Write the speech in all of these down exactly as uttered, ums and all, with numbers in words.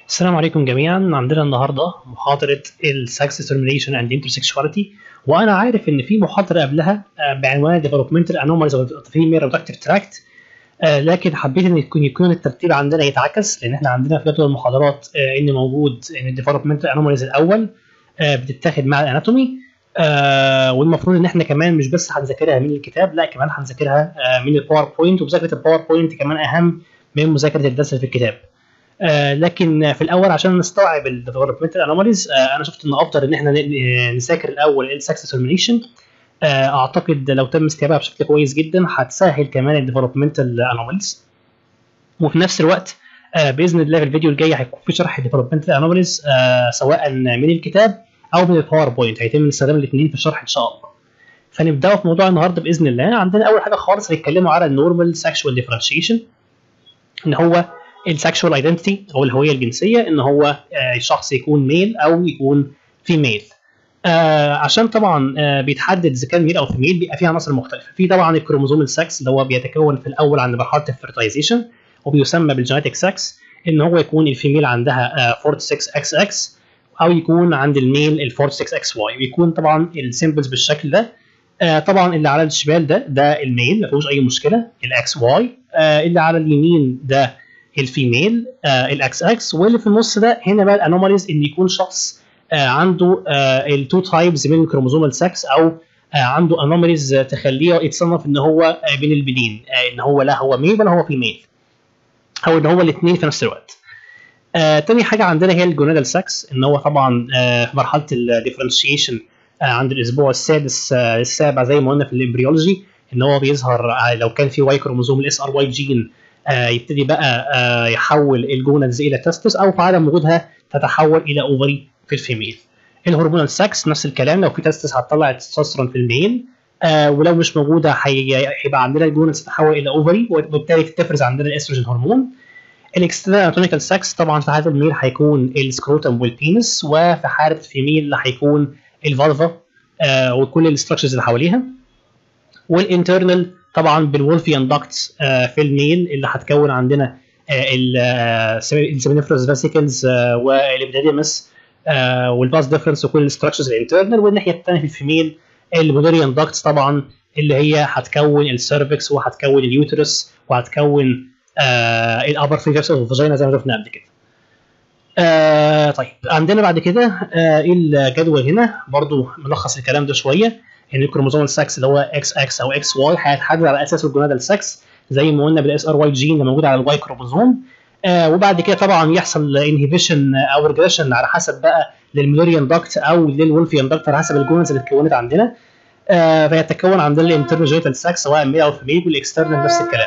السلام عليكم جميعا. عندنا النهارده محاضرة السكس discrimination and intersexuality، وانا عارف ان في محاضرة قبلها آه، بعنوان developmental anomalies of the female reproductive tract، آه، لكن حبيت ان يكون يكون الترتيب عندنا يتعكس، لان احنا عندنا في جدول المحاضرات آه، ان موجود ان developmental anomalies الاول آه، بتتاخد مع الاناتومي، آه، والمفروض ان احنا كمان مش بس هنذاكرها من الكتاب، لا كمان هنذاكرها آه، من الباوربوينت، ومذاكرة الباوربوينت كمان اهم من مذاكرة الدرس اللي في الكتاب. آه لكن في الاول عشان نستوعب الديفلوبمنتال انوماليز آه انا شفت ان افضل ان احنا نذاكر الاول السكس ديترمينيشن. آه اعتقد لو تم استيعابها بشكل كويس جدا هتسهل كمان الديفلوبمنتال انوماليز، وفي نفس الوقت آه باذن الله في الفيديو الجاي هيكون في شرح الديفلوبمنتال انوماليز آه سواء من الكتاب او من الباوربوينت، هيتم استخدام الاثنين في الشرح ان شاء الله. فنبداوا في موضوع النهارده باذن الله. عندنا اول حاجه خالص هنتكلموا على النورمال سكشوال ديفرنشيشن، ان هو السكشوال ايدنتيتي او الهويه الجنسيه، ان هو آه شخص يكون ميل او يكون فيميل. آه عشان طبعا آه بيتحدد اذا كان ميل او فيميل بيبقى فيها عناصر مختلفه. في طبعا الكروموزوم السكس اللي هو بيتكون في الاول عند مرحله الفيرتلايزيشن وبيسمى بالجينيتك سكس، ان هو يكون الفيميل عندها آه أربعة وأربعين إكس إكس او يكون عند الميل ال أربعة وأربعين إكس واي، بيكون طبعا السيمبلز بالشكل ده. آه طبعا اللي على الشمال ده ده الميل ما فيهوش اي مشكله، الاكس واي. آه اللي على اليمين ده الفيميل آه الاكس اكس، واللي في النص ده هنا بقى الانوماليز، ان يكون شخص آه عنده آه التو تايبز من الكروموزومال سكس، او آه عنده انوماليز تخليه يتصنف ان هو آه بين البنين، آه ان هو لا هو ميل ولا هو فيميل، او ان هو الاثنين في نفس الوقت. آه تاني حاجه عندنا هي الجونادال سكس، ان هو طبعا آه في مرحله الديفرنشيشن آه عند الاسبوع السادس آه السابع زي ما قلنا في الامبريولوجي، ان هو بيظهر آه لو كان في واي كروموزوم الاس ار واي جين آه يبتدي بقى آه يحول الجونادز الى تستس، او في عدم وجودها تتحول الى اوفري في الفيميل. الهرمونال سكس نفس الكلام، لو في تستس هتطلع التستوستيرون في الميل، آه ولو مش موجوده هيبقى عندنا الجونادز تتحول الى اوفري، وبالتالي تفرز عندنا الاستروجين هرمون. الاكسترنال اناتوميكال سكس طبعا في حاله الميل هيكون السكروتم والبينس، وفي حاله الفيميل هيكون الفالفا آه وكل الاستراكشرز اللي حواليها. والانترنال طبعا بالولفيان داكتس آه في الميل، اللي هتكون عندنا آه السيمينيفروس فاسيكلز آه والابيديديمس آه والباس ديفرنس وكل الاستراكشرز الانترنال. والناحيه الثانيه في الفيميل البودريان داكتس طبعا، اللي هي هتكون السيرفكس وهتكون اليوترس وهتكون آه الابر فيجرز اوف الفاجينا زي ما شفنا قبل كده. آه طيب عندنا بعد كده آه الجدول هنا برضو ملخص الكلام ده شويه، ان الكروموزوم السكس اللي هو اكس اكس او اكس واي هيتحدد على اساس الجونادال سكس زي ما قلنا بالاس ار واي جين اللي موجود على الواي كروموزوم. آه وبعد كده طبعا يحصل انهبيشن او ريجريشن على حسب بقى للميلوريان داكت او للولفيان داكت على حسب الجونز اللي اتكونت عندنا. آه فيتكون عندنا الانترنال جينيتال سكس سواء ميل او فيميل، والاكسترنال نفس الكلام.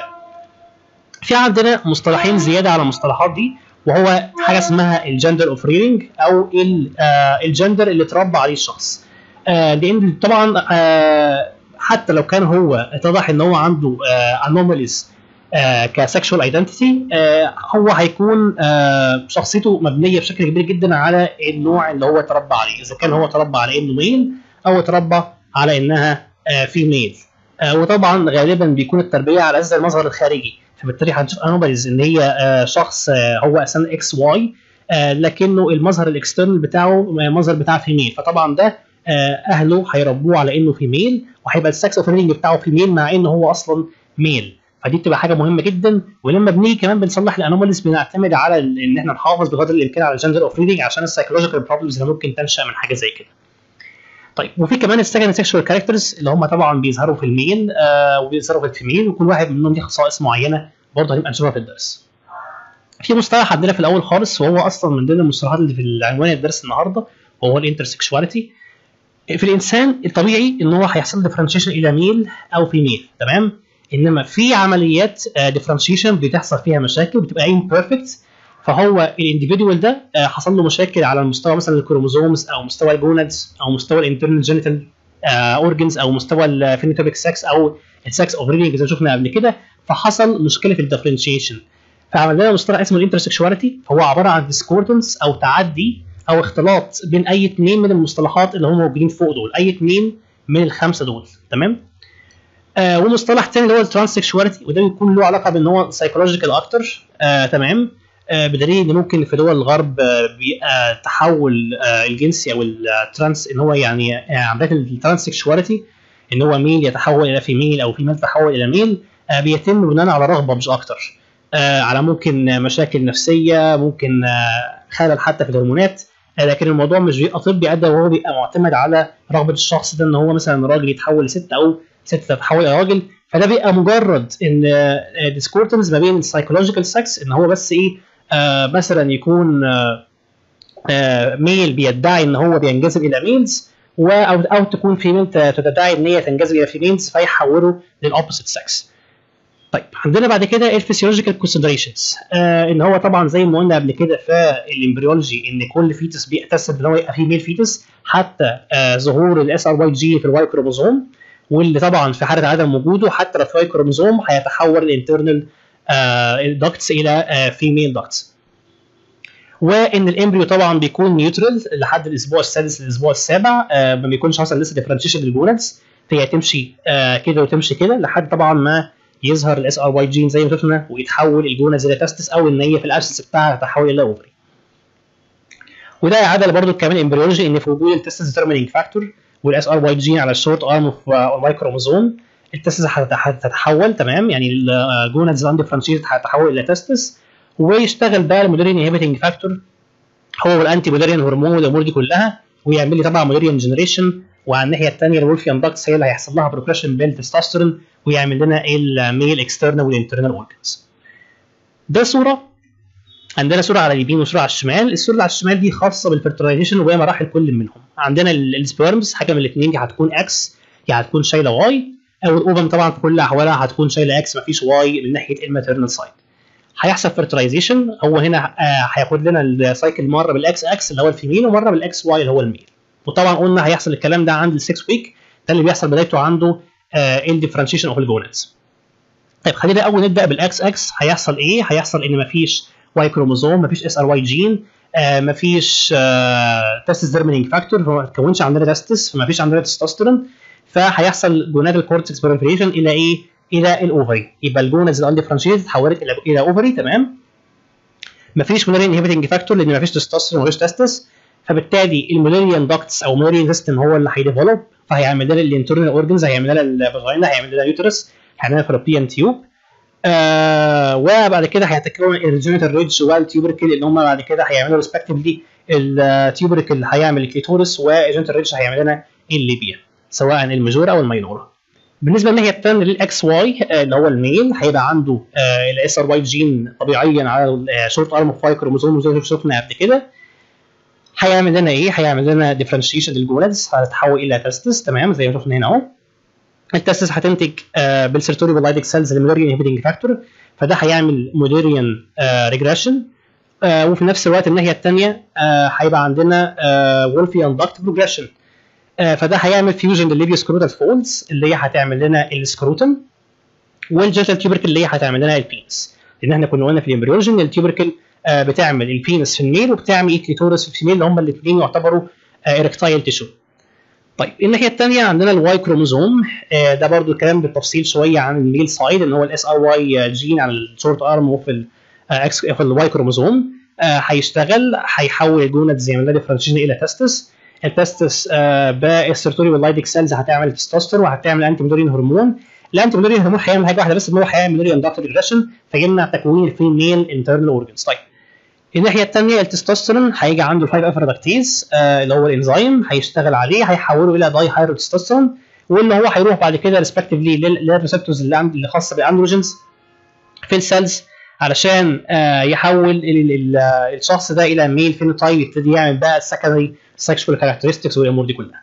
في عندنا مصطلحين زياده على المصطلحات دي، وهو حاجه اسمها الجندر اوف ريرنج او الجندر اللي اتربى عليه الشخص. آه لان طبعا آه حتى لو كان هو اتضح ان هو عنده انوماليز آه كسكشوال ايدنتيتي، آه هو هيكون آه شخصيته مبنيه بشكل كبير جدا على النوع اللي هو اتربى عليه، اذا كان هو اتربى على انه ميل او اتربى على انها آه فيميل. آه وطبعا غالبا بيكون التربيه على اساس المظهر الخارجي، فبالتالي هنشوف انوماليز ان هي آه شخص آه هو اساسا اكس واي آه لكنه المظهر الاكسترنال بتاعه مظهر بتاع فيميل، فطبعا ده آه اهله هيربوه على انه فيميل، وهيبقى السكس اوف رينج بتاعه فيميل مع انه هو اصلا ميل. فدي بتبقى حاجه مهمه جدا. ولما بنيجي كمان بنصلح الانوماليز بنعتمد على ان احنا نحافظ بقدر الامكان على الجندر اوف ريدنج عشان السايكولوجيكال بروبلمز اللي ممكن تنشا من حاجه زي كده. طيب وفي كمان السكند سيكشوال كاركترز اللي هم طبعا بيظهروا في الميل آه وبيظهروا في الفيميل، وكل واحد منهم ليه خصائص معينه برضه هنبقى نشوفها في الدرس. في مصطلح عندنا في الاول خالص وهو اصلا من ضمن المصطلحات اللي في العنوان الدرس النهارده، وهو الانترسكشواليتي. في الانسان الطبيعي ان هو هيحصل ديفرنشيشن الى ميل او فيميل، تمام؟ انما في عمليات ديفرنشيشن بتحصل فيها مشاكل بتبقى امبيرفكت، فهو الانديفيدوال ده حصل له مشاكل على المستوى مثلا الكروموزومز او مستوى الجونادز او مستوى الانترنال جينيتال اورجنز او مستوى الفينوتيبيك سكس او السكس اوف رينج زي ما شفنا قبل كده، فحصل مشكله في الديفرنشيشن. فعملنا مصطلح اسمه الانترسكشواليتي، فهو عباره عن ديسكوردنس او تعدي او اختلاط بين اي اثنين من المصطلحات اللي هم موجودين فوق دول، اي اثنين من الخمسه دول، تمام؟ آه ومصطلح ثاني اللي هو الترانسكشواليتي، وده بيكون له علاقه بان هو سايكولوجيكال اكتر، آه تمام؟ آه بدليل ان ممكن في دول الغرب آه بيبقى تحول آه الجنسي او الترانس ان هو يعني عمليه الترانسكشواليتي ان هو ميل يتحول الى فيميل او فيميل تتحول الى ميل آه بيتم بناء على رغبه مش اكتر، آه على ممكن مشاكل نفسيه، ممكن آه خلل حتى في الهرمونات، آه لكن الموضوع مش بيبقى طبي قد وهو بيبقى معتمد على رغبه الشخص ده ان هو مثلا راجل يتحول لست او ست تتحول الى راجل. فده بيبقى مجرد ان ديسكورتنس ما بين السايكولوجيكال سكس ان هو بس ايه آه مثلا يكون آه آه ميل بيدعي ان هو بينجذب الى ميلز و او او تكون فيميل تدعي ان هي تنجذب الى فيميلز فيحولوا للاوبوزيت سكس. طيب عندنا بعد كده الفسيولوجيكال كونسيدريشنز آه ان هو طبعا زي ما قلنا قبل كده في الامبريولوجي ان كل فيتس بيكتسب ان هو يبقى فيه ميل فيتس حتى آه ظهور الاس ار واي جي في الواي كروموزوم، واللي طبعا في حاله عدم وجوده حتى لو في واي كروموزوم هيتحول الانترنال داكتس الى فيميل داكتس. وان الامبريو طبعا بيكون نيوترال لحد الاسبوع السادس للاسبوع السابع، آه ما بيكونش حصل لسه ديفرنشيشن للجونادز، فهي تمشي آه كده وتمشي كده لحد طبعا ما يظهر الاس ار واي جين زي ما شفنا ويتحول الجونادز الى تستس او ان هي في الابسس بتاعها تتحول الى اوفري. وده يعادل برضو كمان امبريولوجي ان في وجود التستس ديترمينينج فاكتور والاس ار واي جين على الشورت ارم اوف واي كروموزوم، التستس هتتحول تمام، يعني الجونادز الاندفرنشيتد هتتحول الى تستس، ويشتغل بقى الموديرين انهبيتنج فاكتور هو والانتي موديرين هرمون والامور دي كلها، ويعمل لي طبعا موديرين جنريشن، وعلى الناحيه الثانيه الولفيان داكتس هي اللي هيحصل لها بروجريشن بالتستوستيرون ويعمل لنا الميل اكسترنال والانترنال اورجنز. ده صوره، عندنا صوره على اليمين وصوره على الشمال، الصوره اللي على الشمال دي خاصه بالفرتلايزيشن وهي مراحل كل منهم. عندنا السبيرمز حاجه من الاثنين، دي هتكون اكس يعني هتكون شايله واي، او الاوفم طبعا في كل احوالها هتكون شايله اكس مفيش واي من ناحيه الماتيرنال سايد. هيحصل فرتلايزيشن، هو هنا هياخد لنا السايكل مره بالاكس اكس اللي هو الفيميل ومره بالاكس واي اللي هو الميل، وطبعا قلنا هيحصل الكلام ده عند السكس ويك، ده اللي بيحصل بدايته عنده الديفرنشيشن اوف الجونادز. طيب خلينا اول نبدا بالاكس اكس، هيحصل ايه؟ هيحصل ان مفيش واي كروموزوم، مفيش اس ار واي جين، آه مفيش آه تستس ديترمينينج فاكتور، فما تكونش عندنا تستس، فمفيش عندنا تستوستيرون، فهيحصل جونادال كورتكس بروليفريشن الى ايه؟ الى الاوفري، يبقى الجونادز الاندفرنشيتد اتحولت الى الى اوفري تمام. مفيش مولارين انهبيتنج فاكتور لان مفيش تستوستيرون ومفيش تستس، فبالتالي المولاريان داكتس او مولاريان سيستم هو اللي هيديفلوب، فهيعمل لنا الانترنال اورجنز، هيعمل لنا الفاجينا، هيعمل لنا اليوترس، هيعمل لنا فالوبيان تيوب، آه وبعد كده هيتكون الجينيتال ريدج والتيوبركل اللي هم بعد كده هيعملوا ريسبكتفلي التيوبركل هيعمل الكليتورس والجينيتال ريدج هيعمل لنا الليبيا سواء الميجورا او الماينورا. بالنسبه للناحيه الثانيه للاكس واي آه اللي هو الميل هيبقى عنده آه الاس ار واي جين طبيعيا على شورت ارم اوف واي كروموزوم زي ما شفنا قبل كده، هيعمل لنا ايه؟ هيعمل لنا ديفرنشيشن للجونادز هتتحول الى تستس تمام زي ما شفنا هنا اهو. التستس هتنتج آه بالسيرتوري باللايدك سيلز الموديريان انهبيتنج فاكتور، فده هيعمل موديريان آه ريجريشن، آه وفي نفس الوقت الناحيه الثانيه آه هيبقى عندنا آه وولفيان داكت بروجريشن، آه فده هيعمل فيوجن للليبيو سكروتال فولدز اللي هي هتعمل لنا السكروتم، والجينيتال تيوبركل اللي هي هتعمل لنا البينس، لان احنا كنا قلنا في الامبريولوجي ان التيوبركل آه بتعمل البينس في الميل وبتعمل الكليتورس في الفيميل اللي هم الاثنين يعتبروا اركتايل تيشو. طيب الناحيه الثانيه عندنا الواي كروموزوم، آه ده برضو الكلام بالتفصيل شويه عن الميل سايد ان هو الاس ار واي جين على الشورت ارم وفي الاكس في الواي كروموزوم هيشتغل آه هيحول الجونادز يعمل لها ديفرنشيشن الى تستس، التستس آه بالسيرتوري واللايدك سيلز هتعمل تستوستيرون وهتعمل انتي موديرين هرمون، الانتي موديرين هرمون هيعمل حاجه واحده بس ان هو هيعمل موديرين داكت ريجريشن فيمنع تكوين الفيميل انترنال اورجنز. طيب الناحيه الثانيه التستوستيرون هيجي عنده فايف اف ريدكتيز آه اللي هو الانزيم هيشتغل عليه هيحوله الى داي هيدرو تستوستيرون، واللي هو هيروح بعد كده ريسبكتفلي للريسبتورز اللي عند اللي خاصه بالاندروجينز في السيلز علشان آه يحول ال ال الشخص ده الى ميل فينوتايب يبتدي يعمل بقى السكندري سكشوال كاركترستكس والامور دي كلها.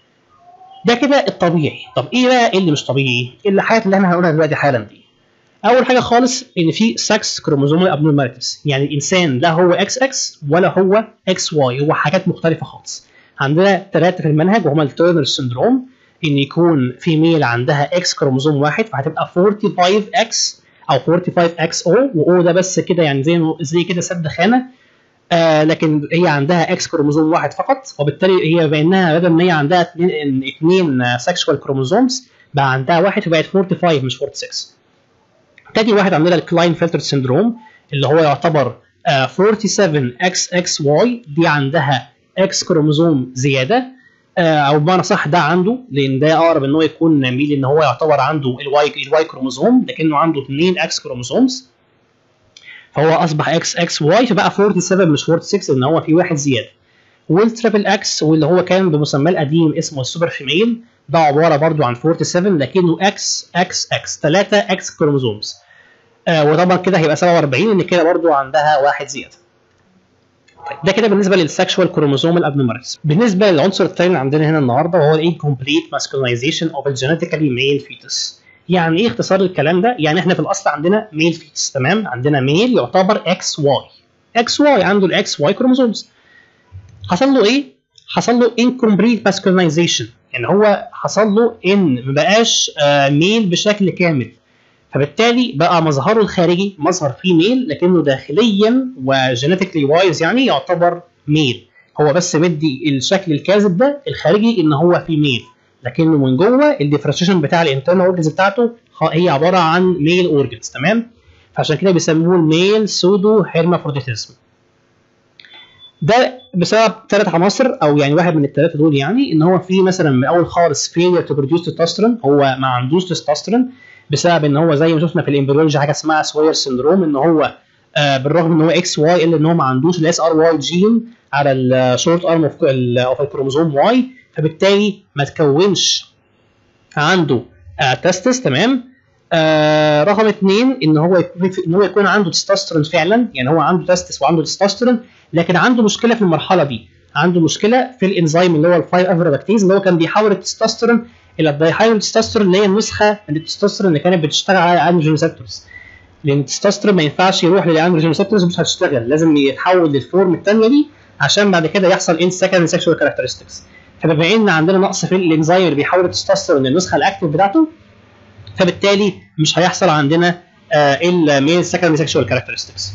ده كده الطبيعي. طب ايه بقى اللي مش طبيعي؟ الحاجات اللي احنا هنقولها دلوقتي حالا دي. اول حاجه خالص ان في سكس كروموزومال ابنورماليتيز، يعني الانسان لا هو اكس اكس ولا هو اكس واي، هو حاجات مختلفه خالص. عندنا ثلاثه في المنهج وهما التيرنر سندروم، ان يكون في ميل عندها اكس كروموزوم واحد فهتبقى خمسة وأربعين اكس او خمسة وأربعين اكس او، واو ده بس كده يعني زي زي كده سد خانه، آه لكن هي عندها اكس كروموزوم واحد فقط، وبالتالي هي بانها بدل ما هي عندها اثنين اثنين سكشوال كروموزومز بقى عندها واحد فبقت خمسة وأربعين مش ستة وأربعين. تاني واحد عندنا الكلاين فلتر سندروم اللي هو يعتبر سبعة وأربعين اكس اكس واي دي عندها اكس كروموزوم زياده، آه او بمعنى صح ده عنده، لان ده اقرب ان هو يكون ميل ان هو يعتبر عنده الواي الواي كروموزوم، لكنه عنده اثنين اكس كروموزومز، فهو اصبح اكس اكس واي، فبقى سبعة وأربعين مش ستة وأربعين ان هو في واحد زياده. والتريبل اكس واللي هو كان بمسماه القديم اسمه السوبر فيميل ده عباره برضو عن سبعة وأربعين لكنه اكس اكس اكس ثلاثة اكس كروموزومز، آه وطبعا كده هيبقى سبعة وأربعين ان كده برضو عندها واحد زياده. طيب ده كده بالنسبه للسكشوال كروموزوم الابنورماليتيز. بالنسبه للعنصر الثاني اللي عندنا هنا النهارده وهو الانكمبليت ماسكولينايزيشن اوف الجينيتيكالي ميل فيتس. يعني ايه اختصار الكلام ده؟ يعني احنا في الاصل عندنا ميل فيتس، تمام؟ عندنا ميل يعتبر اكس واي، اكس واي عنده الاكس واي كروموزومز. حصل له ايه؟ حصل له incomplete masculinization، يعني هو حصل له ان ما بقاش آه ميل بشكل كامل، فبالتالي بقى مظهره الخارجي مظهر فيميل لكنه داخليا وجينيتيكلي وايز يعني يعتبر ميل، هو بس مدي الشكل الكاذب ده الخارجي ان هو فيميل، لكنه من جوه الديفرنشيشن بتاع الانترنال اورجنز بتاعته هي عباره عن ميل اورجنز، تمام؟ فعشان كده بيسموه الميل سودو هيرمافروديتيزم. ده بسبب ثلاث عناصر او يعني واحد من الثلاثه دول، يعني ان هو في مثلا من اول خالص failure to produce testosterone، هو ما عندوش تستوستيرون بسبب ان هو زي ما شفنا في الامبريولوجي حاجه اسمها سوير سندروم، ان هو آه بالرغم ان هو اكس واي الا ان هو ما عندوش الاس ار واي جين على الشورت ارم اوف الكروموزوم واي، فبالتالي ما تكونش عنده آه تستس، تمام؟ آه رقم اثنين ان هو يكون ان هو يكون عنده تستوستيرون فعلا، يعني هو عنده تستس وعنده تستوستيرون، لكن عنده مشكله في المرحله دي، عنده مشكله في الانزيم اللي هو الفايف افرابكتيز اللي هو كان بيحول التستوستيرون الى الدايهايدرو تستوستيرون اللي هي النسخه من التستوستيرون اللي كانت بتشتغل على الاندروجين ريسبتورز، لان التستوستيرون ما ينفعش يروح للاندروجين ريسبتورز مش هتشتغل، لازم يتحول للفورم الثانيه دي عشان بعد كده يحصل ان سكند سيكشوال كاركترستكس. فبما ان عندنا نقص في الانزيم اللي بيحول التستوستيرون للنسخه الاكتف بتاعته، فبالتالي مش هيحصل عندنا الميل سكند سيكشوال كاركترستكس.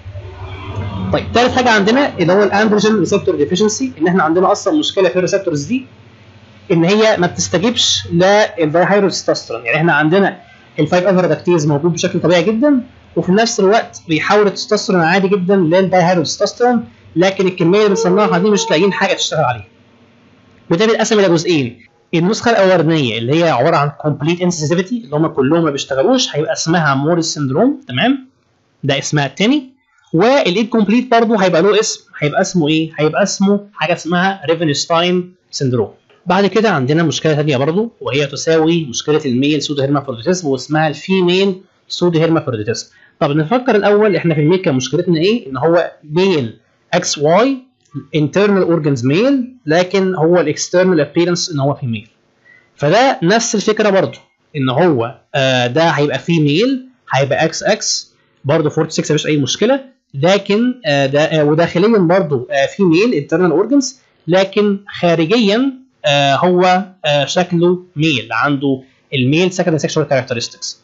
طيب ثالث حاجه عندنا اللي هو الاندروجين ريسبتور ديفيشنسي، ان احنا عندنا اصلا مشكله في الريسبتورز دي ان هي ما بتستجيبش للدايهايدرو تستوستيرون، يعني احنا عندنا الفايف افرابكتيز موجود بشكل طبيعي جدا، وفي نفس الوقت بيحول التستوستيرون عادي جدا للدايهايدرو تستوستيرون، لكن الكميه اللي بنصنعها دي مش لاقيين حاجه تشتغل عليها. وده بيتقسم الى جزئين، النسخه الاولانيه اللي هي عباره عن كومبليت انسنسيفيتي اللي هم كلهم ما بيشتغلوش هيبقى اسمها موريس سندروم، تمام؟ ده اسمها الثاني. والانكمبليت برضه هيبقى له اسم، هيبقى اسمه ايه؟ هيبقى اسمه حاجه اسمها ريفنشتاين سندروم. بعد كده عندنا مشكله ثانيه برضه وهي تساوي مشكله الميل سودو هيرمافروديتيزم واسمها الفيميل سودو هيرمافروديتيزم. طب نفكر الاول احنا في الميل كان مشكلتنا ايه؟ ان هو ميل اكس واي internal organs male لكن هو الاكسترنال appearance ان هو فيميل. فده نفس الفكره برضه ان هو آه ده هيبقى فيميل هيبقى اكس اكس برضه ستة وأربعين مفيش اي مشكله، لكن آه ده آه وداخليا برضه آه فيميل internal organs لكن خارجيا آه هو آه شكله ميل، عنده الميل secondary sexual characteristics.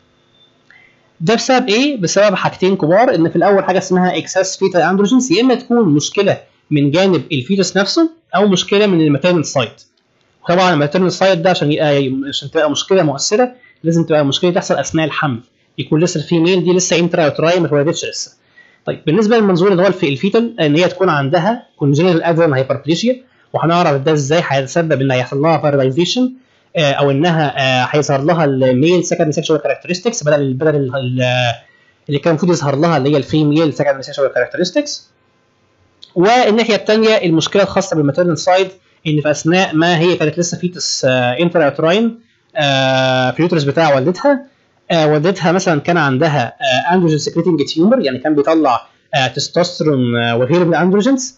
ده بسبب ايه؟ بسبب حاجتين كبار، ان في الاول حاجه اسمها excess fetal androgens، يا اما تكون مشكله من جانب الفيتوس نفسه او مشكله من الماتيرنال سايد. طبعا الماتيرنال سايد ده عشان يبقى عشان تبقى مشكله مؤثره لازم تبقى مشكله تحصل اثناء الحمل، يكون لسه الفيميل دي لسه انترا اوتراي ما اتولدتش لسه. طيب بالنسبه للمنظور اللي هو الفيتال ان هي تكون عندها كونجنرال ادرينال هايبربليشيا، وهنعرف ده ازاي هيتسبب ان هيحصل لها فيرلايزيشن او انها هيظهر لها الميل سكندري سيكشوال كاركترستكس بدل بدل اللي كان المفروض يظهر لها اللي هي الفيميل سكندري سيكشوال كاركترستكس. والناحيه الثانيه المشكله الخاصه بالماتيرنال سايد ان في اثناء ما هي كانت لسه فيتس انترا اوتراين في اليوترس بتاع والدتها، والدتها مثلا كان عندها اندروجين سكريتنج تيومر، يعني كان بيطلع تستوستيرون وغيره من الاندروجينز،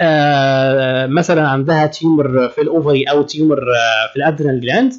مثلا عندها تيومر في الاوفري او تيومر في الادرينال جلاند،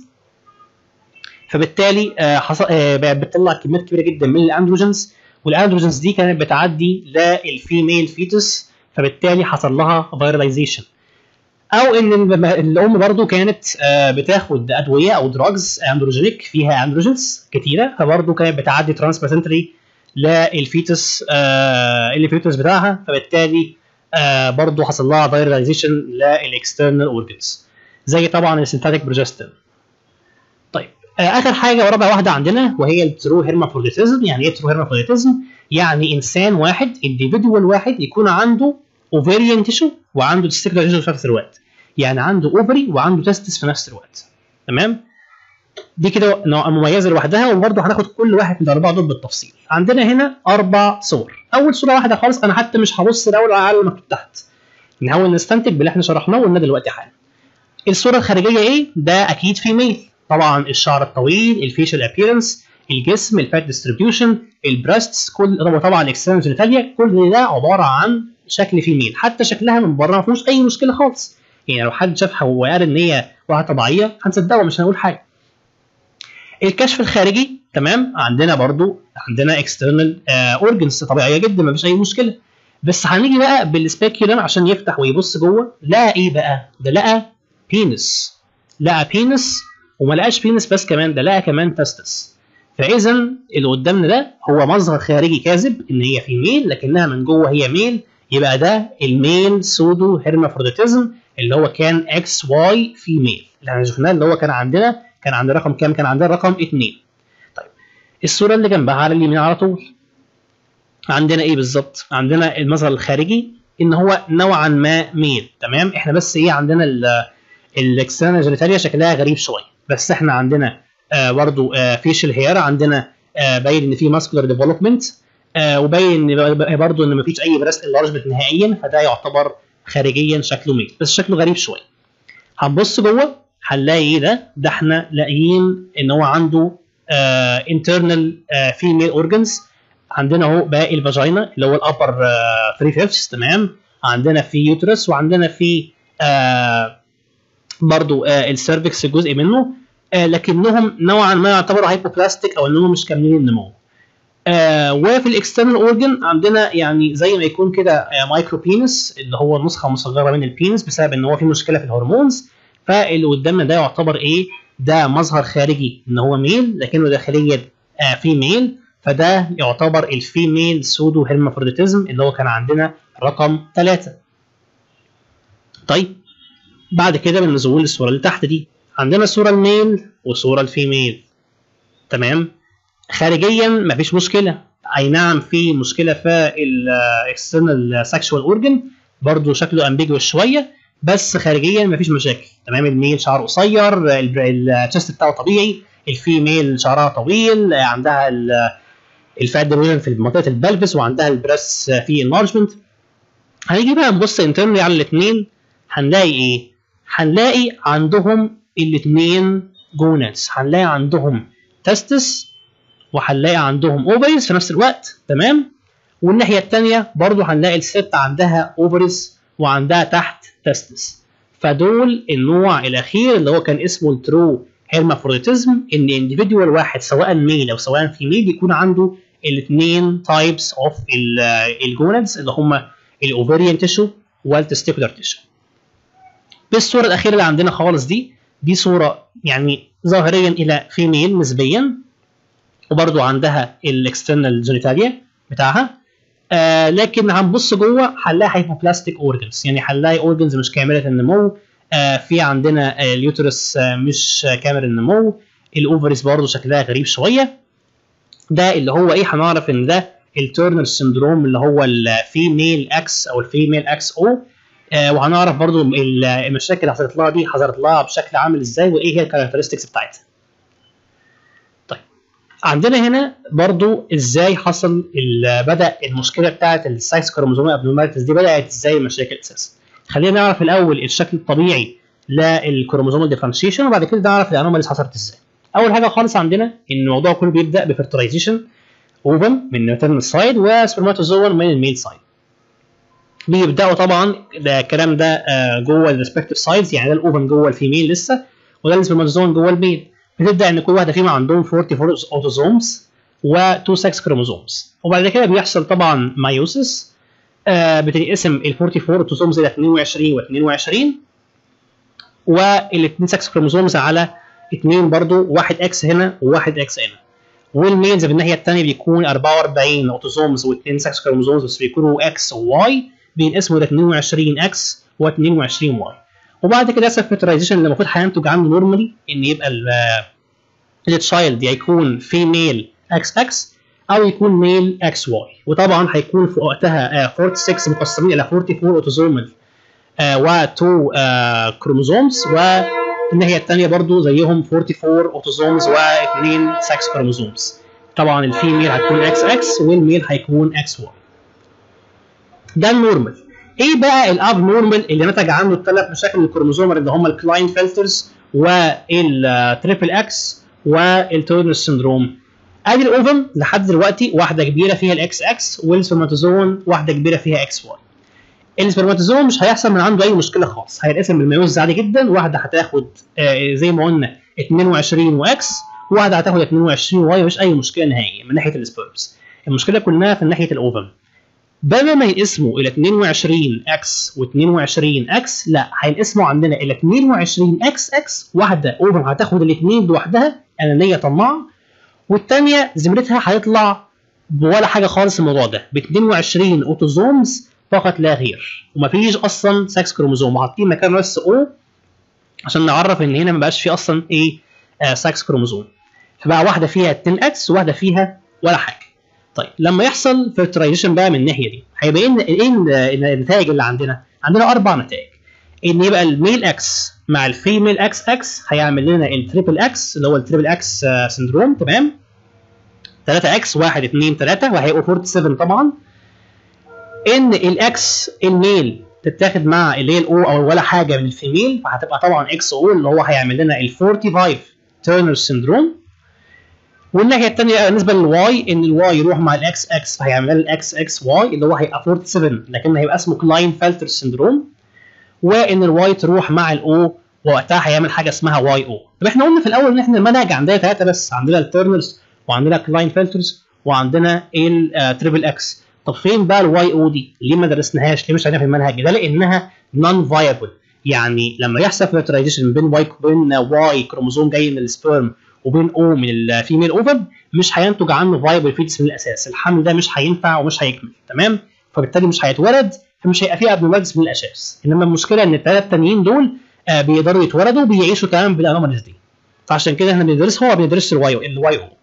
فبالتالي بتطلع كميات كبيره جدا من الاندروجينز، والاندروجينز دي كانت بتعدي للفيميل فيتس، فبالتالي حصل لها فيرلايزيشن. او ان الام برضو كانت بتاخد ادويه او دراجز اندروجينيك فيها اندروجينز كتيره، فبرضو كانت بتعدي ترانسبلانتري للفيتس اللي الفيتس بتاعها، فبالتالي برضو حصل لها فيرلايزيشن للاكسترنال اورجنز زي طبعا السينثيتيك بروجستين. طيب اخر حاجه ورابع واحده عندنا وهي الترو هيرمافروديتيزم. يعني ايه ترو هيرمافروديتيزم؟ يعني انسان واحد individual واحد يكون عنده ovarian tissue وعنده testicular tissue في نفس الوقت، يعني عنده اوفري وعنده تستس في نفس الوقت. تمام؟ دي كده مميزه لوحدها، وبرضه هناخد كل واحد من الاربعه دول بالتفصيل. عندنا هنا اربع صور. اول صوره واحده خالص، انا حتى مش هبص الاول على المكتوب تحت، نحاول نستنتج باللي احنا شرحناه وقلنا دلوقتي حالا. الصوره الخارجيه ايه؟ ده اكيد فيميل، طبعا الشعر الطويل، الفيشل ابييرنس، الجسم، الفات ديستريبيوشن، البراستس، كل طبعا الاكسترنال جينيتاليا، كل ده عباره عن شكل فيميل، حتى شكلها من بره ما فيهوش اي مشكله خالص. يعني لو حد شافها وقال ان هي واحده طبيعيه هنصدقه مش هنقول حاجه. الكشف الخارجي تمام، عندنا برضو عندنا اكسترنال اورجنز طبيعيه جدا ما فيش اي مشكله، بس هنيجي بقى بالسبيكيولم عشان يفتح ويبص جوه، لقى ايه بقى؟ ده لقى بينس، لقى بينس، وما لقاش بينس بس كمان، ده لقى كمان تستس. فاذا اللي قدامنا ده هو مظهر خارجي كاذب ان هي فيميل لكنها من جوه هي ميل، يبقى ده الميل سودو هيرمافروديتيزم اللي هو كان اكس واي فيميل اللي احنا شفناه، اللي هو كان عندنا كان عندنا رقم كام؟ كان عندنا رقم اتنين. طيب الصوره اللي جنبها على اليمين على طول عندنا ايه بالظبط؟ عندنا المظهر الخارجي ان هو نوعا ما ميل. تمام؟ احنا بس ايه عندنا الاكسترنال جينيتاليا شكلها غريب شويه، بس احنا عندنا آه برضو آه فيشل هير، عندنا آه باين ان في ماسكولار ديفلوبمنت، آه وباين ان برضو ان مفيش اي بريست انلارجمنت نهائيا، فده يعتبر خارجيا شكله ميل بس شكله غريب شويه. هنبص جوه هنلاقي ايه ده؟ ده احنا لاقيين ان هو عنده انترنال فيميل اورجنز. عندنا اهو باقي الفاجينا اللي هو الابر ثلاثة فيفتس. تمام؟ عندنا في يوترس، وعندنا في آه برضو آه السيرفكس جزء منه، آه لكنهم نوعا ما يعتبروا هايبوبلاستيك او انهم مش كاملين النمو. آه وفي الاكسترنال اورجن عندنا يعني زي ما يكون كده آه مايكرو بينس اللي هو نسخه مصغره من البينس بسبب ان هو في مشكله في الهرمونز. فاللي قدامنا ده يعتبر ايه؟ ده مظهر خارجي ان هو ميل لكنه داخليا آه فيميل، فده يعتبر الفيميل سودو هيرمافروديتيزم اللي هو كان عندنا رقم ثلاثة. طيب بعد كده بنزول الصوره اللي تحت دي، عندنا صوره الميل وصوره الفيميل. تمام؟ خارجيا مفيش مشكله، اي نعم في مشكله في الاكسترنال سكشوال اورجن برضو شكله امبيجوس شويه، بس خارجيا مفيش مشاكل. تمام؟ الميل شعره قصير، التشست بتاعه طبيعي، الفيميل شعرها طويل، عندها الفات ديفيجن في منطقه البلفس، وعندها البريس في انلارجمنت. هنيجي بقى نبص انترنالي على الاثنين، هنلاقي ايه؟ هنلاقي عندهم الاثنين جونادز، هنلاقي عندهم تستس وهنلاقي عندهم اوفريز في نفس الوقت. تمام؟ والناحيه الثانيه برضو هنلاقي الست عندها اوفريز وعندها تحت تستس. فدول النوع الاخير اللي هو كان اسمه الترو هيرمافروديتيزم، ان انديفيدوال واحد سواء ميل او سواء فيميل يكون عنده الاثنين تايبس اوف الجونادز اللي هم الاوفريان تيشو والتستيكولار تيشو. بالصوره الاخيره اللي عندنا خالص دي دي صوره يعني ظاهريا الى فيميل نسبيا، وبرضو عندها الاكسترنال جينيتاليا بتاعها، آه لكن هنبص جوه هنلاقي هايبوبلاستيك اورجنز، يعني هنلاقي اورجنز مش كامله النمو. آه في عندنا آه اليوترس آه مش كامل النمو، الاوفريز برضو شكلها غريب شويه. ده اللي هو ايه؟ هنعرف ان ده التورنر سندروم اللي هو الفيميل اكس او الفيميل اكس او. آه وهنعرف برضو المشاكل اللي حصلت لها دي حصلت لها بشكل عامل ازاي وايه هي الكاركترستكس بتاعتها. عندنا هنا برضو ازاي حصل بدا المشكله بتاعت السايكس كروموزوم ابنورماليتيز دي، بدات ازاي المشاكل اساسا. خلينا نعرف الاول الشكل الطبيعي للكروموزوم ديفرنشيشن وبعد كده نعرف الانوماليز حصلت ازاي. اول حاجه خالص عندنا ان الموضوع كله بيبدا بفيرتلايزيشن اوفم من الماترنال سايد وسبرماتوزوون من الميل سايد. بيبداوا طبعا ده الكلام ده جوه الريسبكتيف سايدز، يعني ده الاوفم جوه الفيميل لسه وده السبرماتوزوون جوه الميل. بتبدا ان كل واحده فيهم عندهم أربعة وأربعين اوتوزومز و2 سكس كروموزومز، وبعد كده بيحصل طبعا مايوسيس. آه بتنقسم ال أربعة وأربعين اوتوزومز الى اثنين وعشرين و22 والاثنين سكس كروموزومز على اثنين برضو، واحد اكس هنا وواحد اكس هنا. والميلز في الناحيه الثانيه بيكون أربعة وأربعين اوتوزومز واثنين سكس كروموزومز بس بيكونوا اكس وواي، بينقسموا الى اثنين وعشرين اكس و22 واي. وبعد كده يحصل فيرتلايزيشن اللي المفروض هينتج عنه نورمالي ان يبقى التشايلد يكون فيميل اكس اكس او يكون ميل اكس واي. وطبعا هيكون في وقتها ستة وأربعين مقسمين الى أربعة وأربعين اوتوزومال و اتنين كروموزومز، والناحيه الثانيه برضو زيهم أربعة وأربعين اوتوزومز واثنين سكس كروموزومز. طبعا الفيميل هتكون اكس اكس والميل هيكون اكس واي. ده النورمال. ايه بقى الاب نورمال اللي نتج عنه الثلاث مشاكل الكروموزومال اللي هم الكلاين فلترز والتريبل اكس والتورنر سندروم؟ ادي الاوفم لحد دلوقتي واحده كبيره فيها الاكس اكس، والسpermatozoon واحده كبيره فيها اكس واي. السpermatozoon مش هيحصل من عنده اي مشكله خالص، هيتقسم بالميوز عادي جدا. واحده هتاخد آه زي ما قلنا اتنين وعشرين واكس، وواحده هتاخد اتنين وعشرين واي، مفيش اي مشكله نهائيه من ناحيه السبيرمز. المشكله كلها في ناحيه الاوفم. بدل ما ينقسموا الى اتنين وعشرين اكس و22 اكس، لا هينقسموا عندنا الى اتنين وعشرين اكس اكس، واحده اوفم هتاخد الاثنين لوحدها انانيه طماعه، والثانيه زميلتها هيطلع بولا حاجه خالص. الموضوع ده ب اتنين وعشرين اوتوزومز فقط لا غير، ومفيش اصلا سكس كروموزوم، حاطين مكانه بس او عشان نعرف ان هنا ما بقاش فيه اصلا ايه آه سكس كروموزوم. فبقى واحده فيها اتنين اكس وواحده فيها ولا حاجه. طيب لما يحصل فيرترايزيشن بقى من الناحيه دي هيبقى ان ايه النتائج اللي عندنا؟ عندنا اربع نتائج. ان يبقى الميل اكس مع الفيميل اكس اكس هيعمل لنا التريبل اكس اللي هو التريبل اكس سندروم، تمام؟ تلاتة اكس واحد اتنين تلاتة، وهيبقوا سبعة وأربعين طبعا. ان الاكس الميل تتاخد مع اللي هي الاو او ولا حاجه من الفيميل، فهتبقى طبعا اكس او اللي هو هيعمل لنا ال خمسة وأربعين تيرنر سندروم. والناحيه الثانيه بالنسبه للواي، ان الواي يروح مع الاكس اكس فهيعمل لنا الاكس اكس واي اللي هو هيبقى سبعة وأربعين، لكن هيبقى اسمه كلاين فلتر سندروم. وان الواي تروح مع الاو ووقتها هيعمل حاجه اسمها واي او. طب احنا قلنا في الاول ان احنا المنهج عندنا ثلاثه بس، عندنا التيرنرز وعندنا كلاين فلترز وعندنا التريبل اكس. طب فين بقى الواي او دي؟ ليه ما درسناهاش؟ ليه مش عندنا في المنهج ده؟ لانها نون فايبل. يعني لما يحصل فيرتلايزيشن بين واي بين واي كروموزوم جاي من السبيرم وبين او من الفيميل اوفم، مش هينتج عنه فايبل فيتس من الاساس. الحمل ده مش هينفع ومش هيكمل، تمام؟ فبالتالي مش هيتولد، فمش هيبقى فيه ابنورمالز من الاساس. انما المشكله ان الثلاث التانيين دول آه بيقدروا يتولدوا وبيعيشوا كمان بالانوماليز دي. فعشان كده احنا بندرسها وما بندرسش الواي الواي او.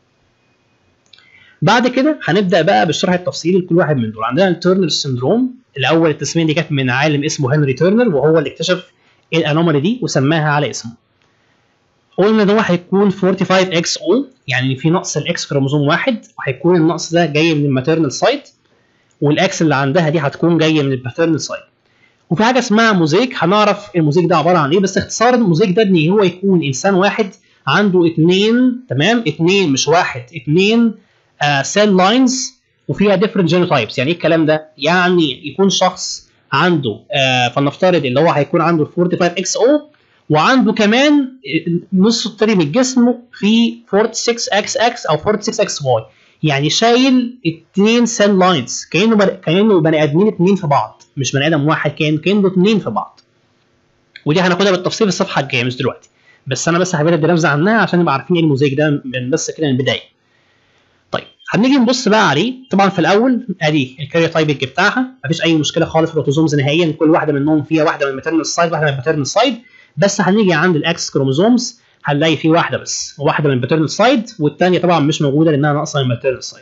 بعد كده هنبدا بقى بالشرح التفصيلي لكل واحد من دول. عندنا التيرنر سندروم. الاول التسميه دي كانت من عالم اسمه هنري تيرنر، وهو اللي اكتشف الانومالي دي وسماها على اسمه. قلنا ان هو هيكون خمسة وأربعين اكس او، يعني في نقص الاكس كروموزوم واحد، وهيكون النقص ده جاي من الماتيرنال سايت، والاكس اللي عندها دي هتكون جايه من الباترنال سايت. وفي حاجه اسمها موزيك، هنعرف الموزيك ده عباره عن ايه، بس اختصار الموزيك ده ان هو يكون انسان واحد عنده اثنين، تمام؟ اثنين مش واحد، اثنين سيل لاينز وفيها ديفرنت جينوتايبس. يعني ايه الكلام ده؟ يعني يكون شخص عنده آه فلنفترض اللي هو هيكون عنده خمسة وأربعين اكس او، وعنده كمان نص التاني من الجسم في ستة وأربعين اكس اكس او ستة وأربعين اكس واي، يعني شايل اثنين سيل لاينز، كانه بني... كانه بني ادمين اثنين في بعض، مش بني ادم واحد، كان كانه اثنين في بعض. ودي هناخدها بالتفصيل في الصفحه الجايه مش دلوقتي، بس انا بس حبيت ادي نبذه عنها عشان نبقى عارفين ايه الموزيك ده من بس كده من البدايه. طيب هنيجي نبص بقى عليه. طبعا في الاول ادي الكاريوتايبنج بتاعها، مفيش اي مشكله خالص في الاوتوزومز نهائيا، كل واحده منهم فيها واحده من الماتيرنال سايد واحده من الباترنال سايد. بس هنيجي عند الاكس كروموزومز هنلاقي فيه واحده بس، واحده من الباترنال سايد والثانيه طبعا مش موجوده لانها ناقصه من الماتيرنال سايد.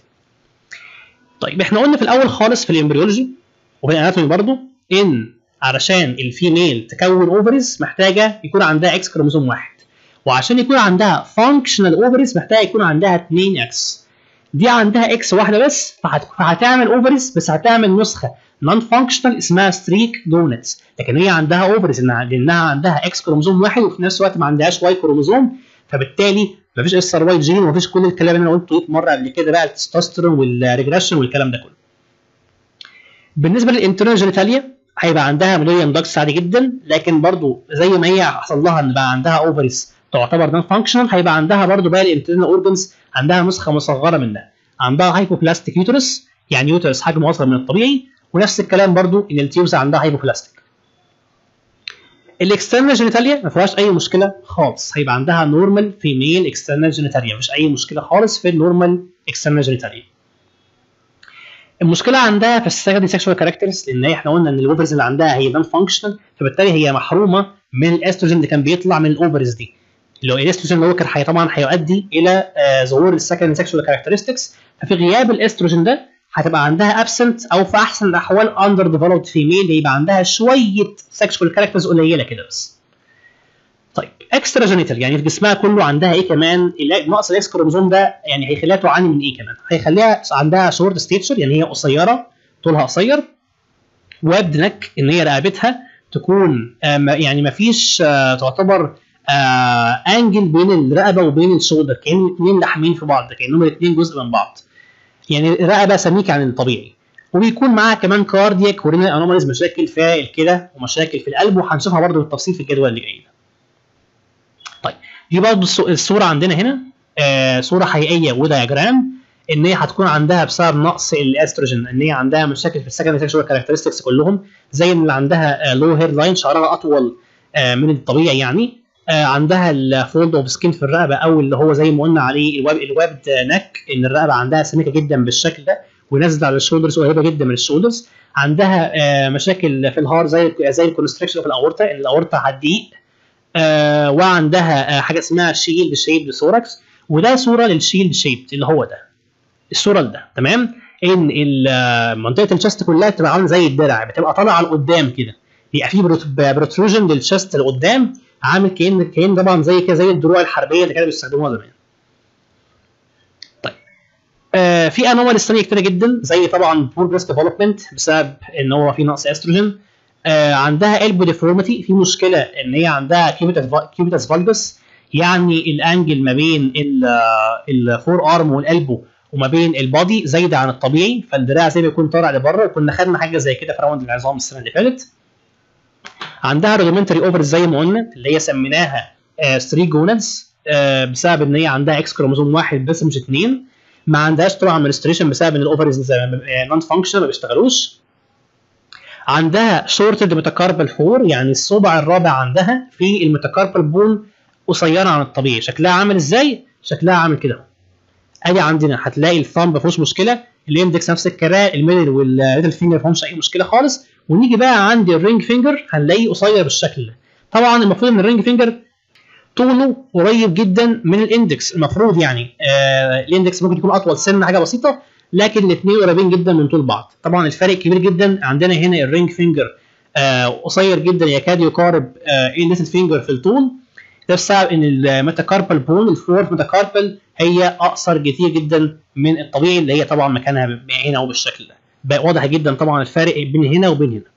طيب احنا قلنا في الاول خالص في الامبريولوجي وفي الاناتومي برضو ان علشان الفيميل تكون اوفريز محتاجه يكون عندها اكس كروموزوم واحد، وعشان يكون عندها فانكشنال اوفريز محتاجه يكون عندها اتنين اكس. دي عندها اكس واحده بس، فهتعمل اوفريز بس هتعمل نسخه نون فانكشنال اسمها ستريك جونتس، لكن هي عندها اوفريز لانها عندها اكس كروموزوم واحد وفي نفس الوقت ما عندهاش واي كروموزوم، فبالتالي مفيش اس ار واي جين ومفيش كل الكلام اللي انا قلته مره قبل كده بقى، التستوستيرون والريجريشن والكلام ده كله. بالنسبه للانترنال جينيتاليا هيبقى عندها ميليون داكس عادي جدا، لكن برضو زي ما هي حصل لها ان بقى عندها اوفريز تعتبر نون فانكشنال، هيبقى عندها برضو بقى الانترنال اورجنز عندها نسخه مصغره منها، عندها هايبوبلاستيك يوترس، يعني يوترس حجمه اصغر من الطبيعي، ونفس الكلام برضو ان التيوبس عندها هايبوبلاستيك. الاكسترنال جينيتاليا ما فيهاش اي مشكله خالص، هيبقى عندها نورمال فيميل اكسترنال جينيتاليا، مش اي مشكله خالص في النورمال اكسترنال جينيتاليا. المشكله عندها في السكندري سيكشوال كاركترز، لان احنا قلنا ان الاوفرز اللي عندها هي نون فانكشنال، فبالتالي هي محرومه من الاستروجين اللي كان بيطلع من الاوفرز دي، اللي هو الاستروجين اللي هو كان طبعا هيؤدي الى ظهور السكندري سيكشوال كاركترستكس، ففي غياب الاستروجين ده هتبقى عندها ابسنت او في احسن الاحوال اندر ديفلوبد فيميل، يبقى عندها شويه سكشوال كاركترز قليله كده بس. طيب اكسترا جينيتال يعني في جسمها كله عندها ايه كمان؟ نقص الاكس كروموزوم ده يعني هيخليها تعاني من ايه كمان؟ هيخليها عندها شورت ستيتشر يعني هي قصيره، طولها قصير، وابد نك ان هي رقبتها تكون آه يعني ما فيش آه تعتبر آه انجل بين الرقبه وبين الشولدر، كأن الاثنين لاحمين في بعض، كأنهم الاثنين جزء من بعض. يعني الرقبه سميكه عن الطبيعي. وبيكون معاها كمان كاردياك ورينال انوماليز، مشاكل في الكلى ومشاكل في القلب، وهنشوفها برضه بالتفصيل في الجدول اللي جاي. طيب دي برضه الصوره عندنا هنا آه صوره حقيقيه ودياجرام ان هي هتكون عندها بسبب نقص الاستروجين ان هي عندها مشاكل في السكندري سيكشوال كاركترستكس كلهم، زي اللي عندها لو هير لاين شعرها اطول آه من الطبيعي، يعني آه عندها الفولد اوف سكين في الرقبه، او اللي هو زي ما قلنا عليه الواب الوابد نك، ان الرقبه عندها سميكه جدا بالشكل ده ونازله على الشولدرز قريبه جدا من الشولدرز. عندها آه مشاكل في الهار زي زي الكونستريكشن في الاورطه، ان الاورطه هتضيق. آه وعندها آه حاجه اسمها شيلد شيب ثوركس، وده صوره للشيلد شيب اللي هو ده الصوره ده، تمام؟ ان منطقه الشست كلها بتبقى عامله زي الدرع، بتبقى طالعه لقدام كده، بيبقى في بروتروجن للشست لقدام، عامل كأن كأن طبعا زي كده زي الدروع الحربيه اللي كانوا بيستخدموها زمان. طيب آه في انوماليز ثانيه كتير جدا، زي طبعا بور بريست ديفلوبمنت بسبب ان هو في نقص استروجين. آه عندها البو ديفورميتي، في مشكله ان هي عندها كيوبيتاس فالجس، يعني الانجل ما بين الفور ارم والقلبو وما بين البادي زايده عن الطبيعي، فالدراع زي ما يكون طالع لبره، وكنا خدنا حاجه زي كده في راوند العظام السنه اللي فاتت. عندها روديمنتري اوفرز زي ما قلنا اللي هي سميناها ثري جونادز آه بسبب ان هي عندها اكس كروموزوم واحد بس مش اثنين. ما عندهاش طبعا منستريشن بسبب ان الاوفرز نون فانكشنال ما بيشتغلوش. عندها شورتد ميتاكاربال فور، يعني الصبع الرابع عندها في الميتاكاربال بون قصيره عن الطبيعي. شكلها عامل ازاي؟ شكلها عامل كده. ادي عندنا هتلاقي الثامب ما فيهوش مشكله، الاندكس نفس الكلام، الميدل والليتل فينجر ما فيهمش اي مشكله خالص. ونيجي بقى عند الرينج فينجر هنلاقيه قصير بالشكل ده. طبعا المفروض ان الرينج فينجر طوله قريب جدا من الاندكس، المفروض يعني آه الاندكس ممكن يكون اطول سنه حاجه بسيطه، لكن الاثنين قريبين جدا من طول بعض. طبعا الفرق كبير جدا، عندنا هنا الرينج فينجر آه قصير جدا يكاد يقارب آه الليتل فينجر في الطول، ده بسبب ان الميتاكاربال بون الفورث ميتاكاربال هي اقصر كتير جدا من الطبيعي، اللي هي طبعا مكانها هنا وبالشكل ده. بقى واضح جدا طبعا الفرق بين هنا وبين هنا.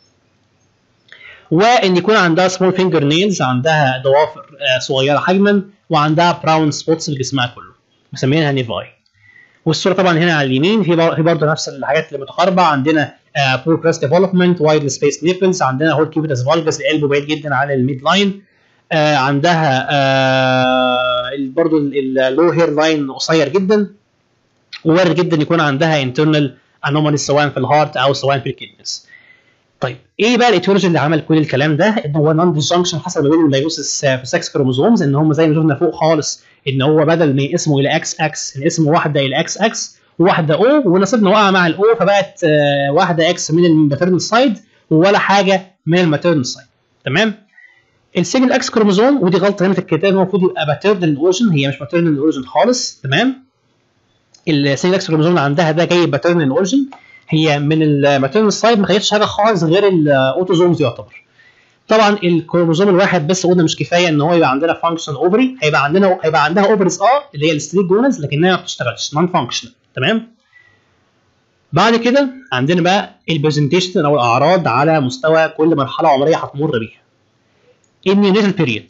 وان يكون عندها سمول فينجر نيلز، عندها ضوافر صغيره حجما، وعندها براون سبوتس في جسمها كله مسمينها نيفاي. والصوره طبعا هنا على اليمين في برضه نفس الحاجات اللي متقاربه، عندنا بور بريست ديفلوبمنت، وايد سبيس نيبلز، عندنا هول كيوبيتاس فالجس، القلب بعيد جدا عن الميد لاين. آه عندها آه برضو اللو هير لاين قصير جدا، ووارد جدا يكون عندها انترنال انوماليز سواء في الهارت او سواء في الكيدنيز. طيب ايه بقى الايتيولوجي اللي عمل كل الكلام ده؟ ان هو نون ديسجنكشن حصل ما بين الميوسيس في سكس كروموزومز، ان هم زي ما شفنا فوق خالص ان هو بدل من اسمه الى اكس اكس اسمه واحده الى اكس اكس وواحده او، ونصيبنا وقع مع الاو فبقت آه واحده اكس من الماتيرنال سايد ولا حاجه من الماتيرنال سايد. تمام؟ السنجل اكس كروموزوم، ودي غلطه هنا في الكتاب، المفروض يبقى باترنال اوريجن، هي مش باترنال اوريجن خالص. تمام؟ السنجل اكس كروموزوم اللي عندها ده جاي باترنال اوريجن، هي من الماترنال سايد ما خدتش حاجه خالص غير الاوتوزومز يعتبر. طبعا الكروموزوم الواحد بس قلنا مش كفايه ان هو يبقى عندنا فانكشن اوفري، هيبقى عندنا هيبقى عندها اوفرز اه اللي هي الستريت جونز، لكنها ما بتشتغلش نون فانكشنال. تمام؟ بعد كده عندنا بقى البرزنتيشن او الاعراض على مستوى كل مرحله عمريه هتمر بيها. النيونيتال بيريد،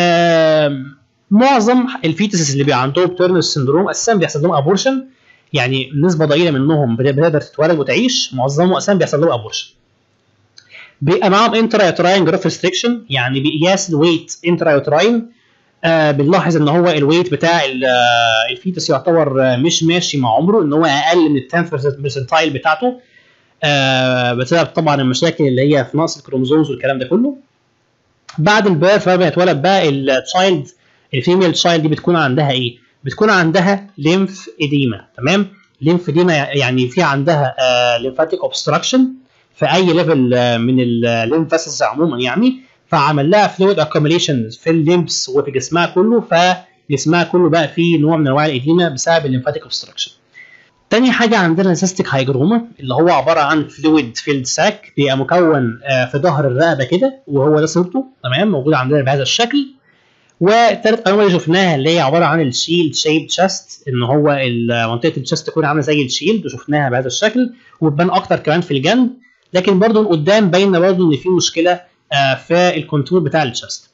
معظم الفيتسز اللي بيبقى عندهم تيرنر سندروم اساسا بيحصل لهم ابورشن، يعني نسبه ضئيله منهم بتقدر تتولد وتعيش، معظمهم اساسا بيحصل لهم ابورشن. بيبقى معاهم انترا يوتراين جروث ريستريكشن، يعني بقياس الويت انترا يوتراين آه بنلاحظ ان هو الويت بتاع الفيتس يعتبر مش ماشي مع عمره، ان هو اقل من ال عشرة برسنتايل بتاعته آه بسبب طبعا المشاكل اللي هي في نقص الكروموزومز والكلام ده كله. بعد البيرث لما يتولد بقى التشايلد، الفيميل تشايلد دي بتكون عندها ايه؟ بتكون عندها ليمف اديما. تمام؟ ليمف اديما يعني في عندها ليمفاتيك اوبستراكشن في اي ليفل آه من الليمفاسيس عموما، يعني فعمل لها فلويد اكوميليشن في الليمفس وفي جسمها كله، فجسمها كله بقى فيه نوع من انواع الاديما بسبب الليمفاتيك اوبستراكشن. تاني حاجه عندنا سيستيك هايجروما اللي هو عباره عن فلويد فيلد ساك بيبقى مكون في ظهر الرقبه كده، وهو ده صورته تمام موجود عندنا بهذا الشكل. وثالث انواع اللي شفناها اللي هي عباره عن الشيلد شيب تشست، ان هو منطقه الشست تكون عامله زي الشيلد وشفناها بهذا الشكل، وتبان اكتر كمان في الجنب، لكن برضو قدام باينه برضو ان في مشكله في الكونتور بتاع الشست.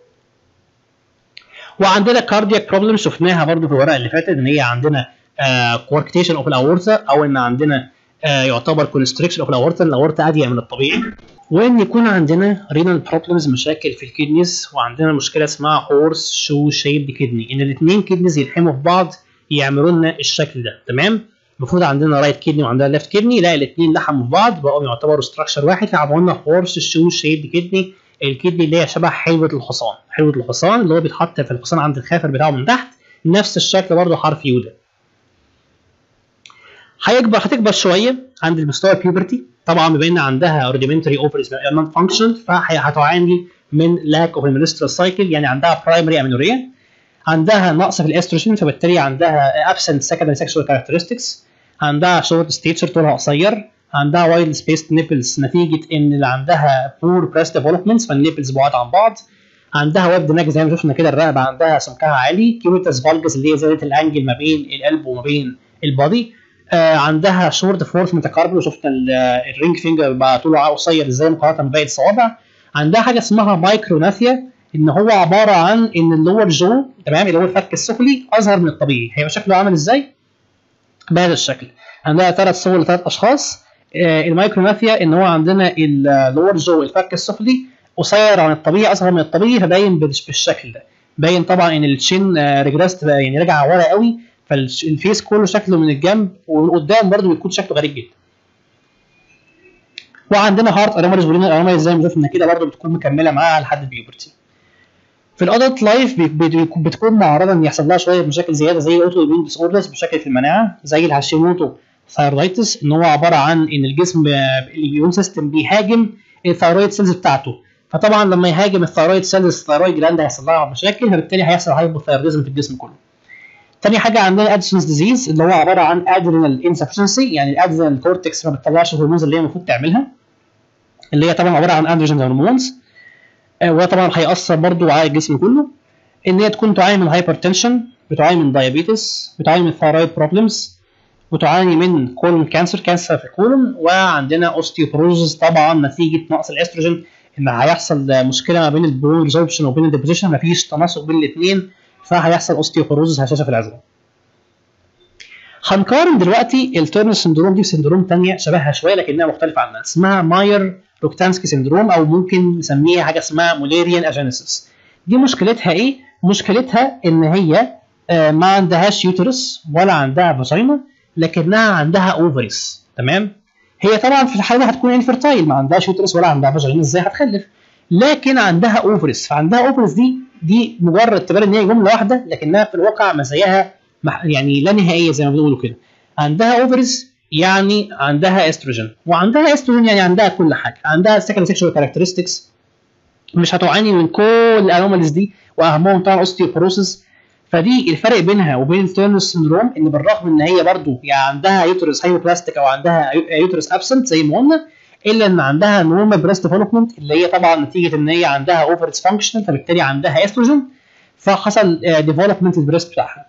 وعندنا كاردياك بروبلم شفناها برضو في الورقه اللي فاتت، ان هي عندنا كواركتيشن اوف الاورتا، او ان عندنا آه يعتبر كونستريكشن اوف الاورتا، الاورتا اضيق من الطبيعي، وان يكون عندنا رينال بروبلمز مشاكل في الكيدنيز، وعندنا مشكله اسمها هورس شو شيب كيدني، ان الاثنين كيدنيز يلحموا في بعض يعملوا لنا الشكل ده تمام. المفروض عندنا رايت كيدني وعندنا ليفت كيدني، لا الاثنين لحموا في بعض بقوا يعتبروا ستراكشر واحد، فعملوا لنا هورس شو شيب كيدني، الكيدني اللي هي شبه حلوه الحصان، حلوه الحصان اللي هو بيتحط في الحصان عند الخافر بتاعه من تحت، نفس الشكل برضه حرف يو ده. هيكبر هتكبر شويه عند المستوى البيوبرتي، طبعا بما ان عندها روديمنتري اوفرز نون فانكشن فهتعاني من لاك اوف المينسترال سايكل، يعني عندها برايمري امينوريا، عندها نقص في الاستروجين فبالتالي عندها ابسنت سكندري سكشوال كاركترستكس، عندها شورت ستيتشر طولها قصير، عندها وايد سبيس نيبلز نتيجه ان اللي عندها بور بريست ديفلوبمنتس فالنيبلز بعاد عن بعض، عندها ويب ناك زي ما شفنا كده، الرقبه عندها سمكها عالي، كيوتس فالجس اللي هي زاويه الانجل ما بين القلب وما بين البادي، آه عندها شورت فورث متكاربل، وشفنا الرينج فينجر بقى طوله قصير ازاي مقارنه بباقي الصوابع، عندها حاجه اسمها مايكروناثيا ان هو عباره عن ان اللور جو تمام اللي هو الفك السفلي اصغر من الطبيعي، هيبقى شكله عامل ازاي؟ بهذا الشكل. عندها ثلاث صور لثلاث اشخاص، آه المايكروناثيا ان هو عندنا اللور جو الفك السفلي قصير عن الطبيعي اصغر من الطبيعي فباين بالشكل ده، باين طبعا ان الشين آه ريجرست يعني رجع ورا قوي، فالفيس كله شكله من الجنب ومن قدام برضه بيكون شكله غريب جدا. وعندنا هارت انوماليز ورينال انوماليز زي ما شفنا كده برضه بتكون مكمله معاها لحد البيوبرتي. في الادلت لايف بتكون معرضه ان يحصل لها شويه مشاكل زياده زي اوتو اميون ديس اوردرز مشاكل في المناعه، زي الهاشيموتو ثايرويدايتس ان هو عباره عن ان الجسم الاميون سيستم بيهاجم الثايرويد سيلز بتاعته، فطبعا لما يهاجم الثايرويد سيلز الثايرويد جلاند هيحصل لها مشاكل، فبالتالي هيحصل هايبوثايروديزم في الجسم كله. تاني حاجه عندنا اديسونز ديزيز اللي هو عباره عن ادرينال انسفشنسي، يعني الادرينال كورتكس ما بتطلعش الهرمونز اللي هي المفروض تعملها، اللي هي طبعا عباره عن اندروجين هرمونز، وطبعا هيأثر برضو على الجسم كله. ان هي تكون تعاني من هايبرتنشن، بتعاني من دايابيتس، بتعاني من ثايرويد بروبلمز، بتعاني من كولون كانسر كانسر في الكولون، وعندنا اوستيوبروزس طبعا نتيجه نقص الاستروجين، ان هيحصل مشكله ما بين البون ريزوربشن وبين الديبوزيشن، مفيش تناسق بين الاثنين فهيحصل اوستيوبروزس هشاشه في العظام. هنقارن دلوقتي التيرنر سندروم دي بسندروم ثانيه شبهها شويه لكنها مختلفه عنها، اسمها ماير روكتانسكي سندروم، او ممكن نسميها حاجه اسمها موليريان اجينيسيس. دي مشكلتها ايه؟ مشكلتها ان هي آه ما عندهاش يوترس ولا عندها فاجينا لكنها عندها اوفريز تمام. هي طبعا في الحاله دي هتكون انفيرتايل، ما عندهاش يوترس ولا عندها فاجينا، ازاي هتخلف؟ لكن عندها اوفريز، فعندها اوفريز دي دي مجرد تبان ان هي جمله واحده لكنها في الواقع مزاياها يعني لا نهائيه زي ما بيقولوا كده. عندها اوفريز يعني عندها استروجين، وعندها استروجين يعني عندها كل حاجه، عندها سكند سيكشوال كاركترستكس، مش هتعاني من كل الانوماليز دي، واهمهم طبعا اوستيوبروسيس. فدي الفرق بينها وبين التيرنر سندروم، ان بالرغم ان هي برضو يعني عندها يوترس هايبوبلاستيك او عندها يوترس ابسنت زي ما قلنا، الا ان عندها نورمال بريست ديفلوبمنت اللي هي طبعا نتيجه ان هي عندها اوفرز فانكشنال، فبالتالي عندها استروجين فحصل ديفلوبمنت البريست بتاعها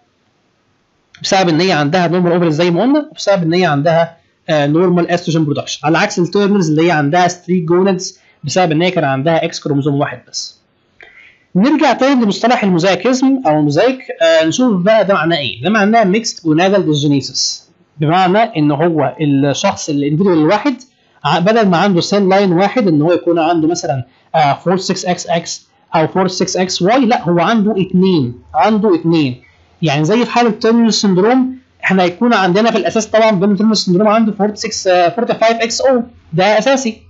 بسبب ان هي عندها نورمال اوفرز زي ما قلنا، وبسبب ان هي عندها نورمال استروجين برودكشن، على عكس التيرنرز اللي هي عندها ستريت جونادز بسبب ان هي كان عندها اكس كروموزوم واحد بس. نرجع تاني لمصطلح الموزايكيزم او الموزايك، آه نشوف بقى ده معناه ايه. ده معناه ميكست جونادال ديسجينيسيس، بمعنى ان هو الشخص الانديفيدوال الواحد بدل ما عنده سيل لاين واحد ان هو يكون عنده مثلا آه أربعة ستة إكس إكس او أربعة ستة إكس واي، لا هو عنده اثنين، عنده اثنين. يعني زي في حاله تيرنر سندروم احنا هيكون عندنا في الاساس طبعا بين تيرنر سندروم عنده خمسة وأربعين إكس أو، ده اساسي.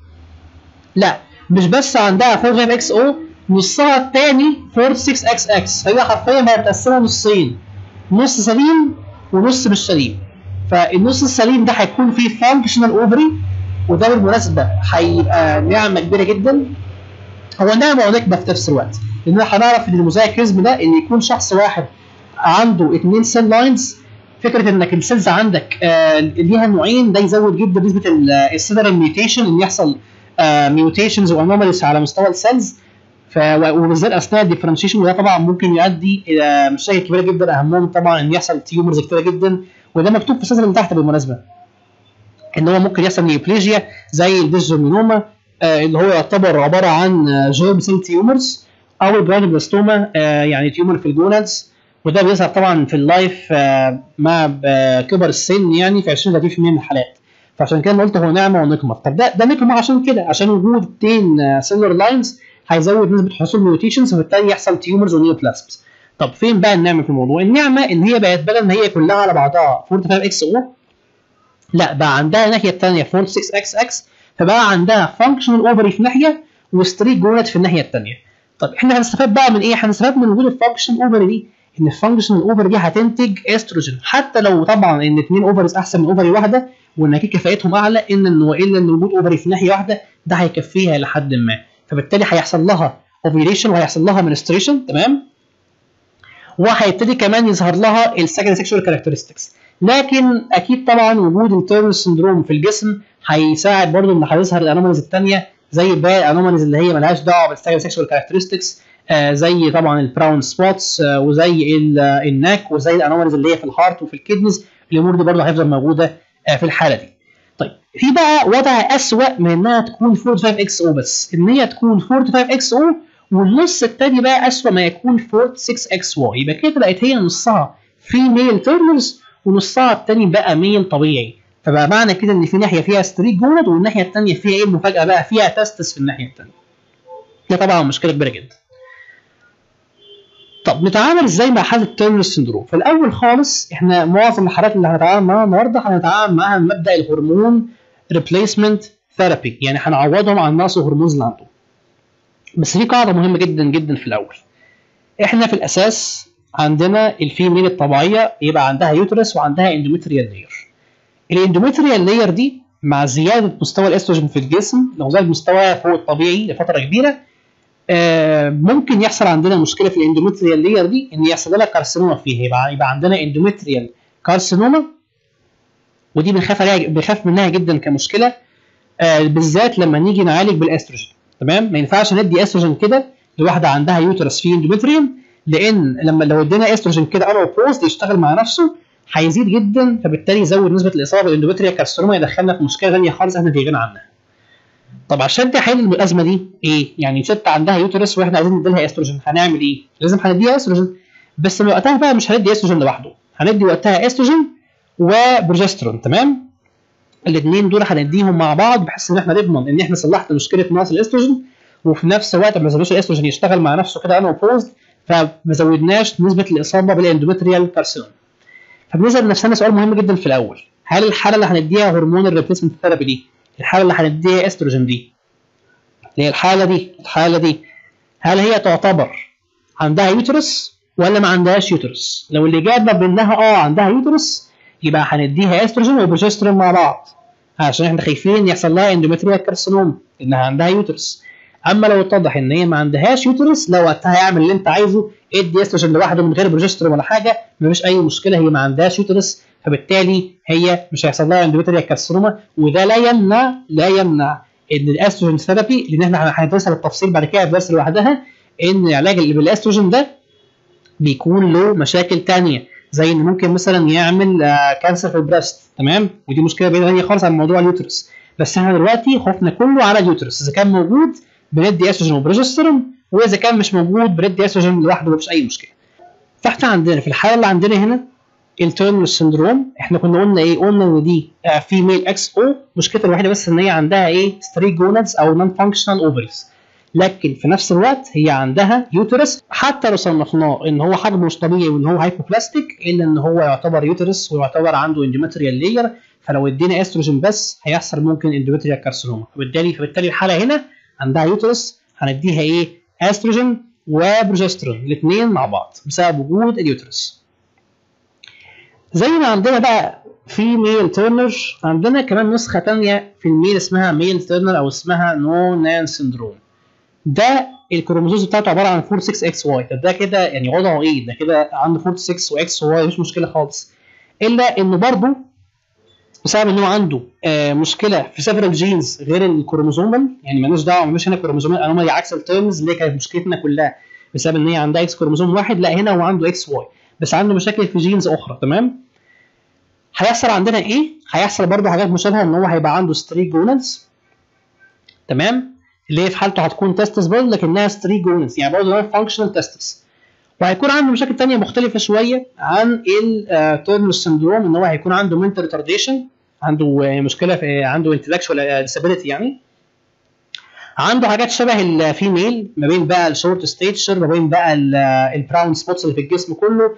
لا مش بس عندها أربعة وأربعين إكس أو، نصها الثاني أربعة ستة إكس إكس، هي حرفيا متقسمه نصين، نص سليم ونص مش سليم. فالنص السليم ده هيكون فيه فانكشنال اوفري، وده بالمناسبه هيبقى نعمه كبيره جدا. هو نعمه ونكبه في نفس الوقت، لان هنعرف ان الموزايكيزم ده ان يكون شخص واحد عنده اثنين سيل لاينز فكره انك السيلز عندك آه ليها نوعين، ده يزود جدا نسبه السيلر ميوتيشن، ان يحصل آه ميوتيشنز وانوماليز على مستوى السيلز، وبالذات اثناء الديفرنشيشن، وده طبعا ممكن يؤدي الى مشاكل كبيره جدا، اهمهم طبعا ان يحصل تيومرز كتيره جدا، وده مكتوب في السلسله اللي تحت بالمناسبه، ان هو ممكن يحصل نيوبليجيا زي الديسجرمينوما آه اللي هو يعتبر عباره عن جيرم سيل تيومرز، او الجرانيوبلاستوما آه يعني تيومر في الجونادز، وده بيظهر طبعا في اللايف آه مع كبر السن يعني في عشرين ثلاثين بالمية من الحالات. فعشان كده قلت هو نعمه ونقمه. طب ده ده نقمه عشان كده، عشان وجود اتنين سيلر لاينز هيزود نسبه حصول ميوتيشنز، وبالتالي يحصل تيومرز ونيوبلازمز. طب فين بقى النعمه في الموضوع؟ النعمه ان هي بقت بدل ما هي كلها على بعضها خمسة وأربعين اكس او، لا بقى عندها الناحيه الثانيه أربعة وستين اكس اكس، فبقى عندها فانكشنال اوفري في ناحيه وستريت جونات في الناحيه الثانيه. طب احنا هنستفاد بقى من ايه؟ هنستفاد من وجود الفانكشنال اوفري دي، ان الفانكشنال اوفري دي هتنتج استروجين، حتى لو طبعا ان اثنين اوفريز احسن من اوفري واحده، وان اكيد كفاءتهم اعلى، ان انه الا ان وجود اوفري في ناحيه واحده ده هيكفيها لحد ما، فبالتالي هيحصل لها اوفيليشن وهيحصل لها منستريشن، تمام؟ وهيبتدي كمان يظهر لها السكند سيكشوال كاركترستكس. لكن اكيد طبعا وجود التيرنر سندروم في الجسم هيساعد برضه ان هيظهر الانوماليز الثانيه، زي باقي الانوماليز اللي هي مالهاش دعوه بالسكند سيكشوال كاركترستكس، آه زي طبعا البراون سبوتس آه وزي الناك، وزي الانوماليز اللي هي في الهارت وفي الكدنز. الامور دي برضه هتفضل موجوده آه في الحاله دي. طيب في بقى وضع اسوأ من انها تكون أربعة وأربعين اكس او بس، ان هي تكون أربعة وأربعين اكس او والنص الثاني بقى اسوأ ما يكون أربعة وستين اكس واي، يبقى كده بقت هي نصها فيميل تيرنرز ونصها الثاني بقى ميل طبيعي. فبقى معنى كده ان في ناحيه فيها ستريت جوناد، والناحيه الثانيه فيها ايه المفاجاه بقى؟ فيها تستس في الناحيه الثانيه. ده طبعا مشكله كبيره جدا. طب نتعامل ازاي مع حاله التيرنر سندروم؟ في الاول خالص احنا معظم الحالات اللي هنتعامل معاها النهارده هنتعامل معاها بمبدا الهرمون ريبليسمنت ثيرابي، يعني هنعوضهم عن نقص الهرمونز اللي عندهم. بس في قاعده مهمه جدا جدا في الاول، احنا في الاساس عندنا الفيميل الطبيعيه يبقى عندها يوترس وعندها اندوميتريال لاير. الاندوميتريال لاير دي مع زياده مستوى الاستروجين في الجسم، لو زاد مستواه فوق الطبيعي لفتره كبيره، آه ممكن يحصل عندنا مشكله في الاندوميتريال لاير دي، ان يحصل لها كارسينوما فيها، يبقى يبقى عندنا اندوميتريال كارسينوما، ودي بنخاف عليها بنخاف منها جدا كمشكله، آه بالذات لما نيجي نعالج بالاستروجين. تمام؟ ما ينفعش ندي استروجين كده لواحده عندها يوترس فيه اندوميتريوم، لان لما لو ادينا استروجين كده انا بوست يشتغل مع نفسه هيزيد جدا، فبالتالي يزود نسبه الاصابه بالاندوميتريال كارسينوما، يدخلنا في مشكله ثانيه خالص احنا في غنى عنها. طب عشان تحل الازمه دي ايه؟ يعني ست عندها يوترس واحنا عايزين ندي لها استروجين، هنعمل ايه؟ لازم هنديها استروجين، بس وقتها بقى مش هندي استروجين لوحده، هندي وقتها استروجين وبروجسترون، تمام؟ الاثنين دول هنديهم مع بعض بحيث ان احنا نضمن ان احنا صلحت مشكله نقص الاستروجين، وفي نفس الوقت ما نزودش الاستروجين يشتغل مع نفسه كده انا اوبوزد، فما زودناش نسبه الاصابه بالاندوميتريال كارسينوما. فبنسال نفسنا سؤال مهم جدا في الاول، هل الحاله اللي هنديها هرمون الريبليسمنت ثيرابي دي، الحاله اللي هنديها استروجين دي، اللي هي الحاله دي الحاله دي هل هي تعتبر عندها يوترس ولا ما عندهاش يوترس؟ لو الاجابه بانها اه عندها يوترس، يبقى هنديها استروجين وبروجسترون مع بعض، عشان احنا خايفين يحصل لها اندوميتريال كارسينوما انها عندها يوترس. اما لو اتضح ان هي ما عندهاش يوترس، لو وقتها هيعمل اللي انت عايزه، ادي استروجين لوحده من غير بروجسترون ولا حاجه، مفيش اي مشكله، هي ما عندهاش يوترس، فبالتالي هي مش هيحصل لها اندوميتريال كارسينوما. وده لا يمنع لا يمنع ان الاستروجين ثيرابي، لان احنا هندرسها بالتفصيل بعد كده بس لوحدها، ان العلاج اللي بالاستروجين ده بيكون له مشاكل ثانيه، زي ان ممكن مثلا يعمل آه كانسر في البريست، تمام؟ ودي مشكله بعيده ثانيه خالص عن موضوع اليوترس. بس احنا دلوقتي خوفنا كله على اليوترس، اذا كان موجود بندي استروجين وبروجسترون، واذا كان مش موجود بندي استروجين لوحده مفيش اي مشكله. فاحنا عندنا في الحاله اللي عندنا هنا التيرنر سندروم، احنا كنا قلنا ايه؟ قلنا ان دي فيميل اكس او، مشكلتها الوحيده بس ان هي عندها ايه؟ ستريت جونادز او نون فانكشنال اوفريز، لكن في نفس الوقت هي عندها يوترس، حتى لو صنفناه ان هو حجمه مش طبيعي وان هو هايبوبلاستيك، الا ان هو يعتبر يوترس ويعتبر عنده اندوميتريال لاير، فلو ادينا استروجين بس هيحصل ممكن اندوميتريال كارسينوما. فبالتالي فبالتالي الحاله هنا عندها يوترس، هنديها ايه؟ استروجين وبروجسترون الاثنين مع بعض بسبب وجود اليوترس. زي ما عندنا بقى في ميل تيرنر، عندنا كمان نسخه ثانيه في الميل اسمها ميل تيرنر او اسمها نو نان سندروم. ده الكروموزوم بتاعته عباره عن أربعة وستين اكس واي، ده كده يعني وضعه ايه؟ ده كده عنده أربعة وستين واكس واي مش مشكله خالص. الا انه برضه بسبب ان هو عنده آه مشكله في سيفرال جينز غير الكروموزومال، يعني مالوش دعوه مش هنا كروموزومال انومالي عكس التيرمز اللي كانت مشكلتنا كلها بسبب ان هي عندها اكس كروموزوم واحد، لا هنا هو عنده اكس واي بس عنده مشاكل في جينز اخرى. تمام. هيحصل عندنا ايه؟ هيحصل برضه حاجات مشابهه ان هو هيبقى عنده ستري جونالز. تمام. اللي هي في حالته هتكون تستس برضه لكنها ستري جونالز، يعني برضه نون فانكشنال تستس. وهيكون عنده مشاكل ثانيه مختلفه شويه عن التيرنر سندروم، ان هو هيكون عنده منتال ريتارديشن، عنده مشكله في عنده انتلكشوال ديسابيلتي، يعني عنده حاجات شبه الفيميل ما بين بقى الشورت ستيتشر، ما بين بقى البراون سبوتس اللي في الجسم كله،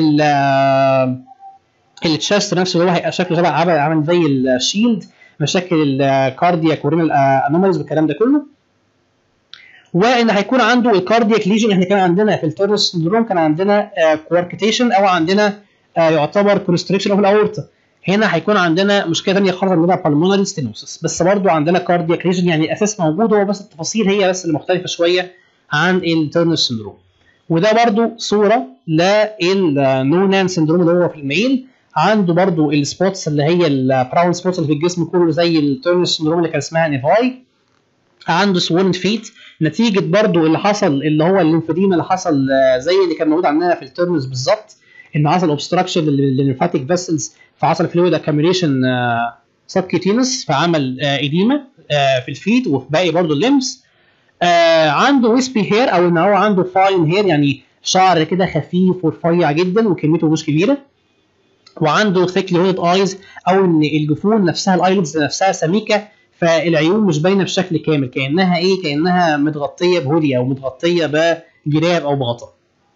التشست نفسه اللي هو هيبقى شكله شبه عامل زي الشيلد، مشاكل الكاردياك ورينال انوماليز والكلام ده كله. وان هيكون عنده الكاردياك ليجن. احنا كان عندنا في التيرنر سندروم كان عندنا كواركتيشن او عندنا يعتبر كونستريكشن اوف الاورتا، هنا هيكون عندنا مشكله ثانيه خالص عندنا بالمونري ستينوسس، بس برضو عندنا كاردياك ليجن، يعني الاساس موجود هو بس التفاصيل هي بس اللي مختلفه شويه عن التيرنر سندروم. وده برضو صوره للنونان سندروم اللي هو في الميل، عنده برضو السبوتس اللي هي البراون سبوتس اللي في الجسم كله زي التيرنر سندروم اللي كان اسمها نيفاي، عنده سوولن فيت نتيجه برضو اللي حصل اللي هو الليمفوديما اللي حصل زي اللي كان موجود عندنا في التيرنرز بالظبط، ان حصل اوبستراكشن للليمفاتيك فيسلز فحصل فلويد اكاميليشن سبكيتينس فعمل ايديما في الفيت وفي باقي برضو الليمس. عنده ويسبي هير او ان هو عنده فاين هير، يعني شعر كده خفيف ورفيع جدا وكميته مش كبيره، وعنده ثيكلي هودد ايز او ان الجفون نفسها الايلدز نفسها سميكه فالعيون مش باينه بشكل كامل، كانها ايه كانها متغطيه بهودي او متغطيه بجراب او بغطاء.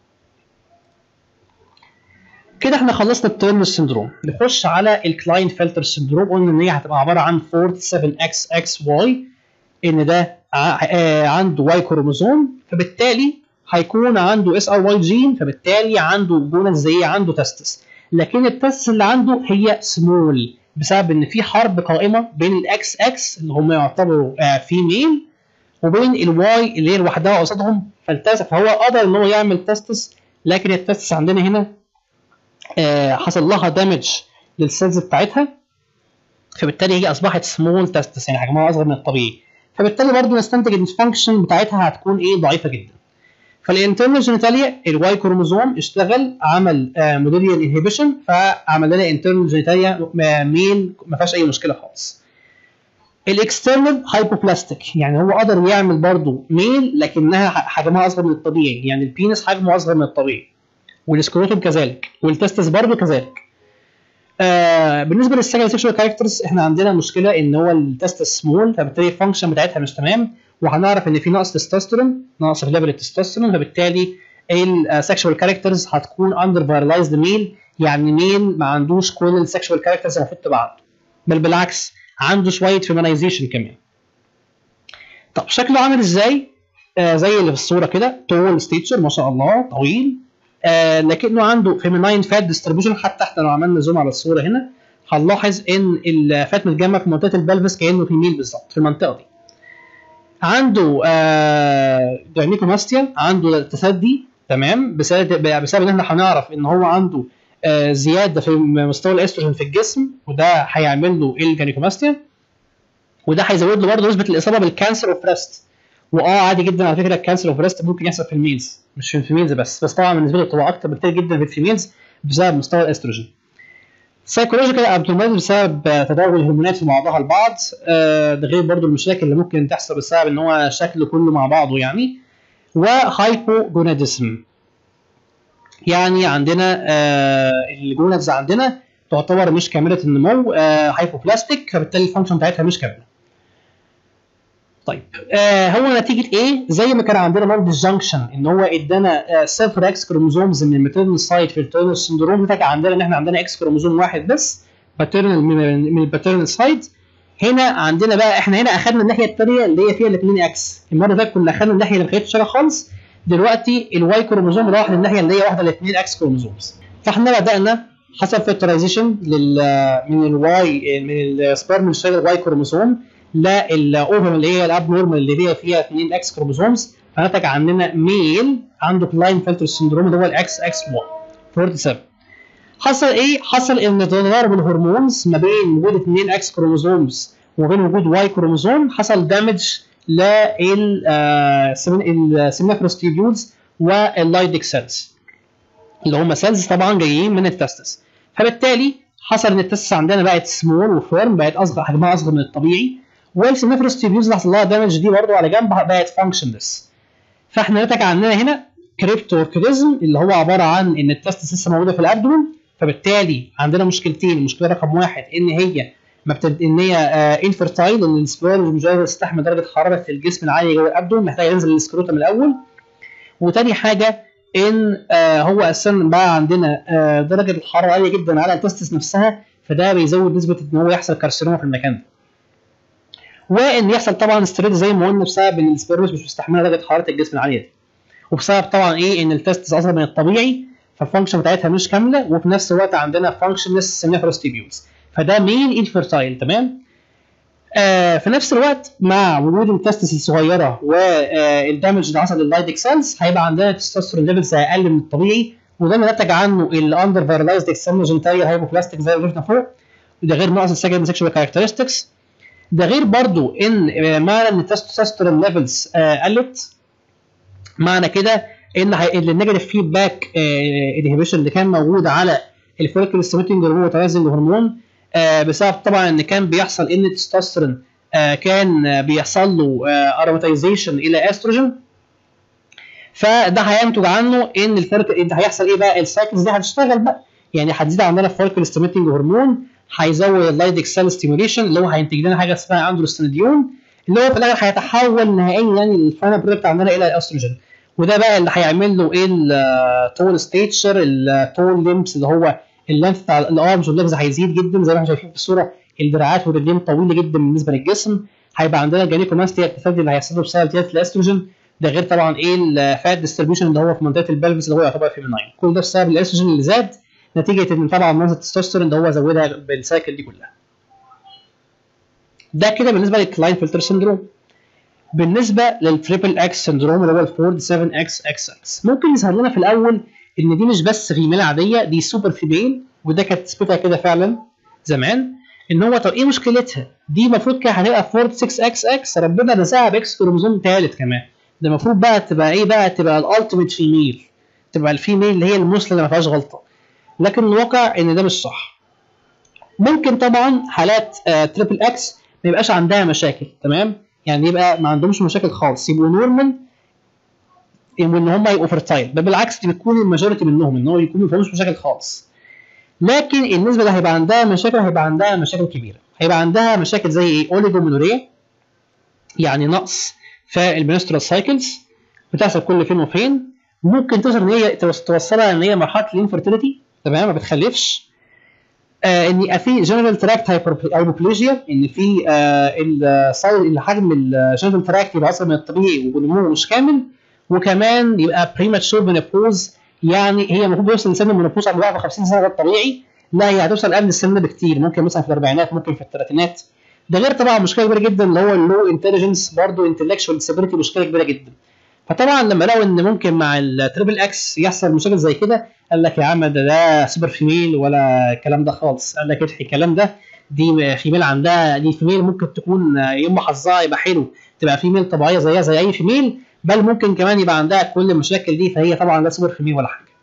كده احنا خلصنا التيرنر سندروم. نخش على الكلاين فلتر سندروم. قلنا ان هي هتبقى عباره عن أربعة سبعة إكس إكس واي، ان ده عنده واي كروموزوم فبالتالي هيكون عنده اس ار واي جين، فبالتالي عنده جونز زي عنده تستس، لكن التستس اللي عنده هي سمول بسبب ان في حرب قائمه بين الاكس اكس اللي هم يعتبروا فيميل وبين الواي اللي هي لوحدها قصادهم، فهو قدر ان هو يعمل تستس، لكن التستس عندنا هنا آه حصل لها دامج للسيلز بتاعتها، فبالتالي هي اصبحت سمول تستس يعني حجمها اصغر من الطبيعي، فبالتالي برضه نستنتج ان الفانكشن بتاعتها هتكون ايه ضعيفه جدا. فالانترنال جينيتاليا الواي كروموزوم اشتغل عمل آه موديليان انهبيشن فعمل لنا انترنال جينيتاليا ميل ما فيهاش اي مشكله خالص. الاكسترنال هايبوبلاستيك يعني هو قدر يعمل برضه ميل لكنها حجمها اصغر من الطبيعي، يعني البينس حجمه اصغر من الطبيعي، والسكروتوم كذلك، والتستس برضه كذلك. آه بالنسبه للسكند سيكشوال كاركترز احنا عندنا مشكله ان هو التستس سمول فبالتالي الفانكشن بتاعتها مش تمام، وهنعرف ان في نقص تستوستيرون، نقص في ليفل التستوستيرون، فبالتالي السكشوال كاركترز هتكون اندر فايرلايزد ميل، يعني ميل ما عندوش كل السكشوال كاركترز المفروض تبقى عنده، بل بالعكس عنده شويه فيمينايزيشن كمان. طب شكله عامل ازاي؟ آه زي اللي في الصوره كده، تول ستيتشر ما شاء الله طويل، آه لكنه عنده فيميناين فات ديستريبيوشن، حتى احنا لو عملنا زوم على الصوره هنا هنلاحظ ان الفات متجمع في منطقه البلفس كانه في ميل بالظبط في المنطقه دي. عنده آه جاينيكوماستيا، عنده تثدي تمام بسبب بسبب ان احنا هنعرف ان هو عنده آه زياده في مستوى الاستروجين في الجسم، وده هيعمل له الجاينيكوماستيا، وده هيزود له برضه نسبه الاصابه بالكانسر اوف بريست. واه عادي جدا على فكره الكانسر اوف بريست ممكن يحصل في الميلز مش في الفيميلز بس، بس طبعا بالنسبه له بتبقى اكتر بكتير جدا في الفيميلز بسبب مستوى الاستروجين. سايكولوجيكال ابنورماليتي بسبب تداول الهرمونات في بعضها البعض، آه ده غير برضو المشاكل اللي ممكن تحصل بسبب ان هو شكله كله مع بعضه يعني. وهايبوجوناديزم يعني عندنا آه الجونادز عندنا تعتبر مش كامله النمو، آه هايبوبلاستيك، فبالتالي الفانكشن بتاعتها مش كامله. طيب آه هو نتيجه ايه؟ زي ما كان عندنا برضه الجنكشن ان هو ادانا آه صفر اكس كروموزومز من الماتيرنال سايد في التيرنال سندروم، نتج عندنا ان احنا عندنا اكس كروموزوم واحد بس باترنال من الباترنال سايد. هنا عندنا بقى احنا هنا اخذنا الناحيه الثانيه اللي هي فيها الاثنين اكس، المره اللي فاتت كنا اخذنا الناحيه اللي ما كانتش شغاله خالص، دلوقتي الواي كروموزوم راح للناحيه اللي هي واحده الاثنين اكس كروموزومز. فاحنا بدانا حصل فيرتلايزيشن لل من الواي من السبرم اللي شغال الواي كروموزوم لا الاوفم اللي هي الاب نورمال اللي هي فيها اثنين اكس كروموزومز، فنتج عندنا ميل عنده كلاين فلتر سندروم اللي هو الاكس اكس واي سبعة وأربعين. حصل ايه؟ حصل ان تضارب الهرمونز ما بين وجود اثنين اكس كروموزومز وما بين وجود واي كروموزوم، حصل دامج للسيمنيفروس تيبيولز واللايدك سيلز اللي هم سيلز طبعا جايين من التستس. فبالتالي حصل ان التستس عندنا بقت سمول وفيرم، بقت اصغر، حجمها اصغر من الطبيعي، والسيمنيفروس تيبيولز اللي حصل لها دامج دي برضه على جنب بقت فانكشنلس. فاحنا نتج عندنا هنا كريبتوركيدزم اللي هو عباره عن ان التستس لسه موجوده في الابدومن. فبالتالي عندنا مشكلتين، المشكله رقم واحد ان هي ما بتد... ان هي انفرتايل، ان السبيرم مش قادر تستحمل درجه حراره الجسم العاليه جوه الابدومن، محتاج ينزل للسكروتم الاول. وتاني حاجه ان آه هو اساسا بقى عندنا آه درجه الحراره عاليه جدا على التستس نفسها، فده بيزود نسبه ان هو يحصل كارسينوما في المكان ده. وان يحصل طبعا ستريد زي ما قلنا بسبب ان السبيرم مش مستحمله درجه حراره الجسم العاليه دي، وبسبب طبعا ايه ان التستس اصغر من الطبيعي، فالفانكشن بتاعتها مش كامله، وفي نفس الوقت عندنا فانكشنلس سيمنيفروس تيبيولز، فده ميل انفيرتايل. تمام. آه في نفس الوقت مع وجود التستس الصغيره والدامج اللي حصل لللايدك سيلز هيبقى عندنا تستوستيرون ليفلز اقل من الطبيعي، وده اللي نتج عنه الاندر فيرلايزد اكسترنال جينيتاليال هايبوبلاستيك زي ما شفنا فوق، وده غير نقص السكند سيكشوال كاركترستكس. ده غير برضو ان معنى ان التستوستيرون ليفلز آه قلت، معنى كده ان النيجاتيف فيدباك انهبيشن اللي كان موجود على الفوليكل ستيميوليتنج هرمون وتوازن الهرمون آه بسبب طبعا ان كان بيحصل ان التستوستيرون آه كان آه بيحصل له اروماتيزيشن الى استروجين، فده هينتج عنه ان الفوليكل هيحصل ايه بقى؟ السايكلز دي هتشتغل بقى، يعني هتزيد عندنا الفوليكل ستيميوليتنج هرمون، هيزود اللايدك سيل ستيميوليشن اللي هو هينتج لنا حاجه اسمها اندروستينيديون، اللي هو في الاخر هيتحول نهائيا يعني الفاينل برودكت عندنا الى الاستروجين، وده بقى اللي هيعمل له ايه؟ التول ستيتشر، التول ليمبس اللي هو اللينث بتاع الارمز والليجز هيزيد جدا زي ما احنا شايفين في الصوره، الدراعات والرجلين طويله جدا بالنسبه للجسم، هيبقى عندنا الجانيكوماستيا التثدي اللي هيحصل له بسبب زياده الاستروجين، ده غير طبعا ايه الفات ديستريبيوشن اللي هو في منطقه البلفس اللي هو يعتبر فيميناين، كل ده بسبب الاستروجين اللي زاد نتيجه ان طبعا نقص التستوستيرون اللي هو زودها بالسايكل دي كلها. ده كده بالنسبه للكلاين فلتر سندروم. بالنسبه للتريبل اكس سندروم اللي هو الفورد سبعة اكس اكس اكس، ممكن يظهر لنا في الاول ان دي مش بس فيميل عاديه، دي سوبر فيميل، وده كانت تثبتها كده فعلا زمان، ان هو طب ايه مشكلتها؟ دي المفروض كده هتبقى فورد ستة اكس اكس، ربنا رزقها باكس كروموزوم ثالث كمان، ده المفروض بقى تبقى ايه بقى؟ تبقى الالتيميت فيميل، تبقى الفيميل اللي هي المثلى اللي ما فيهاش غلطه، لكن الواقع ان ده مش صح. ممكن طبعا حالات آه تريبل اكس ما يبقاش عندها مشاكل، تمام؟ يعني يبقى ما عندهمش مشاكل خالص، يبقوا نورمال، ان هم يبقوا فيرتايل، بل بالعكس دي بتكون الماجوريتي منهم ان هو يكونوا ما فيهمش مشاكل خالص. لكن النسبه اللي هيبقى عندها مشاكل هيبقى عندها مشاكل كبيره، هيبقى عندها مشاكل زي ايه؟ اوليجومينوريا، يعني نقص في المنسترال سايكلز بتحصل كل فين وفين، ممكن توصل ان هي توصلها ان هي مرحله الانفيرتيليتي، تمام؟ ما بتخلفش. آه ان في جنرال تراكت هايبوبليجيا، ان في آه الحجم الجنرال تراكت يبقى اصغر من الطبيعي ونموه مش كامل، وكمان يبقى بريماتشور مينوبوز، يعني هي المفروض توصل لسن المينوبوز عند واحد وخمسين سنه ده الطبيعي، لا هي هتوصل قبل السن ده بكتير، ممكن مثلا في الاربعينات، ممكن في الثلاثينات. ده غير طبعا مشكله كبيره جدا اللي هو اللو انتليجنس، برضه انتلكشوال ديسابيلتي مشكله كبيره جدا. فطبعا لما لقوا ان ممكن مع التريبل اكس يحصل مشاكل زي كده، قال لك يا عم ده ده سوبر فيميل ولا الكلام ده خالص، قال لك اضحي الكلام ده، دي فيميل عندها، دي فيميل ممكن تكون يوم حظها يبقى حلو تبقى فيميل طبيعيه زيها زي اي فيميل، بل ممكن كمان يبقى عندها كل المشاكل دي، فهي طبعا لا سوبر فيميل ولا حاجه.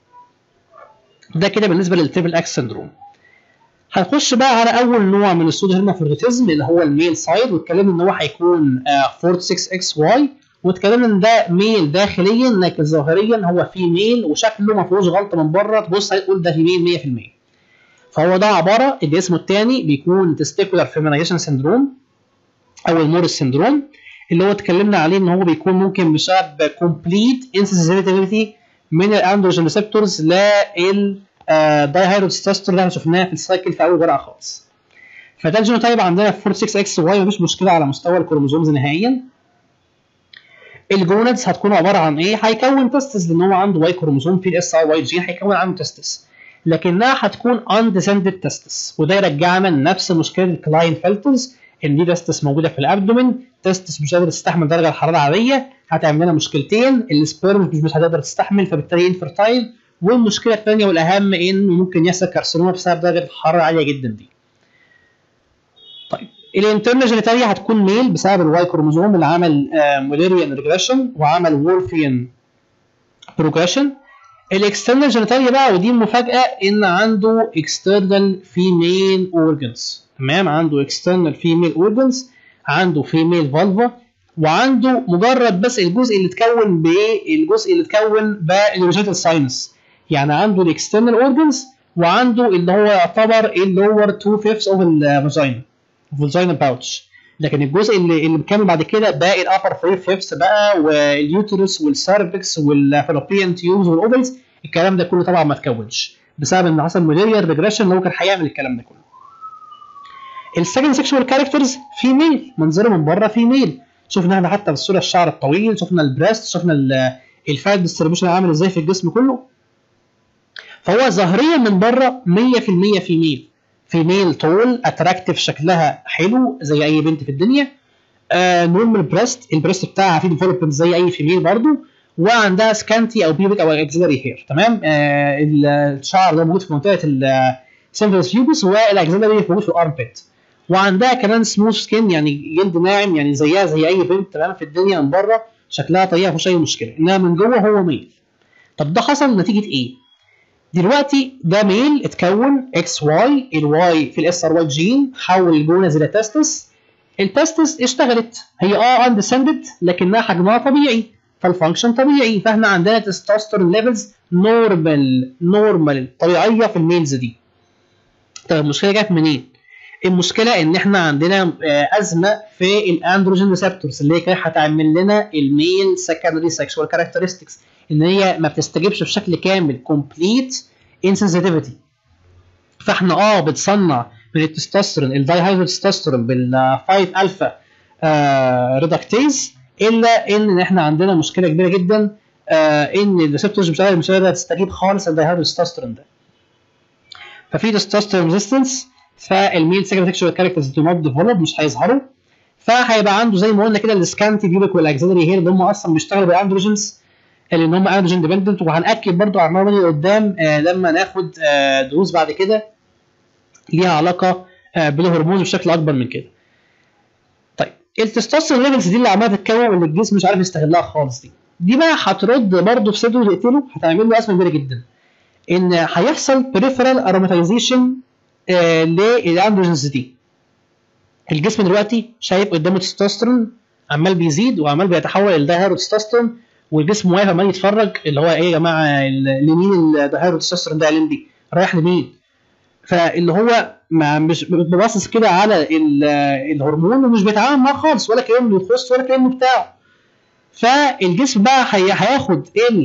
ده كده بالنسبه للتريبل اكس سندروم. هنخش بقى على اول نوع من السودو هيرمافروديتيزم اللي هو الميل سايد، واتكلمنا ان هو هيكون فورد ستة اكس واي، واتكلمنا ان ده ميل داخليا لكن ظاهريا هو فيميل وشكله ما فيهوش غلطه من بره، تبص هتقول ده فيميل مية في المية. فهو ده عباره، اللي اسمه الثاني بيكون تستيكولار فيمينايزيشن سندروم او المورس سندروم، اللي هو اتكلمنا عليه ان هو بيكون ممكن بسبب كومبليت انسنسيتيفيتي من الاندروجين ريسبتورز لل دايهيدروتستوستيرون اللي احنا شفناه في السايكل في اول ورقه خالص. فده الجينوتايب عندنا في فورد ستة اكس واي، مفيش مشكله على مستوى الكروموزومز نهائيا. الجونادز هتكون عباره عن ايه؟ هيكون تستس لان هو عنده واي كروموزوم في الاس اي واي جين، هيكون عنده تستس، لكنها هتكون اندسندد تستس، وده يرجعنا لنفس مشكله الكلاين فلترز، ان دي تستس موجوده في الابدومن، تستس مش قادره تستحمل درجه الحراره العاديه، هتعمل لنا مشكلتين، السبيرم مش هتقدر تستحمل فبالتالي انفيرتايل، والمشكله الثانيه والاهم انه ممكن يحصل كارسينوما بسبب درجه الحراره العاليه جدا دي. طيب الانترنال جينيتاليا هتكون ميل بسبب الواي كروموزوم اللي عمل موليريان ريجريشن وعمل وولفيان بروجريشن. الاكسترنال جينيتاليا بقى ودي المفاجاه ان عنده اكسترنال فيميل اورجنز. تمام، عنده اكسترنال فيميل اورجنز، عنده فيميل فالفا، وعنده مجرد بس الجزء اللي اتكون بايه؟ الجزء اللي اتكون بالريجيتال ساينس. يعني عنده الاكسترنال اورجنز وعنده اللي هو يعتبر اللور تو فيفث اوف الفاجينا الفاجينا باوتش، لكن الجزء اللي اللي مكمل بعد كده باقي الابر ثري فيفث بقى واليوترس والسيرفكس والفالوبيان تيوبز والاوفلز، الكلام ده كله طبعا ما اتكونش بسبب ان حصل موليريان ريجريشن اللي هو كان هيعمل الكلام ده كله. السكند سيكشوال كاركترز فيميل، منظره من بره فيميل، شفنا احنا حتى في الصوره الشعر الطويل، شفنا البريست، شفنا الفات ديستريبيوشن عامل ازاي في الجسم كله. فهو ظاهريا من بره مية في المية فيميل، فيميل طول اتراكتيف، شكلها حلو زي اي بنت في الدنيا، آه نورمال بريست، البريست بتاعها فيه ديفلوبمنت زي اي فيميل برضو، وعندها سكانتي او بيبك او اكسلري هير. تمام، آه الشعر ده موجود في منطقه السيمفلس يوبس والاكسلري موجود في الارمبيت، وعندها كمان سموث سكين يعني جلد ناعم، يعني زيها زي اي بنت تمام في الدنيا، من بره شكلها طبيعي مفيش اي مشكله، انما من جوه هو ميل. طب ده حصل نتيجه ايه؟ دلوقتي ده ميل اتكون اكس واي، الواي في الاس ار واي جين حول الجونز الى تستس، التستس اشتغلت هي اه اندسندد لكنها حجمها طبيعي فالفانكشن طبيعي، فاحنا عندنا تستوستيرون ليفلز نورمال نورمال طبيعيه في الميلز دي. طب المشكله جت منين؟ المشكله ان احنا عندنا ازمه في الاندروجين ريسبتورز اللي هي كانت هتعمل لنا الميل سكندري سيكشوال كاركترستكس، ان هي ما بتستجيبش بشكل كامل كومبليت انسنسيتيفيتي. فاحنا اه بتصنع من التستوستيرون الدايهايدرو تستوستيرون بال خمسة الفا آه ريدكتيز، الا ان احنا عندنا مشكله كبيره جدا، آه ان الريسبتورز مش قادره مش قادره تستجيب خالص للدايهايدرو تستوستيرون ده. ففي تستوستيرون ريزيستنس، فالميل سكندري سيكشوال كاركترز دو نوت ديفلوب، مش هيظهروا، فهيبقى عنده زي ما قلنا كده السكانتي بيوبك والاكسلري هير اللي هم اصلا بيشتغلوا بالاندروجينز اللي هم اندروجين ديبندنت، وهنأكد برضو على الموضوع ده قدام آه لما ناخد آه دروس بعد كده ليها علاقه آه بالهرمون بشكل اكبر من كده. طيب التستوستيرون ليفلز دي اللي عماله تتكون واللي الجسم مش عارف يستغلها خالص، دي دي بقى هترد برضو في صدره وتقتله، هتعمل له ازمه كبيره جدا، ان هيحصل بريفرال اروماتيزيشن آه للاندروجينز دي. الجسم دلوقتي شايف قدامه تستوستيرون عمال بيزيد وعمال بيتحول لدايهيدرو تستوستيرون، والجسم واقف عمال يتفرج اللي هو ايه يا جماعه لمين الدايهيدرو تستوستيرون ده لمبي رايح لمين؟ فاللي هو ما مش باصص كده على الهرمون ومش بيتعامل معاه خالص، ولا كانه يخص ولا كانه بتاعه. فالجسم بقى هياخد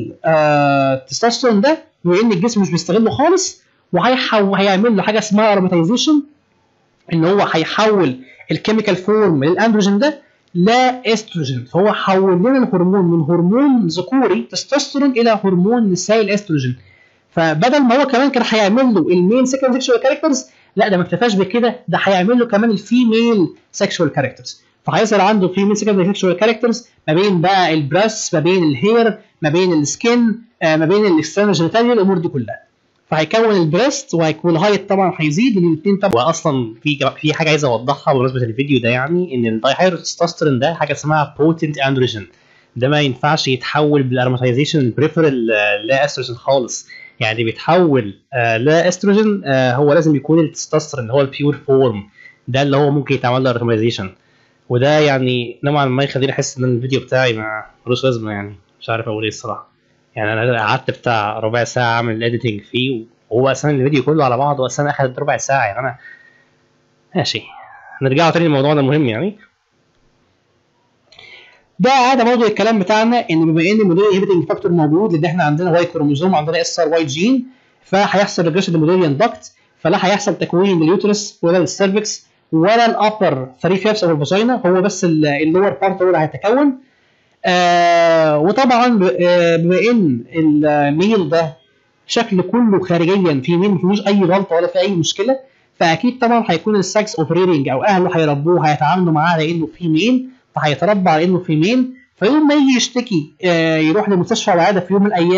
التستوستيرون ده وان الجسم مش بيستغله خالص، وهيعمل له حاجه اسمها اروماتيزيشن، ان هو هيحول الكيميكال فورم للاندروجين ده لا استروجين، فهو حول لنا الهرمون من هرمون ذكوري تستوستيرون الى هرمون نسائي الاستروجين. فبدل ما هو كمان كان هيعمل له المين سكند سيكشوال كاركترز، لا ده ما اكتفاش بكده، ده هيعمل له كمان الفيميل سيكشوال كاركترز، فهيظهر عنده فيميل سكند سيكشوال كاركترز ما بين بقى البراس، ما بين الهير، ما بين السكين، آه ما بين الاكسترنال جينيتاليا، الامور دي كلها. فهيكون البريست وهيكون الهايت طبعا هيزيد الاثنين طبعا. واصلا في في حاجه عايز اوضحها بمناسبه الفيديو ده، يعني ان الدايهيدرو تستوستيرون ده حاجه اسمها بوتنت اندروجين، ده ما ينفعش يتحول بالاروماتيزيشن البريفرال لا استروجين خالص، يعني بيتحول آه لا استروجين آه هو لازم يكون التستوستيرون اللي هو البيور فورم ده اللي هو ممكن يتعمل له اروماتيزيشن، وده يعني نوعا ما يخليني احس ان الفيديو بتاعي ما ملوش لازمه، يعني مش عارف اقول ايه الصراحه. يعني انا قعدت بتاع ربع ساعه اعمل اديتنج فيه، وهو اصلا الفيديو كله على بعضه اصلا اخد ربع ساعه، يعني انا ماشي. نرجع تاني للموضوع ده مهم. يعني ده عاده برضه الكلام بتاعنا، ان بما ان الموديل انهبيتنج فاكتور موجود، لان احنا عندنا واي كروموزوم وعندنا اس ار واي جين، فهيحصل ريجريشن للموديليان داكت، فلا هيحصل تكوين لليوترس ولا للسيرفكس ولا الابر ثري فيفث او الفاجينا، هو بس اللور بارت هو اللي هيتكون. آه وطبعا بما ان الميل ده شكل كله خارجيا في ميل ما فيهوش اي غلطه ولا في اي مشكله، فاكيد طبعا هيكون السكس اوفريرنج او اهله هيربوه هيتعاملوا معاه على انه في ميل، فهيتربى على انه في ميل، فيوم ما يجي يشتكي آه يروح لمستشفى العياده في يوم من الايام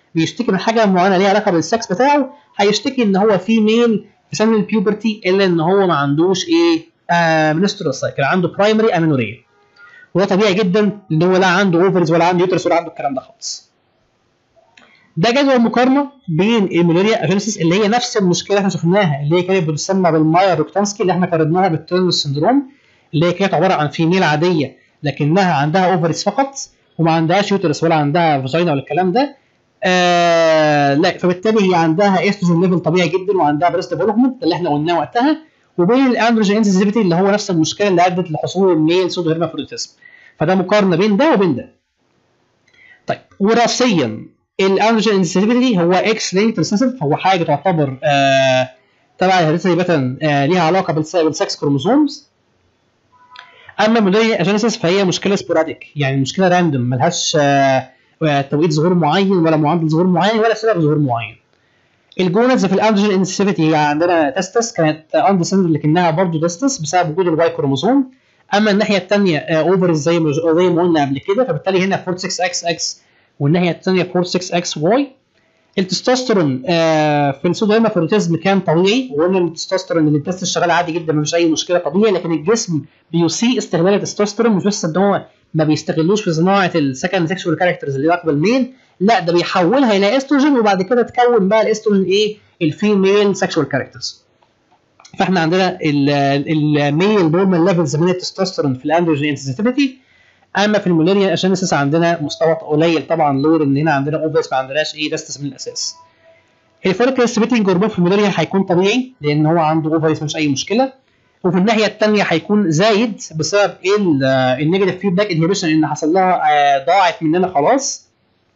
بيشتكي من حاجه معينه ليها علاقه بالسكس بتاعه، هيشتكي ان هو في ميل في سن البيوبرتي الا ان هو ما عندوش ايه آه منسترال سايكل، عنده برايمري امينوريا، وده طبيعي جدا لان هو لا عنده اوفرز ولا عنده يوترس ولا عنده الكلام ده خالص. ده جدول مقارنه بين الميلوريا اجينيسيس اللي هي نفس المشكله احنا شفناها اللي هي كانت بتسمى بالمايا روكتانسكي اللي احنا قارناها بالتيرنر سندروم، اللي هي كانت عباره عن فيميل عاديه لكنها عندها اوفرز فقط وما عندهاش يوترس ولا عندها فاجينا ولا الكلام ده. آه لا فبالتالي هي عندها استروجين ليفل طبيعي جدا وعندها بريست ديفلوبمنت اللي احنا قلناه وقتها، وبين الاندروجين انسنسيتيفيتي اللي هو نفس المشكله اللي ادت لحصول الميل سودو هيرمافروديتيزم. فده مقارنه بين ده وبين ده. طيب وراثيا الاندروجين انسنسيتيفيتي هو اكس لينكد ريسيسيف، هو حاجه تعتبر آه تبع الهيريديتري باترن آه ليها علاقه بالسكس كروموسومز. اما الميلوريا اجينيسيس فهي مشكله سبوراديك، يعني مشكله راندوم ملهاش آه توقيت ظهور معين ولا معدل ظهور معين ولا سبب ظهور معين. الجونز في الاندروجين انسنسيتيفيتي هي عندنا تستس كانت اندسند لكنها برضه تستس بسبب وجود الواي كروموسوم. اما الناحيه الثانيه اوفر زي ما زي ما قلنا قبل كده، فبالتالي هنا أربعة وأربعين إكس إكس والناحيه الثانيه أربعة وأربعين إكس واي. التستوستيرون آه في السودو هيرمافروديتيزم كان طبيعي، وقلنا ان التستوستيرون اللي التست شغال عادي جدا مفيش اي مشكله طبيعي، لكن الجسم بيسيء استغلال التستوستيرون، مش بس ان هو ما بيستغلوش في صناعه السكند سيكشوال كاركترز اللي يقبل الميل، لا ده بيحولها الى استروجين وبعد كده تكون بقى الاستروجين ايه الفيميل سيكشوال كاركترز. فاحنا عندنا الميل نورمال ليفلز من التستوستيرون في الاندروجين انسنسيتيفيتي. اما في الميلوريا اجينيسيس عندنا مستوى قليل طبعا لور ان هنا عندنا اوفرز ما عندناش ايه داستس من الاساس. الفوليكل ستيميتنج هرمون في الميلوريا هيكون طبيعي لان هو عنده اوفرز مش اي مشكله، وفي الناحيه الثانيه هيكون زايد بسبب النيجاتيف فيدباك انهبيشن ان حصل لها ضاعت مننا خلاص.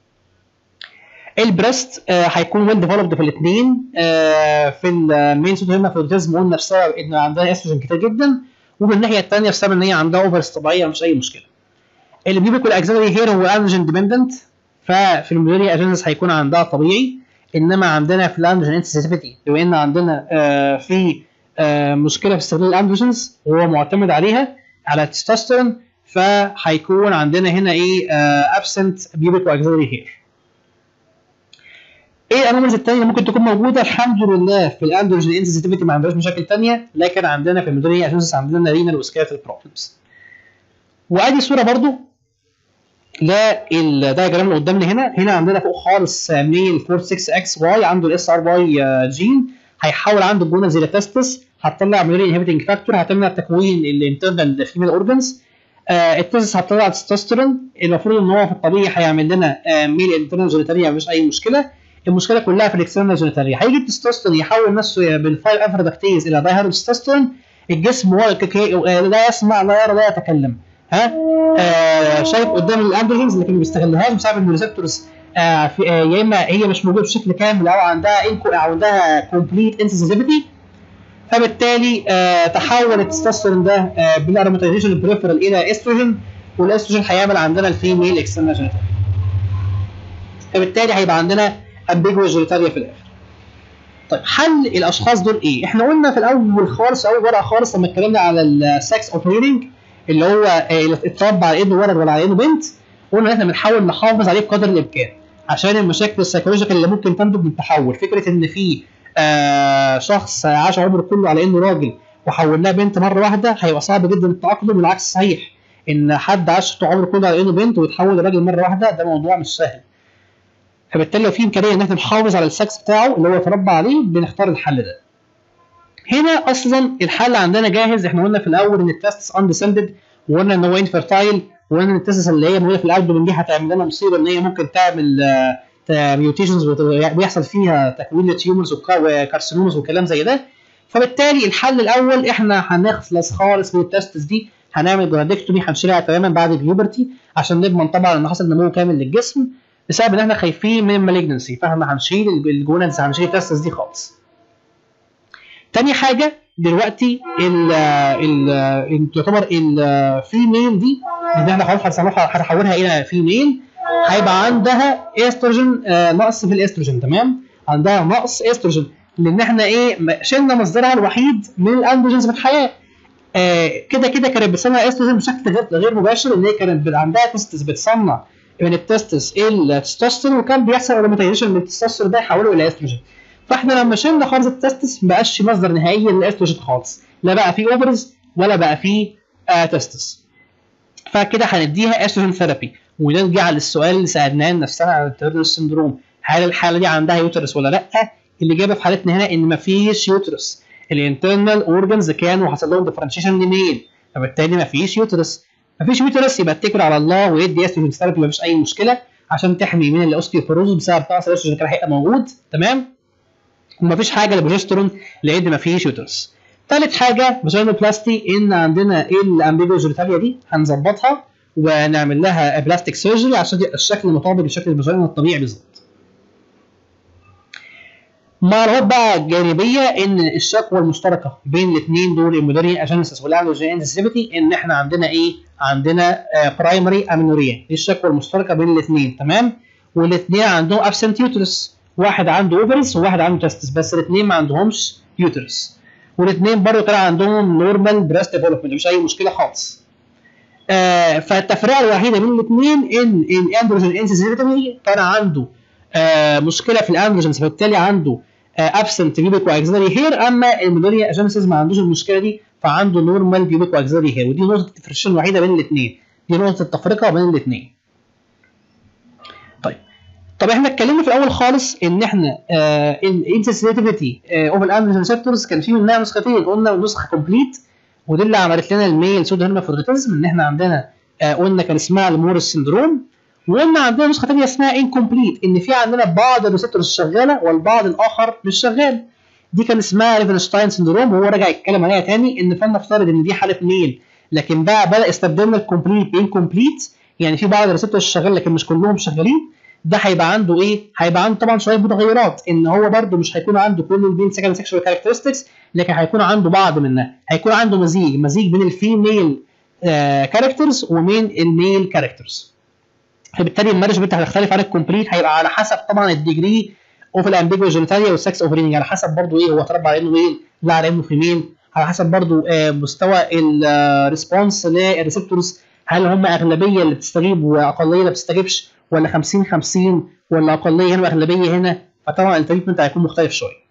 البريست هيكون ويل ديفلوبد في الاثنين. في المين سودو هيرمافروديتيزم قلنا بسبب ان عندها استروجين كتير جدا، وفي الناحيه الثانيه بسبب ان هي عندها اوفرز طبيعيه مش اي مشكله. اللي بيبقى الاكسلري هير هو اندروجين ديبندنت، ففي الميلوريا اجينيسيس هيكون عندها طبيعي، انما عندنا في الاندروجين انسنسيتيفيتي بما ان عندنا آه في آه مشكله في استخدام الاندروجينز وهو معتمد عليها على التستوستيرون، فهيكون عندنا هنا ايه ابسنت بيبك واكسلري هير. ايه الانوماليز الثانيه اللي ممكن تكون موجوده؟ الحمد لله في الاندروجين انسنسيتيفيتي ما عندناش مشاكل ثانيه، لكن عندنا في الميلوريا اجينيسيس عندنا رينال وسكيلتال بروبلمز. وادي صوره برضو للدايجرام اللي قدامنا هنا. هنا عندنا فوق خالص ميل أربعة وأربعين إكس واي عنده الاس ار واي جين، هيحول عنده الجونز الى تستس، هتطلع ميلوريا انهبيتنج فاكتور هتمنع تكوين الانترنال فيميل اورجنز. آه التستس هتطلع تستوستيرون، المفروض ان هو في الطبيعي هيعمل لنا آه ميل انترنال جينيتاليا مفيش اي مشكله. المشكله كلها في الاكسترنال جينيتاليا. هيجي التستوستيرون يحول نفسه بالفايف افرودكتيز الى دايهيدروتستوستيرون، الجسم لا يسمع لا يرى لا يتكلم. ها آه شايف قدام الاندروجينز لكن ما بيستغلهاش بسبب ان الريسبتورز آه آه يا اما هي مش موجوده بشكل كامل او عندها انكو او عندها كومبليت انسنسيتيفيتي، فبالتالي آه تحول التستوستيرون ده آه بالاروماتيزيشن البريفرال الى استروجين، والاستروجين هيعمل عندنا الفيميل اكسترنال جينيتاليا، فبالتالي هيبقى عندنا امبيجوس جينيتاليا في الاخر. طيب حل الاشخاص دول ايه؟ احنا قلنا في الاول خالص اول ورقه خالص لما اتكلمنا على السكس اوبريتنج اللي هو اتربى على انه ولد ولا على انه بنت، قلنا ان احنا بنحاول نحافظ عليه بقدر الامكان عشان المشاكل السيكولوجيكال اللي ممكن تنتج من التحول. فكره ان في آه شخص عاش عمره كله على انه راجل وحولناه بنت مره واحده هيبقى صعب جدا التاقلم، والعكس صحيح ان حد عاش عمره كله على انه بنت ويتحول لراجل مره واحده ده موضوع مش سهل. فبالتالي لو في امكانيه ان احنا نحافظ على السكس بتاعه اللي هو اتربى عليه بنختار الحل ده. هنا اصلا الحل عندنا جاهز. احنا قلنا في الاول ان التستس اندسندد، وقلنا ان هو انفيرتايل، وقلنا ان التستس اللي هي موجوده في الابدومين دي هتعمل لنا مصيبه ان هي ممكن تعمل ميوتيشنز ويحصل فيها تكوين لتيومرز وكارسينومز وكلام زي ده. فبالتالي الحل الاول احنا هنخلص خالص من التستس دي، هنعمل جرادكتومي هنشيلها تماما بعد البيوبرتي عشان نضمن طبعا ان حصل نمو كامل للجسم، بسبب ان احنا خايفين من المالجنسي، فاحنا هنشيل الجونادز هنشيل التستس دي خالص. تاني حاجه دلوقتي ال ال تعتبر الفيميل دي اللي احنا خلاص هنحولها الى فيميل، هيبقى عندها استروجين آه نقص في الاستروجين، تمام؟ عندها نقص استروجين لان احنا ايه شلنا مصدرها الوحيد من الاندروجينز في الحياه. آه كده كده كانت بتصنع استروجين بشكل غير غير مباشر، ان هي كانت عندها تستس بتصنع من التستس التستوستيرون، وكان بيحصل اروماتيزيشن من التستوستيرون ده يحوله الى استروجين. فاحنا لما شلنا خالص التستس ما بقاش مصدر نهائي للاستروجين خالص، لا بقى فيه اوفرز ولا بقى فيه آه تستس. فكده هنديها استروجين ثيرابي. ونرجع للسؤال اللي سالناه لنفسنا على التيرنر سندروم، هل الحاله دي عندها يوترس ولا لا؟ الاجابه في حالتنا هنا ان ما فيش يوترس، الانترنال اورجنز كانوا حصل لهم ديفرنشيشن لميل، فبالتالي ما فيش يوترس. ما فيش يوترس يبقى اتكل على الله ويدي استروجين ثيرابي، ما فيش اي مشكله عشان تحمي من الاوستيوبوروز بسبب نقص الاستروجين كان هيبقى موجود. تمام. وما فيش حاجه للبروجسترون لان ما فيش يوترس. ثالث حاجه فاجينوبلاستي، ان عندنا الامبيجو جينيتاليا دي هنظبطها ونعمل لها بلاستيك سيرجري عشان يبقى الشكل مطابق لشكل الفاجينا الطبيعي بالظبط. معلومات بقى جانبيه ان الشكوى المشتركه بين الاثنين دول الموديريان اجينيسيس والاندروجين انسيسيفيتي ان احنا عندنا ايه؟ عندنا برايمري امينوريا، دي الشكوى المشتركه بين الاثنين. تمام. والاثنين عندهم ابسنت يوترس، واحد عنده اوفرز وواحد عنده تستس، بس الاثنين ما عندهمش يوترس. والاثنين برضه كان عندهم نورمال بريست ديفلوبمنت، مش اي مشكله خالص. آه فالتفرقه الوحيده بين الاثنين ان الاندروجين انسيسيفيتي كان عنده آه مشكله في الاندروجينز، فبالتالي عنده ابسنت بيبيك واكسلري هير، اما الموديريان اجينيسيس ما عندوش المشكله دي فعنده نورمال بيبيك واكسلري هير. ودي نقطه الديفرنشيشن الوحيده بين الاثنين، دي نقطه التفرقه بين الاثنين. طيب طب احنا اتكلمنا في الاول خالص ان احنا الانسنسيتيفيتي اوف الاندروجين ريسبتورز كان في منها نسختين، قلنا نسخه كومبليت ودي اللي عملت لنا الميل سودو هيرمافروديتيزم، ان احنا عندنا آه قلنا كان اسمها المورس سندروم، وقلنا عندنا نسخه ثانيه اسمها انكومبليت، ان في عندنا بعض الريسبتورز شغاله والبعض الاخر مش شغال. دي كان اسمها ريفنشتاين سندروم، وهو رجع يتكلم عليها تاني ان فلنفترض ان دي حاله ميل، لكن بقى بدا استبدلنا الكومبليت بانكومبليت، يعني في بعض الريسبتورز شغال لكن مش كلهم شغالين. ده هيبقى عنده ايه؟ هيبقى عنده طبعا شويه متغيرات، ان هو برده مش هيكون عنده كل البين سكند سيكشوال كاركترستكس، لكن هيكون عنده بعض منها، هيكون عنده مزيج مزيج بين الفيميل كاركترز ومن الميل كاركترز. فبالتالي المانجمنت هتختلف عن الكومبليت، هيبقى على حسب طبعا الديجري اوف الامبيجو جينيتاليا والسكس اوفرينج، على حسب برده ايه هو اتربى على انه ميل لا على انه فيميل، على حسب برده مستوى الريسبونس للريسبتورز، هل هم اغلبيه اللي بتستجيب واقليه اللي ما بتستجيبش، ولا خمسين خمسين، ولا اقليه هنا واغلبيه هنا. فطبعا التريتمنت هيكون مختلف شويه.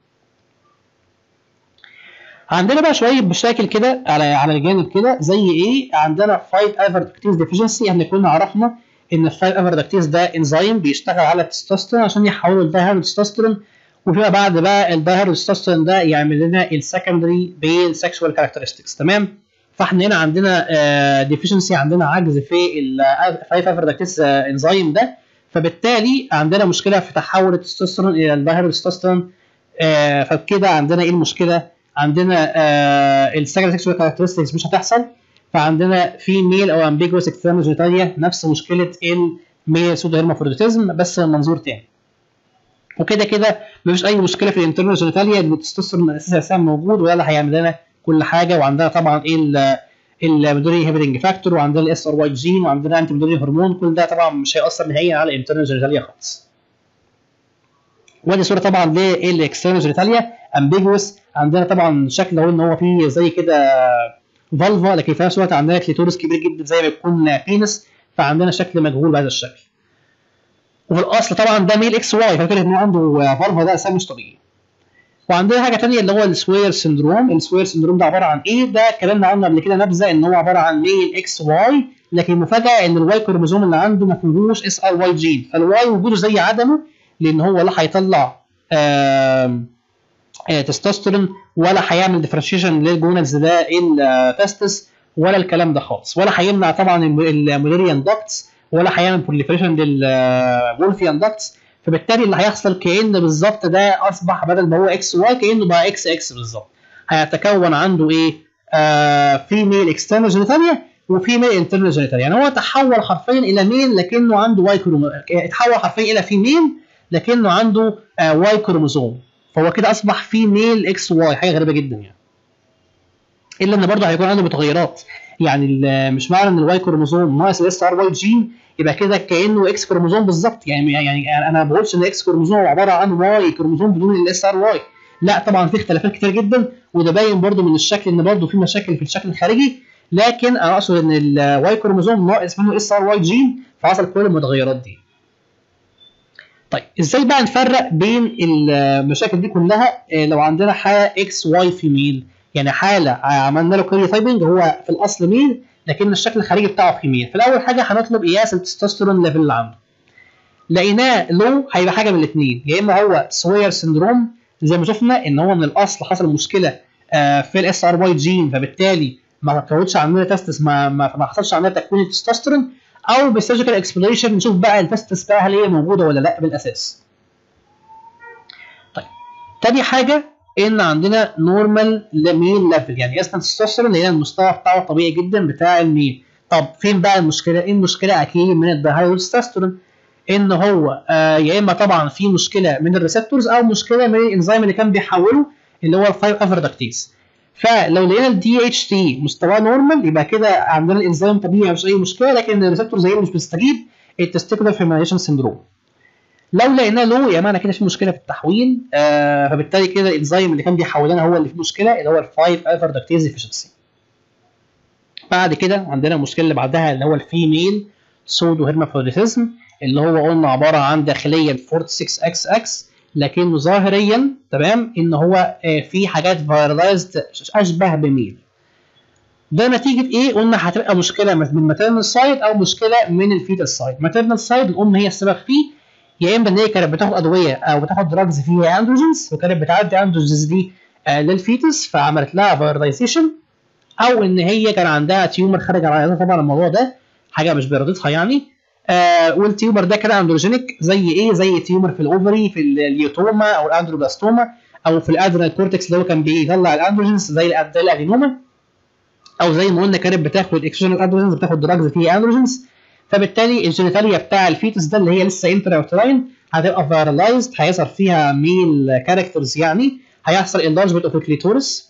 عندنا بقى شويه مشاكل كده على على الجانب كده، زي ايه؟ عندنا فايف افردكتيز ديفيشنسي. احنا كنا عرفنا ان الفايف افردكتيز ده انزيم بيشتغل على التستوستيرون عشان يحوله لدايهيدروتستوستيرون، وفيما بعد بقى الدايهيدروتستوستيرون ده يعمل لنا السكندري بيل سكشوال كاركترستكس. تمام. فاحنا هنا عندنا ديفيشنسي، عندنا عجز في الفايف افردكتيز انزيم ده، فبالتالي عندنا مشكله في تحول التستوستيرون الى الدايهيدروتستوستيرون. فبكده عندنا ايه المشكله؟ عندنا السكندري سكشوال كاركترستكس مش هتحصل، فعندنا في ميل او امبيجوس اكسترنال جينيتاليا نفس مشكله الميل سودو هيرمافروديتيزم بس من منظور تاني. وكده كده مفيش اي مشكله في الانترنال جينيتاليا، ان التستوستيرون اساسا موجود وده اللي هيعمل لنا كل حاجه. وعندنا طبعا ايه الموديري هيبرنج فاكتور، وعندنا الاس ار واي جين، وعندنا انتي موديري هرمون، كل ده طبعا مش هيأثر نهائيا على الانترنال جينيتاليا خالص. ودي صوره طبعا للاكسترنال جينيتاليا امبيجوس، عندنا طبعا شكل اهو ان هو فيه زي كده فالفا، لكن في نفس الوقت عندنا كليتورس كبير جدا زي ما يكون بينس، فعندنا شكل مجهول بهذا الشكل. وفي الاصل طبعا ده ميل اكس واي، ففكره ان عنده فالفا ده اساسا مش طبيعي. وعندنا حاجه ثانيه اللي هو السوير سندروم. السوير سندروم ده عباره عن ايه؟ ده اتكلمنا عنه قبل كده نبذه، ان هو عباره عن ميل اكس واي، لكن المفاجاه ان الواي كروموزوم اللي عنده ما فيهوش اس ار واي جين، فالواي وجوده زي عدمه، لان هو لا هيطلع تستوستيرون ولا هيعمل ديفرنشيشن للجونادز ده التستس ولا الكلام ده خالص، ولا هيمنع طبعا الموليريان داكتس، ولا هيعمل بروليفريشن للولفيان داكتس. فبالتالي اللي هيحصل كأن بالظبط ده اصبح بدل ما هو اكس واي كأنه بقى اكس اكس بالظبط. هيتكون عنده ايه؟ آه في ميل اكسترنال جينيتاليا وفي ميل انترنال جينيتاليا، يعني هو تحول حرفيا الى ميل لكنه عنده واي كروموزوم، اتحول حرفيا الى في ميل لكنه عنده آه واي كروموزوم، فهو كده اصبح في ميل اكس واي، حاجه غريبه جدا يعني. الا ان برضه هيكون عنده متغيرات، يعني مش معنى ان الواي كروموزوم ناقص الاس ار واي جين يبقى كده كانه اكس كروموزوم بالظبط، يعني يعني انا ما بقولش ان اكس كروموزوم عباره عن واي كروموزوم بدون الاس ار واي، لا طبعا في اختلافات كتير جدا، وده باين برضه من الشكل ان برضه في مشاكل في الشكل الخارجي، لكن انا اقصد ان الواي كروموزوم ناقص منه اس ار واي جين فحصل كل المتغيرات دي. طيب ازاي بقى نفرق بين المشاكل دي كلها؟ لو عندنا حاله اكس واي فيميل، يعني حاله عملنا له كاري تايبنج هو في الاصل ميل لكن الشكل الخارجي بتاعه فيميل، في الاول حاجه هنطلب قياس التستوستيرون ليفل اللي عنده. لقيناه لو هيبقى حاجه من الاثنين، يا اما هو سوير سندروم زي ما شفنا ان هو من الاصل حصل مشكله في الاس ار واي جين فبالتالي ما كونتش عندنا تستس ما ما, ما حصلش عندنا تكوين التستوستيرون، او بالسيرجيكال اكسبلوريشن نشوف بقى التستس بقى هل هي موجوده ولا لا بالاساس. طيب تاني حاجه ان عندنا نورمال ميل ليفل، يعني قياسنا التستوستيرون اللي هي المستوى بتاعه الطبيعي جدا بتاع الميل. طب فين بقى المشكله؟ ايه المشكله؟ اكيد من الدايهايدروتستوستيرون، ان هو آه يا اما طبعا في مشكله من الريسبتورز او مشكله من الانزيم اللي كان بيحوله اللي هو الفايف افردكتيز. فلو لقينا الدي اتش تي مستواه نورمال يبقى كده عندنا الانزيم طبيعي مفيش اي مشكله، لكن الريسبتورز هي مش بتستجيب، التستيكولار فيميليشن سندروم. لو لقيناه لو يبقى معنى كده في مشكله في التحويل، آه فبالتالي كده الانزيم اللي كان بيحول لنا هو اللي فيه مشكله اللي هو الفايف افردكتيز ديفيشنسي. بعد كده عندنا المشكله اللي بعدها اللي هو الفيميل سودو هيرمافروديتيزم اللي هو قلنا عباره عن داخليا ستة وأربعين اكس اكس لكنه ظاهريا تمام ان هو في حاجات فايرلايزد اشبه بميل. ده نتيجه ايه؟ قلنا هتبقى مشكله من ماتيرنال سايد او مشكله من الفيتال سايد. ماتيرنال سايد الام هي السبب فيه، يا اما ان هي كانت بتاخد ادويه او بتاخد دراجز فيها اندروجينز وكانت بتعدي اندروجينز دي آه للفيتس فعملت لها فايرلايزيشن، او ان هي كان عندها تيومر خارج على عيادتها. طبعا الموضوع ده حاجه مش بارادتها يعني، آه والتيومر ده كان اندروجينيك زي ايه؟ زي تيومر في الاوفري في اليوتوما او الاندروبلاستوما او في الادرينال كورتكس اللي هو كان بيطلع الاندروجينز زي الادينوما، او زي ما قلنا كانت بتاخد اكسجينال اندروجينز بتاخد دراجز فيه اندروجينز. فبالتالي الجينيتاليا بتاع الفيتس ده اللي هي لسه انتراوتراين هتبقى فايرلايزد، هيظهر فيها ميل كاركترز، يعني هيحصل انلارجمنت اوف الكليتورس،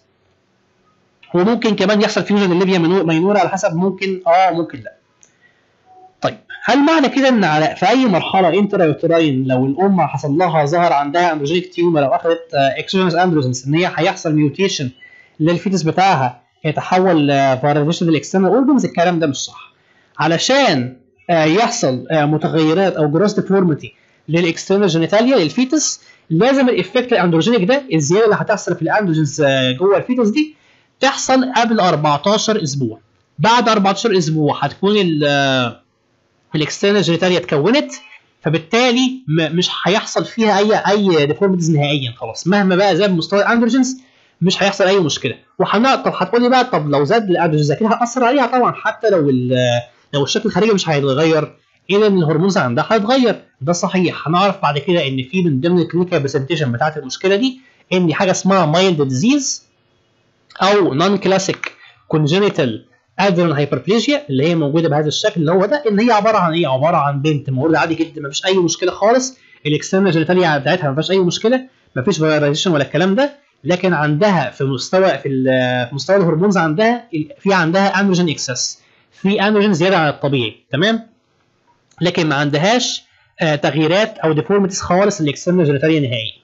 وممكن كمان يحصل فيوجن الليبيا ماينورا على حسب، ممكن اه ممكن لا. طيب هل معنى كده ان على في اي مرحله انتراوتراين لو الام حصل لها ظهر عندها اندروجينيك تيومر او اخذت اكسجينال اندروجينز ان هي هيحصل ميوتيشن للفيتس بتاعها يتحول فايرلايزيشن للاكسترنال اورجنز؟ الكلام ده مش صح. علشان يحصل متغيرات او جروس ديفورميتي للاكسترنال جينيتاليا للفيتس لازم الايفكت الاندروجينيك ده الزياده اللي هتحصل في الاندروجينز جوه الفيتس دي تحصل قبل أربعتاشر اسبوع. بعد أربعتاشر اسبوع هتكون الاكسترنال جينيتاليا اتكونت، فبالتالي مش هيحصل فيها اي اي ديفورميتيز نهائيا خلاص، مهما بقى زاد مستوى الاندروجينز مش هيحصل اي مشكله. وحنا طب هتقولي بقى طب لو زاد الاندروجينز اكيد هتاثر عليها طبعا، حتى لو لو الشكل الخارجي مش هيتغير الا ان الهرمونز عندها هيتغير. ده صحيح. هنعرف بعد كده ان في من ضمن الكلينيكال برزنتيشن بتاعت المشكله دي ان حاجه اسمها مايلد ديزيز او نون كلاسيك كونجينيتال ادرينال هايبربليجيا اللي هي موجوده بهذا الشكل اللي هو ده، ان هي عباره عن ايه؟ عباره عن بنت مولوده عادي جدا ما فيش اي مشكله خالص، الاكسترنال جينيتاليا بتاعتها ما فيش اي مشكله، ما فيش فايرلايزيشن ولا الكلام ده، لكن عندها في مستوى في, في مستوى الهرمونز عندها في عندها اندروجين اكسس، في اندروجين زياده عن الطبيعي تمام، لكن ما عندهاش آه تغييرات او ديفورميتيز خالص الاكسترنال جينيتاليا نهائيا.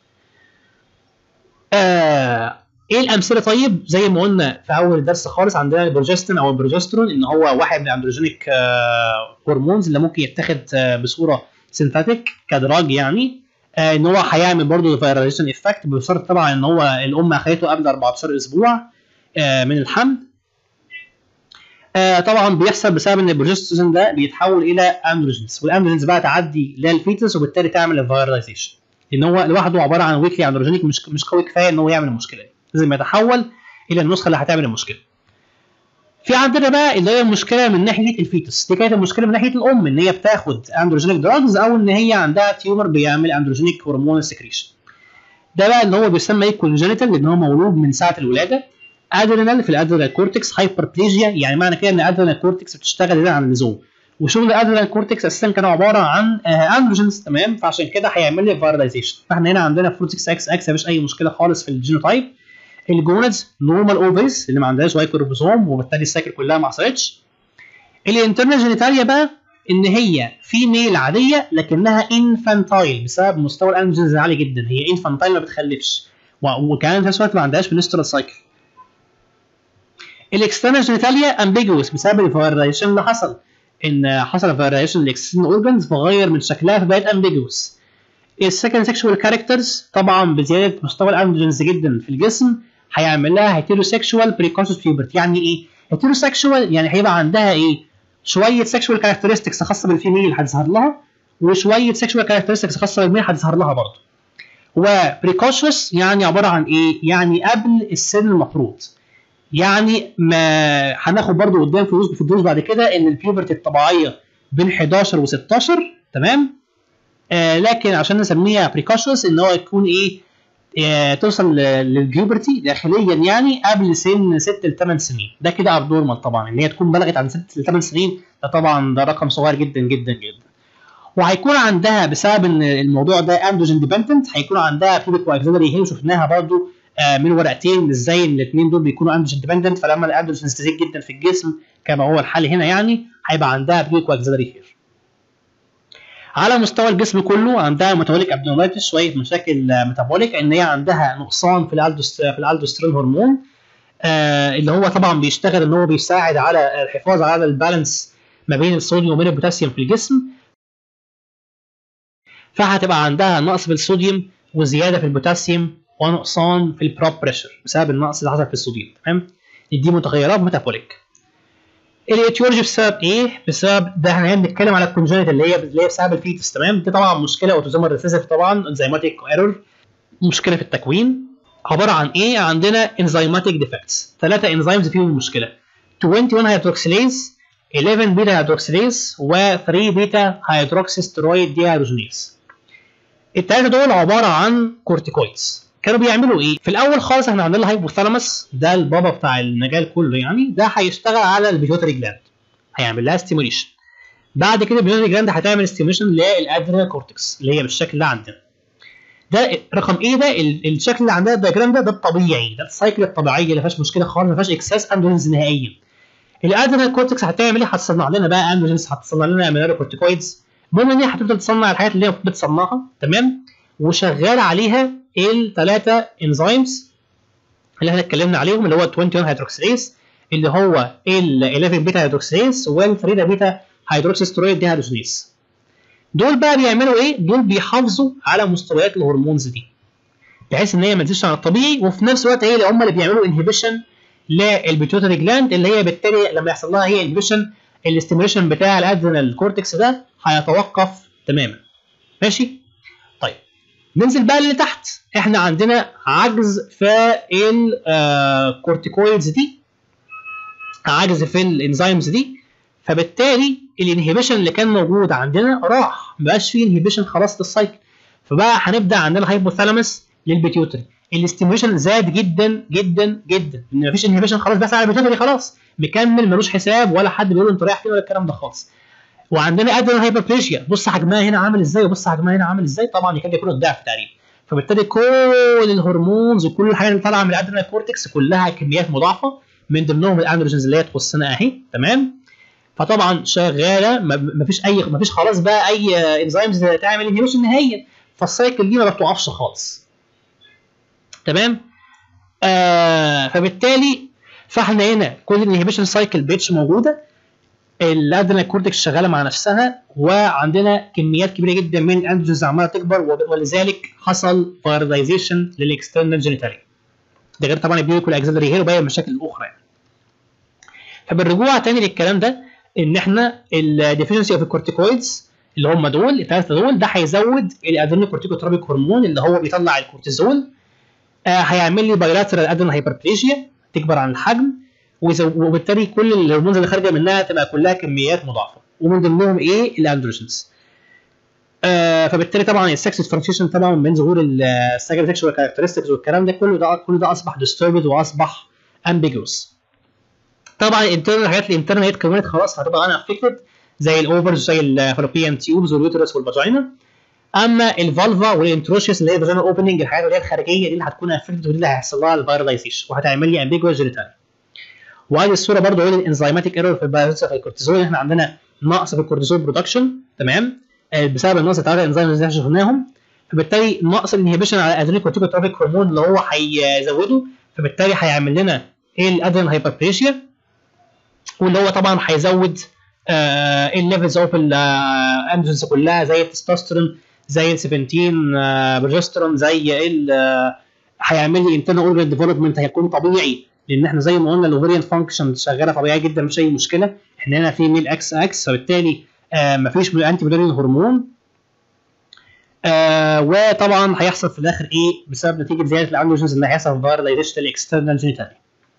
آه ايه الامثله؟ طيب زي ما قلنا في اول الدرس خالص عندنا البروجستين او البروجسترون ان هو واحد من الاندروجينيك آه هرمونز اللي ممكن يتاخد آه بصوره سينثيتيك كدراج، يعني آه ان هو هيعمل برضه فايرلايزيشن افكت بشرط طبعا ان هو الام اخذته قبل أربعتاشر اسبوع آه من الحمل. آه طبعا بيحصل بسبب ان البروجستين ده بيتحول الى اندروجينز، والاندروجينز بقى تعدي للفيتس وبالتالي تعمل الفايرلايزيشن، ان هو لوحده عباره عن ويكلي اندروجينيك مش مش قوي كفايه ان هو يعمل المشكله دي، لازم يتحول الى النسخه اللي هتعمل المشكله. في عندنا بقى اللي هي المشكله من ناحيه الفيتس، دي كانت المشكله من ناحيه الام ان هي بتاخد اندروجينيك دراجز او ان هي عندها تيومر بيعمل اندروجينيك هرمون سكريشن. ده بقى اللي هو بيسمى ايه؟ كونجنتال، لان هو مولود من ساعه الولاده. ادرينال في الادرينال كورتكس هايبربليجيا، يعني معنى كده ان الادرينال كورتكس بتشتغل زياده عن اللزوم، وشغل الادرينال كورتكس اساسا كان عباره عن اندروجينز تمام، فعشان كده هيعمل لي فايرلايزيشن. فاحنا هنا عندنا ستة وأربعين اكس اكس مفيش اي مشكله خالص في الجينوتايب. الجونز نورمال اوفيز اللي ما عندهاش واي كروموسوم وبالتالي السايكل كلها ما حصلتش. الانترنال جينيتاليا بقى ان هي فيميل عاديه لكنها انفانتايل بسبب مستوى الاندروجينز عالي جدا، هي انفانتايل ما بتخلفش، وكمان في نفس الوقت ما عندهاش منسترال سايكل. الاكسترنال جينيتاليا امبيجوس بسبب الفيرايزيشن اللي حصل، ان حصل فيرايزيشن للاكسترنال اورجنز فغير من شكلها فبقت امبيجوس. السكند سيكشوال كاركترز طبعا بزياده مستوى الاندروجينز جدا في الجسم هيعمل لها هيتيروسيكشوال بريكونسيوس بيوبرتي. يعني ايه هيتيروسيكشوال؟ يعني هيبقى عندها ايه؟ شويه سيكشوال كاركترستكس خاصه بالفيميل هتظهر لها، وشويه سيكشوال كاركترستكس خاصه بالميل هتظهر لها برضه. وبريكوشوس يعني عباره عن ايه؟ يعني قبل السن المفروض. يعني ما هناخد برضه قدام في الدروس بعد كده ان البيوبرتي الطبيعيه بين حداشر وستاشر، تمام؟ آه لكن عشان نسميها بريكوشوس ان هو يكون ايه؟ آه توصل للبيوبرتي داخليا يعني قبل سن ستة ل ثمانية سنين. ده كده ابنورمال طبعا، ان هي تكون بلغت عن ستة ل ثمانية سنين، ده طبعا ده رقم صغير جدا جدا جدا. وهيكون عندها بسبب ان الموضوع ده اندروجين ديبندنت هيكون عندها بيبك واكسلري هير، شفناها برضو آه من ورقتين ازاي الاثنين دول بيكونوا اندروجين ديبندنت. فلما الاندروجين تزيد جدا في الجسم كما هو الحال هنا يعني هيبقى عندها بيبك واكسلري هير. على مستوى الجسم كله عندها ميتابوليك ابنورماليتيز، شويه مشاكل ميتابوليك، ان هي عندها نقصان في الالدوست في الالدوسترون هرمون آه اللي هو طبعا بيشتغل ان هو بيساعد على الحفاظ على البالانس ما بين الصوديوم وبين البوتاسيوم في الجسم. فهتبقى عندها نقص في الصوديوم وزياده في البوتاسيوم ونقصان في البروب بريشر بسبب النقص اللي حصل في الصوديوم، تمام؟ دي متغيرات ميتابوليك. الايتيولوجي بسبب ايه؟ بسبب ده احنا بنتكلم على الكونجنت اللي هي اللي هي بسبب الفيتس، تمام؟ دي طبعا مشكله اوتوزومال ريسيسيف، طبعا انزيماتيك ايرور، مشكله في التكوين. عباره عن ايه؟ عندنا انزيماتيك ديفكتس، ثلاثه انزيمز فيهم المشكله: واحد وعشرين هيدروكسيليز، احداشر بيتا هيدروكسيليز، و3 بيتا هيدروكسيسترويد دي هيدروجينيز. الثلاثه دول عباره عن كورتيكويدز. كانوا بيعملوا ايه؟ في الاول خالص احنا عندنا الهايبوثالاموس، ده البابا بتاع المجال كله يعني، ده هيشتغل على البيتيوتري جلاند، هيعمل لها ستيموليشن. بعد كده البيتيوتري جلاند هتعمل ستيموليشن للادرينال كورتكس اللي هي بالشكل اللي عندنا. ده رقم ايه؟ ده الشكل اللي عندنا الدايجرام ده، ده الطبيعي، ده السايكل الطبيعيه اللي ما فيهاش مشكله خالص، ما فيهاش اكساس اندروجينز نهائيا. الادرينال كورتكس هتعمل ايه؟ هتصنع لنا بقى اندروجينز، هتصنع لنا امينو كورتيكويدز. المهم ان هي هتفضل تصنع الحاجات اللي هي بتصنعها، تمام؟ وشغال عليها الثلاثه انزيمز اللي احنا اتكلمنا عليهم، اللي هو واحد وعشرين هيدروكسيليز، اللي هو ال احداشر بيتا هيدروكسيليز، وال ثلاثة بيتا هيدروكسيسترويد دي هيدروجينيز. دول بقى بيعملوا ايه؟ دول بيحافظوا على مستويات الهرمونز دي بحيث ان هي ما تزيدش عن الطبيعي، وفي نفس الوقت هي اللي هم اللي بيعملوا انهبيشن للبيتيوتري جلاند، اللي هي بالتالي لما يحصل لها هي انهبيشن الاستيميوليشن بتاع الادرينال كورتكس ده هيتوقف تماما. ماشي؟ طيب ننزل بقى اللي تحت. احنا عندنا عجز في الكورتيكويدز دي، عجز في الانزيمز دي، فبالتالي الانهبيشن اللي كان موجود عندنا راح، ما بقاش فيه انهبيشن خلاص للسايكل. فبقى هنبدا عندنا هايبوثالاموس للبيتيوتري، الاستيميوليشن زاد جدا جدا جدا، ان مفيش انهبيشن خلاص، بس على البيتيوتري خلاص مكمل ملوش حساب، ولا حد بيقول انت رايح فين ولا الكلام ده خالص. وعندنا ادرينال هايبربليجيا، بص حجمها هنا عامل ازاي وبص حجمها هنا عامل ازاي، طبعا يكاد يكون الضعف تقريبا. فبالتالي كل الهرمونز وكل الحاجات اللي طالعه من الادرينال كورتكس كلها كميات مضاعفه، من ضمنهم الاندروجينز اللي هي تخصنا اهي، تمام؟ فطبعا شغاله، مفيش اي مفيش خلاص بقى اي انزيمز تعمل انهبيشن نهائيا، فالسايكل دي ما بتوقفش خالص، تمام؟ آه فبالتالي فاحنا هنا كل الانهبيشن سايكل بقتش موجوده، الادرينال كورتكس شغاله مع نفسها، وعندنا كميات كبيره جدا من الاندروجينز عماله تكبر، ولذلك حصل فايرلايزيشن للاكسترنال جينيتالي. ده غير طبعا البيوك والاكسلري هير وباقي المشاكل الاخرى يعني. فبالرجوع تاني للكلام ده، ان احنا الديفيشنسي اوف الكورتيكويدز اللي هم دول الثلاثه دول، ده هيزود الادرينال كورتيكوتروبيك هرمون اللي هو بيطلع الكورتيزول، آه هيعمل لي بايلاترال ادرينال هايبربليجيا تكبر عن الحجم، وبالتالي كل الهرمونز اللي خارجه منها تبقى كلها كميات مضاعفه، ومن ضمنهم ايه؟ الاندروجينز. آه فبالتالي طبعا السكس ديفرنشيشن طبعا من ظهور السكند سيكشوال كاركترستكس والكلام ده كله، ده كل ده اصبح ديستوربد واصبح امبيجوس. طبعا الانترنال، الحاجات الانترنال هي اتكونت خلاص هتبقى انا افكتد، زي الاوفرز زي الفالوبيان تيوبز واليوترس والفاجينا. اما الفالفا والانتروشيس اللي هي الفاجينا اوبننج، الحاجات اللي هي الخارجيه دي اللي هتكون افكتد، ودي اللي هيحصل لها الفيرلايزيشن وهتعمل لي امبيجوس جينيتال. وهذه الصوره برضه هي الانزيماتيك ايرور في البايوسيس في الكورتيزول، احنا عندنا نقص في الكورتيزول برودكشن، تمام؟ بسبب النقص بتاع الانزيمز اللي احنا شفناهم، فبالتالي نقص الانهبيشن على الادرينال كورتيكوتروبيك هرمون اللي هو هيزوده، فبالتالي هيعمل لنا الادرينال هايبربليشيا، واللي هو طبعا هيزود الليفلز اوف الاندروجينز كلها زي التستوستيرون زي ال سبعتاشر بروجسترون زي ال هيعمل لي انترنال اورجان ديفلوبمنت هيكون طبيعي، لان احنا زي ما قلنا الاوفريان فانكشن شغاله طبيعي جدا مفيش اي مشكله. احنا هنا في ميل اكس اكس، فبالتالي آه مفيش انتي بودرين هرمون. آه وطبعا هيحصل في الاخر ايه بسبب نتيجه زياده الاندروجينز ان هيحصل فايرلايزيشن الاكسترنال جينيتالي.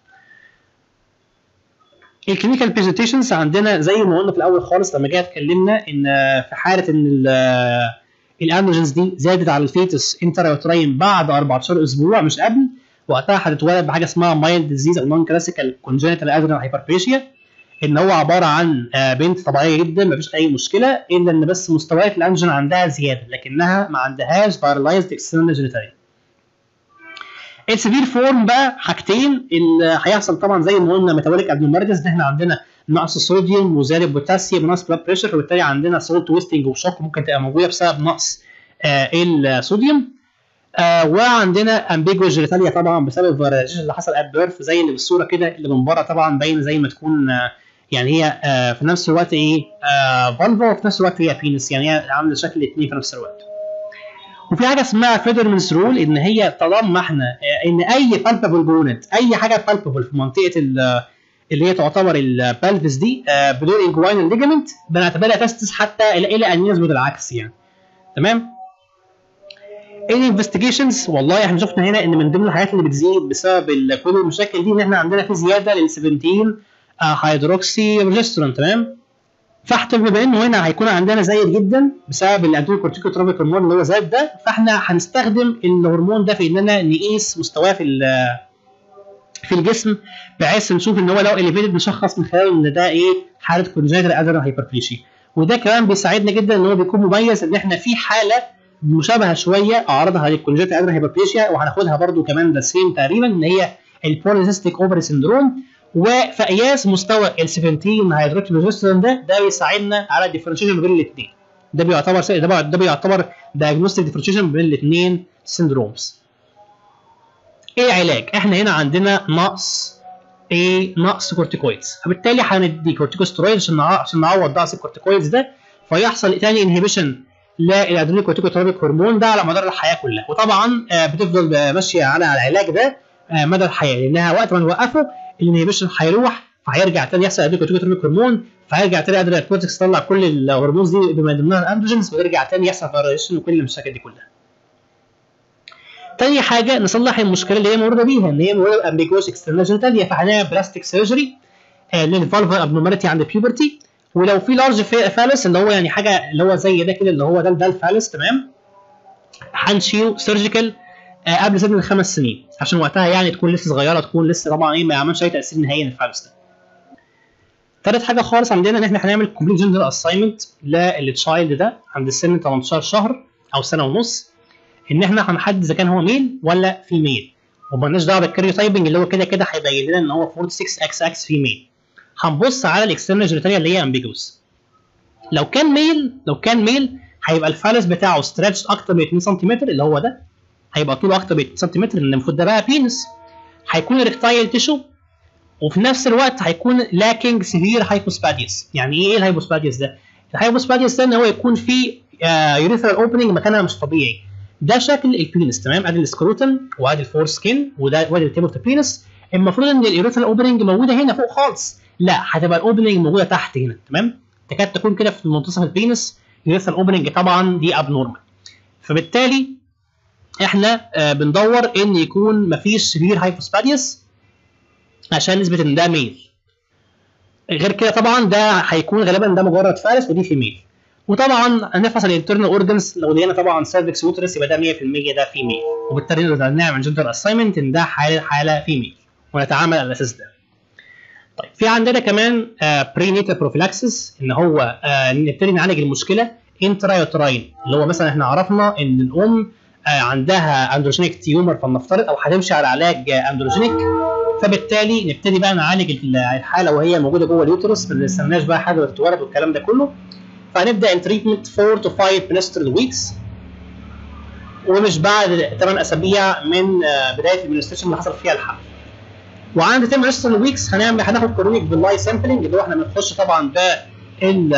الكلينيكال برزنتيشنز عندنا زي ما قلنا في الاول خالص لما جينا اتكلمنا ان في حاله ان الاندروجينز دي زادت على الفيتس انترايوتراين بعد أربعتاشر اسبوع مش قبل، وقتها هتتولد بحاجه اسمها مايلد ديزيز او نون كلاسيكال كونجنتال ادرينال هايبربليشيا، ان هو عباره عن بنت طبيعيه جدا مفيش اي مشكله، الا ان بس مستويات الانجين عندها زياده لكنها ما عندهاش بارالايزد اكسترنال جينيتالي. السيفير فورم بقى حاجتين اللي هيحصل طبعا زي ما قلنا ميتابوليك ابنورماليتيز، ان احنا عندنا نقص صوديوم وزياده بوتاسيوم ونقص بلاد بريشر، فبالتالي عندنا سولت ويستنج وشوك ممكن تبقى موجوده بسبب نقص آه الصوديوم. آه وعندنا امبيجوس جينيتاليا طبعا بسبب الفيرايزيشن اللي حصل ات بيرث زي اللي بالصوره كده اللي من بره طبعا باين زي ما تكون آه يعني هي آه في نفس الوقت ايه آه فالفا وفي نفس الوقت هي بينس، يعني هي عامله شكل الاثنين في نفس الوقت. وفي حاجه اسمها فيدرمنز رول، ان هي طالما احنا ان اي بالبابل بونت اي حاجه بالبابل في منطقه اللي هي تعتبر البلفس دي بدون انجوينال ليجمنت بنعتبرها تستس حتى الى ان يثبت العكس يعني. تمام. الانفستيجيشنز والله احنا شفنا هنا ان من ضمن الحاجات اللي بتزيد بسبب كل المشاكل دي ان احنا عندنا في زياده لل سبعتاشر هيدروكسي بروجسترون. تمام. فاحنا بما انه هنا هيكون عندنا زايد جدا بسبب الادرينال كورتيكوتروبيك هرمون اللي هو زاد ده، فاحنا هنستخدم الهرمون ده في اننا نقيس مستواه في في الجسم بحيث نشوف ان هو لو اليفيتد نشخص من خلاله ان ده ايه حاله كونجنتال ادرينال هايبربليشيا. وده كمان بيساعدنا جدا ان هو بيكون مميز ان احنا في حاله مشابهه شويه اعراضها للكونجنتال ادرينال هايبربليشيا وهناخدها برده كمان ده سيم تقريبا، ان هي البوليسيستيك اوفري سندروم. وفي قياس مستوى ال سبعتاشر هيدروكسي بروجسترون ده ده بيساعدنا على الديفرنشيشن بين الاثنين. ده بيعتبر ده, ده بيعتبر دايجنوستيك ديفرنشيشن بين الاثنين سندرومز. ايه علاج؟ احنا هنا عندنا نقص ايه نقص كورتيكويدز، فبالتالي هندي كورتيكوسترويد عشان عشان نعوض نقص الكورتيكويدز ده، فيحصل ثاني انهبيشن للادرينال كورتيكوتروبيك هرمون ده على مدار الحياه كلها. وطبعا آه بتفضل آه ماشيه على العلاج ده آه مدى الحياه، لانها وقت ما نوقفه الانهبيشن هيروح فهيرجع تاني يحصل ادرينال كورتيكوتروبيك هرمون، فهيرجع تاني ادرينال كورتكس تطلع كل الهرمونز دي بما ضمنها الاندروجينز ويرجع تاني يحصل فيرايزيشن وكل المشاكل دي كلها. تاني حاجه نصلح المشكله اللي هي موجوده بيها ان هي موجوده بامبيجوس اكسترنال جينيتاليا، فهنعمل بلاستيك سيرجري آه للفالفا ابنورماليتي عند البيوبرتي. ولو في لارج فالس اللي هو يعني حاجه اللي هو زي ده كده اللي هو ده ده الفالس تمام، هنشيله سيرجيكال آه قبل سن الخمس سنين عشان وقتها يعني تكون لسه صغيره، تكون لسه طبعا ايه ما يعملش اي تاثير نهائي للفالس ده. تالت حاجه خالص عندنا ان احنا هنعمل كومبليت جندر اساينمنت للتشايلد ده عند السن تمنتاشر شهر او سنه ونص، ان احنا هنحدد اذا كان هو ميل ولا فيميل، ومالناش دعوه بالكاريو تايبنج اللي هو كده كده هيبين لنا ان هو ستة وأربعين اكس اكس فيميل. هنبص على الاكسترنال جينيتاليا اللي هي امبيجوس. لو كان ميل لو كان ميل هيبقى الفالس بتاعه ستريتش اكتر من اتنين سنتيمتر اللي هو ده، هيبقى طوله اكتر من اتنين سنتيمتر لان المفروض ده بقى بينس. هيكون ريكتايل تيشو وفي نفس الوقت هيكون لاكينج سيفير هايبوسباديوس. يعني ايه الهايبوسباديوس ده؟ الهايبوسباديوس ده ان هو يكون فيه يوريثرال اوبننج مكانها مش طبيعي. ده شكل البينس تمام، ادي السكروتم وادي الفور سكين وده وادي التيب اوف البينس. المفروض ان اليوريثرال اوبننج موجوده هنا فوق خالص، لا هتبقى الاوبننج موجوده تحت هنا تمام، تكاد تكون كده في منتصف البينس اليوريثرال اوبننج طبعا دي ابنورمال. فبالتالي احنا آه بندور ان يكون مفيش سيفير هايبوسباديوس عشان نثبت ان ده ميل. غير كده طبعا ده هيكون غالبا ده مجرد فارس ودي فيميل. وطبعا هنفحص الانترنال اورجنز، لو لقينا طبعا سيرفكس ووترس يبقى ده مية في المية ده فيميل، وبالتالي نقدر نعمل جندر اساينمنت ان ده حاله حاله فيميل ونتعامل على الاساس ده. طيب في عندنا كمان بري نيتال بروفيلاكسس، ان هو آه نبتدي نعالج المشكله انترايوتراين، اللي هو مثلا احنا عرفنا ان الام آه عندها اندروجينيك تيومر فلنفترض او هتمشي على علاج آه اندروجينيك، فبالتالي نبتدي بقى نعالج الحاله وهي موجوده جوه اليوترس، ما نستناش بقى حاجه تتولد والكلام ده كله. فهنبدا التريتمنت فور تو فايف بنسترال ويكس، ومش بعد ثمان اسابيع من بدايه المنستريشن اللي حصل فيها الحمل. وعند تم عشرة ويكس هنعمل هناخد كورونيك باللاي سامبلنج، اللي هو احنا بنخش طبعا بقى ال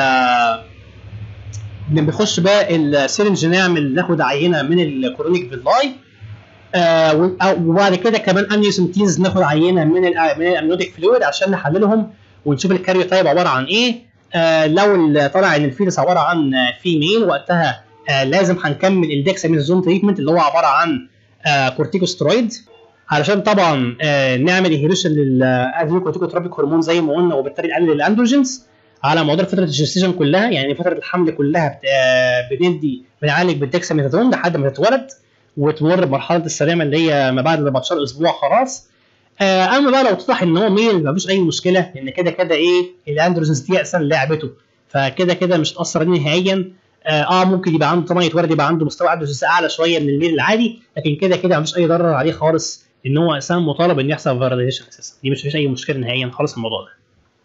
بنخش بقى السيرنج نعمل ناخد عينه من الكورونيك باللاي، آه وبعد كده كمان امنيوسنتيز ناخد عينه من ال من الامنيوتيك فلويد عشان نحللهم ونشوف الكاريو تايب عباره عن ايه. آه لو طلع ان الفيتس عباره عن فيميل وقتها آه لازم هنكمل الديكساميثازون تريتمنت اللي هو عباره عن آه كورتيكوسترويد، علشان طبعا آه نعمل انهيبيشن للادرينوكورتيكوتروبيك هرمون زي ما قلنا، وبالتالي نقلل الاندروجينز على مدار فتره الجستيشن كلها، يعني فتره الحمل كلها آه بندي بنعالج بالديكساميثازون لحد ما تتولد وتمر بمرحله السلامه اللي هي ما بعد أربعتاشر اسبوع خلاص. آه اما بقى لو اتضح ان هو ميل مفيش اي مشكله، لان كده كده ايه الاندروجينز دي اصلا لعبته، فكده كده مش هتاثر عليه نهائيا. اه, اه ممكن يبقى عنده طبعا يتولد يبقى عنده مستوى اندروجينز اعلى شويه من الميل العادي، لكن كده كده مفيش اي ضرر عليه خالص، ان هو اساسا مطالب ان يحصل فاليديشن اساسا، دي مش فيش اي مشكله نهائيا خالص الموضوع ده.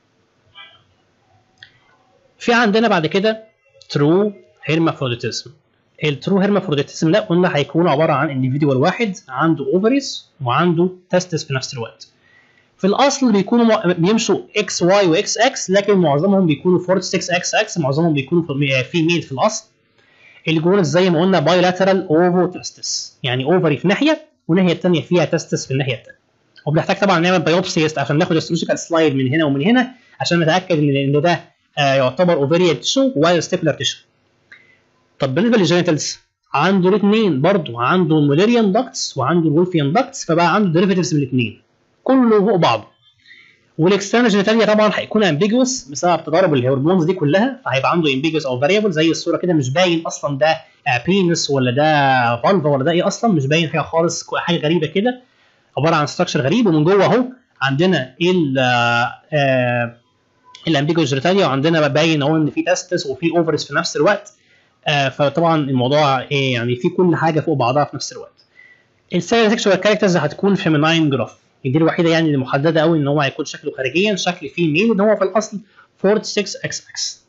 في عندنا بعد كده ترو هيرمافروديتيزم. الترو هيرمافروديتيزم ده قلنا هيكون عباره عن انديفيدوال واحد عنده اوفريز وعنده تستس في نفس الوقت. في الاصل بيكونوا بيمشوا اكس واي واكس اكس، لكن معظمهم بيكونوا ستة وأربعين اكس اكس، معظمهم بيكونوا في ميل في الاصل. اللي جوه زي ما قلنا بايلاترال اوفو تستس، يعني اوفري في ناحيه والناحيه الثانيه فيها تستس في الناحيه الثانيه. وبنحتاج طبعا نعمل بايوبسي عشان ناخد هيستولوجيكال سلايد من هنا ومن هنا عشان نتاكد ان ده آه يعتبر اوفريال تيشو وايل ستيبلر تيشو. طب بالنسبه للجينيتالز عنده الاثنين برضه، عنده الموليريان داكتس وعنده الولفيان داكتس، فبقى عنده ديريفيتيفز من الاثنين كله فوق بعضه. والاكسترنال جينيتاليا طبعا هيكون امبيجوس بسبب تضارب الهرمونز دي كلها، فهيبقى عنده امبيجوس او فاريبل زي الصوره كده، مش باين اصلا ده بينس ولا ده فالفا ولا ده ايه، اصلا مش باين حاجه خالص، حاجه غريبه كده عباره عن ستراكشر غريب. ومن جوه اهو عندنا ال الامبيجوس جينيتاليا، وعندنا باين اهو ان في تستس وفي اوفرز في نفس الوقت. آه فطبعا الموضوع ايه يعني في كل حاجه فوق بعضها في نفس الوقت. السيريال سيكشوال كاركترز هتكون فيميناين جراف، دي الوحيده يعني اللي محدده قوي ان هو هيكون شكله خارجيا شكل فيميل، ان هو في الاصل ستة وأربعين اكس اكس.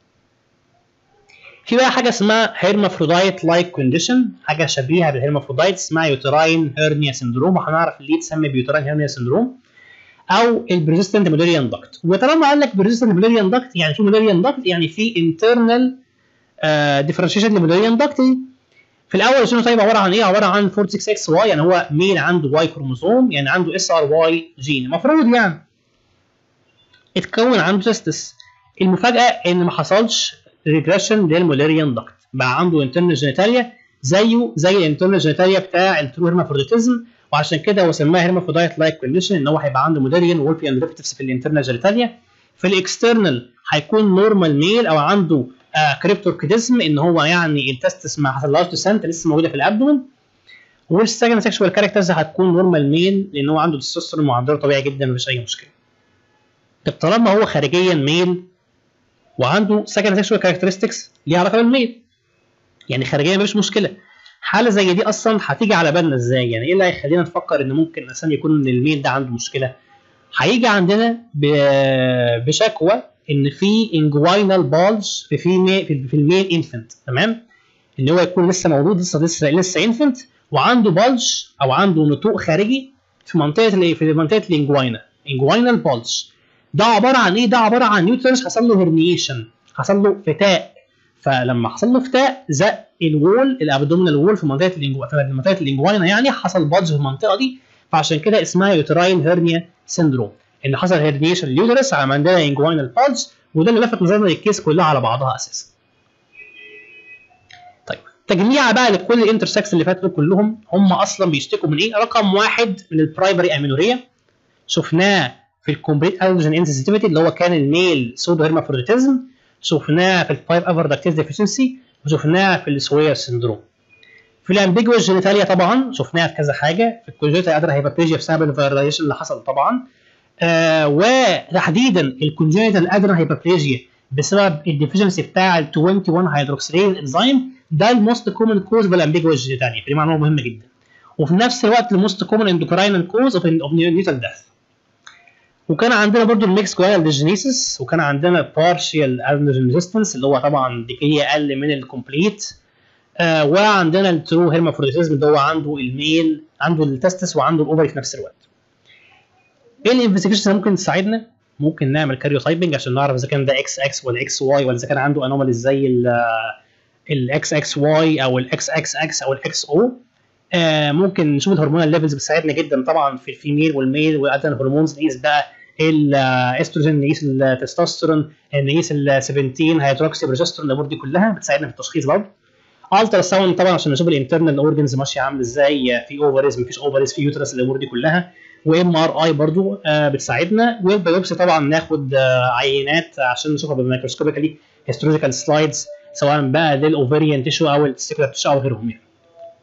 في بقى حاجه اسمها هيرمافرودايت لايك كونديشن، حاجه شبيهه بالهيرمافرودايت اسمها يوتراين هيرنيا سندروم، وهنعرف ليه تسمى بيوتراين هيرنيا سندروم او البريزيستنت موليريان داكت. وطالما قال لك بريزيستنت موليريان داكت يعني في موليريان داكت، يعني في انترنال ديفرنشيشن للموليريان داكت. في الاول الجينوتايب عباره عن ايه؟ عباره عن أربعة وستين اكس واي، يعني هو ميل عنده واي كروموسوم، يعني عنده اس ار واي جين، المفروض يعني اتكون عنده تستس. المفاجاه ان ما حصلش ريجريشن للموليريان داكت، بقى عنده انترنال جينيتاليا زيه زي الانترنال جينيتاليا بتاع الترو هيرمافروديتيزم، وعشان كده هو سماها هيرمافرودايت لايك كونديشن، ان هو هيبقى عنده موليريان وولفيان ديريفيتيفز في الانترنال جينيتاليا. في الاكسترنال هيكون نورمال ميل او عنده آه كريبتوركيدزم، ان هو يعني التستس ما حصلهاش ديسنت لسه موجوده في الابدومن. والسكند سيكشوال كاركترز هتكون نورمال ميل لان هو عنده تستوستيرون معدله طبيعي جدا مفيش اي مشكله. طب طالما هو خارجيا ميل وعنده سكند سيكشوال كاركترستكس ليها علاقه بالميل، يعني خارجيا مفيش مشكله، حاله زي دي اصلا هتيجي على بالنا ازاي؟ يعني ايه اللي هيخلينا نفكر ان ممكن اصلا يكون ان الميل ده عنده مشكله؟ هيجي عندنا بشكوى ان في انجوينال بالج في في في الميل انفنت، تمام؟ ان هو يكون لسه مولود لسه لسه لسه انفنت وعنده بالج او عنده نتوء خارجي في منطقه في منطقه الانجوينا، انجوينال بالج. ده عباره عن ايه؟ ده عباره عن يوترس حصل له هرنيشن، حصل له فتاء، فلما حصل له فتاء زق الوول الابدومينال وول في منطقه الانجو في منطقه الانجوينا، يعني حصل بالج في المنطقه دي، فعشان كده اسمها يوتراين هيرنيا سيندروم، ان حصل هيرنيشن اليوترس على عندنا انجوينال بالج، وده اللي لفت نظرنا للكيس كلها على بعضها اساسا. طيب تجميع بقى لكل الانترسكس اللي فاتوا كلهم، هم اصلا بيشتكوا من ايه؟ رقم واحد من البرايمري امينوريا، شفناه في الكومبليت اندروجين انسنسيتيفيتي اللي هو كان الميل سودو هيرمافروديتيزم، شفناه في الفايف افردكتيز ديفيشنسي، وشفناه في السوير سيندروم. في الامبيجوس جينيتاليا طبعا شفناها في كذا حاجه، في الكونجنتال ادرا هايبربليجيا بسبب الفيرلايزيشن اللي حصل طبعا، آه وتحديدا الكونجنتال ادرا هايبربليجيا بسبب الديفيشنسي بتاع ال واحد وعشرين هيدروكسيليز انزيم، ده الموست كومن كوز بالامبيجوس جينيتاليا، دي معلومه مهمه جدا. وفي نفس الوقت الموست كومن اندوكراينال كوز اوف نيوتال ديث. وكان عندنا برضو الميكس كوينال ديجينيسيس، وكان عندنا بارشيال اندروجين ريزيستنس اللي هو طبعا ديكيه اقل من الكومبليت، آه وعندنا الترو هيرمافروديتيزم اللي هو عنده الميل عنده التستس وعنده الاوفري في نفس الوقت. ايه الانفستيجيشنز اللي ممكن تساعدنا؟ ممكن نعمل كاريوتايبنج عشان نعرف اذا كان ده اكس اكس ولا اكس واي، ولا اذا كان عنده انوماليز زي الاكس اكس واي او الاكس اكس اكس او الاكس او. آه ممكن نشوف الهرمونال ليفلز، بتساعدنا جدا طبعا في الفيميل والميل والادن هرمونز. نقيس بقى الاستروجين، نقيس التستوستيرون، نقيس ال سبعتاشر هيدروكسي بروجسترون، الامور دي كلها بتساعدنا في التشخيص برضه. الترا ساوند طبعا عشان نشوف الانترنال اورجنز ماشيه عامله ازاي، في اوفرز مفيش اوفرز، في يوترس، الامور دي كلها. وام ار اي برضه آه بتساعدنا. والبيوبسي طبعا ناخد آه عينات عشان نشوفها بالميكروسكوبيكالي، هيستولوجيكال سلايدز سواء بقى للاوفريان تيشو او التستيكولار تيشو او غيرهم يعني.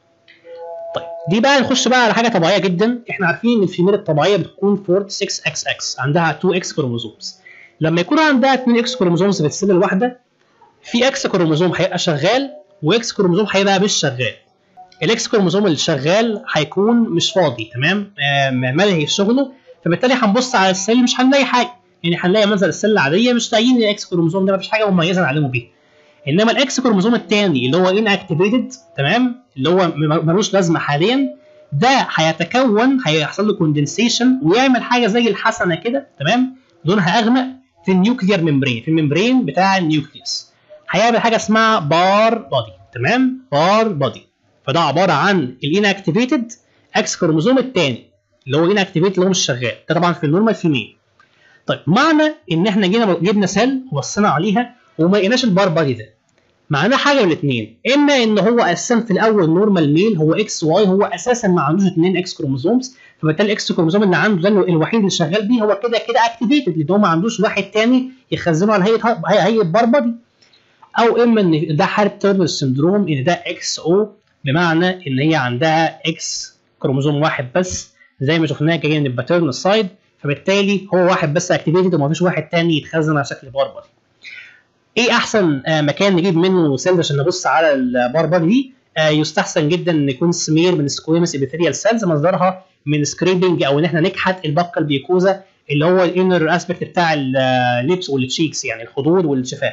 طيب دي بقى نخش بقى على حاجه طبيعيه جدا. احنا عارفين ان الفيميل الطبيعيه بتكون أربعة ستة اكس اكس، عندها اتنين اكس كروموزومز. لما يكون عندها اتنين اكس كروموزومز في السيل الواحده، في اكس كروموزوم هيبقى شغال واكس كروموزوم هيبقى مش شغال. الاكس كروموزوم اللي شغال هيكون مش فاضي، تمام، آه ملهي في شغله، فبالتالي هنبص على السيل مش هنلاقي حاجه، يعني هنلاقي مثلا السيل العاديه مش لاقيين الاكس كروموزوم ده، مفيش حاجه مميزه نعلمه بيها. انما الاكس كروموزوم الثاني اللي هو ان اكتيفيتد، تمام، اللي هو ملوش لازمه حاليا، ده هيتكون، هيحصل له كوندنسيشن ويعمل حاجه زي الحسنه كده، تمام، لونها اغمق في النيوكليير ممبرين، في الممبرين بتاع النيوكليوس، هيعمل حاجه اسمها بار بودي، تمام، بار بودي. فده عباره عن الان اكتيفيتد اكس كروموزوم الثاني اللي هو ان اكتيفيتد اللي هو مش شغال، ده طبعا في النورمال فيميل. طيب معنى ان احنا جينا جبنا سيل وبصينا عليها وما لقيناش البار بودي ده، معناه حاجه من الاثنين، اما ان هو اساسا في الاول نورمال ميل هو اكس واي، هو اساسا ما عندوش اثنين اكس كروموزومز، فبالتالي الاكس كروموزوم اللي عنده ده الوحيد اللي شغال بيه هو كده كده اكتيفيتد، لان هو ما عندوش واحد ثاني يخزنه على هيئه هيئه بار بودي. او اما ان ده حاله تيرنر سندروم، ان ده اكس او، بمعنى ان هي عندها اكس كروموزوم واحد بس زي ما شفناه جاي من الباترنال سايد، فبالتالي هو واحد بس اكتيفيتد وما فيش واحد ثاني يتخزن على شكل بار بودي. ايه احسن آه مكان نجيب منه سيلز عشان نبص على البار بودي دي؟ آه يستحسن جدا ان يكون سمير من سكويمس ابيثيريال سيلز، مصدرها من سكريبنج او ان احنا نكحت البقه البيكوزا اللي هو الانر اسبكت بتاع الليبس والتشيكس، يعني الخدود والشفاه،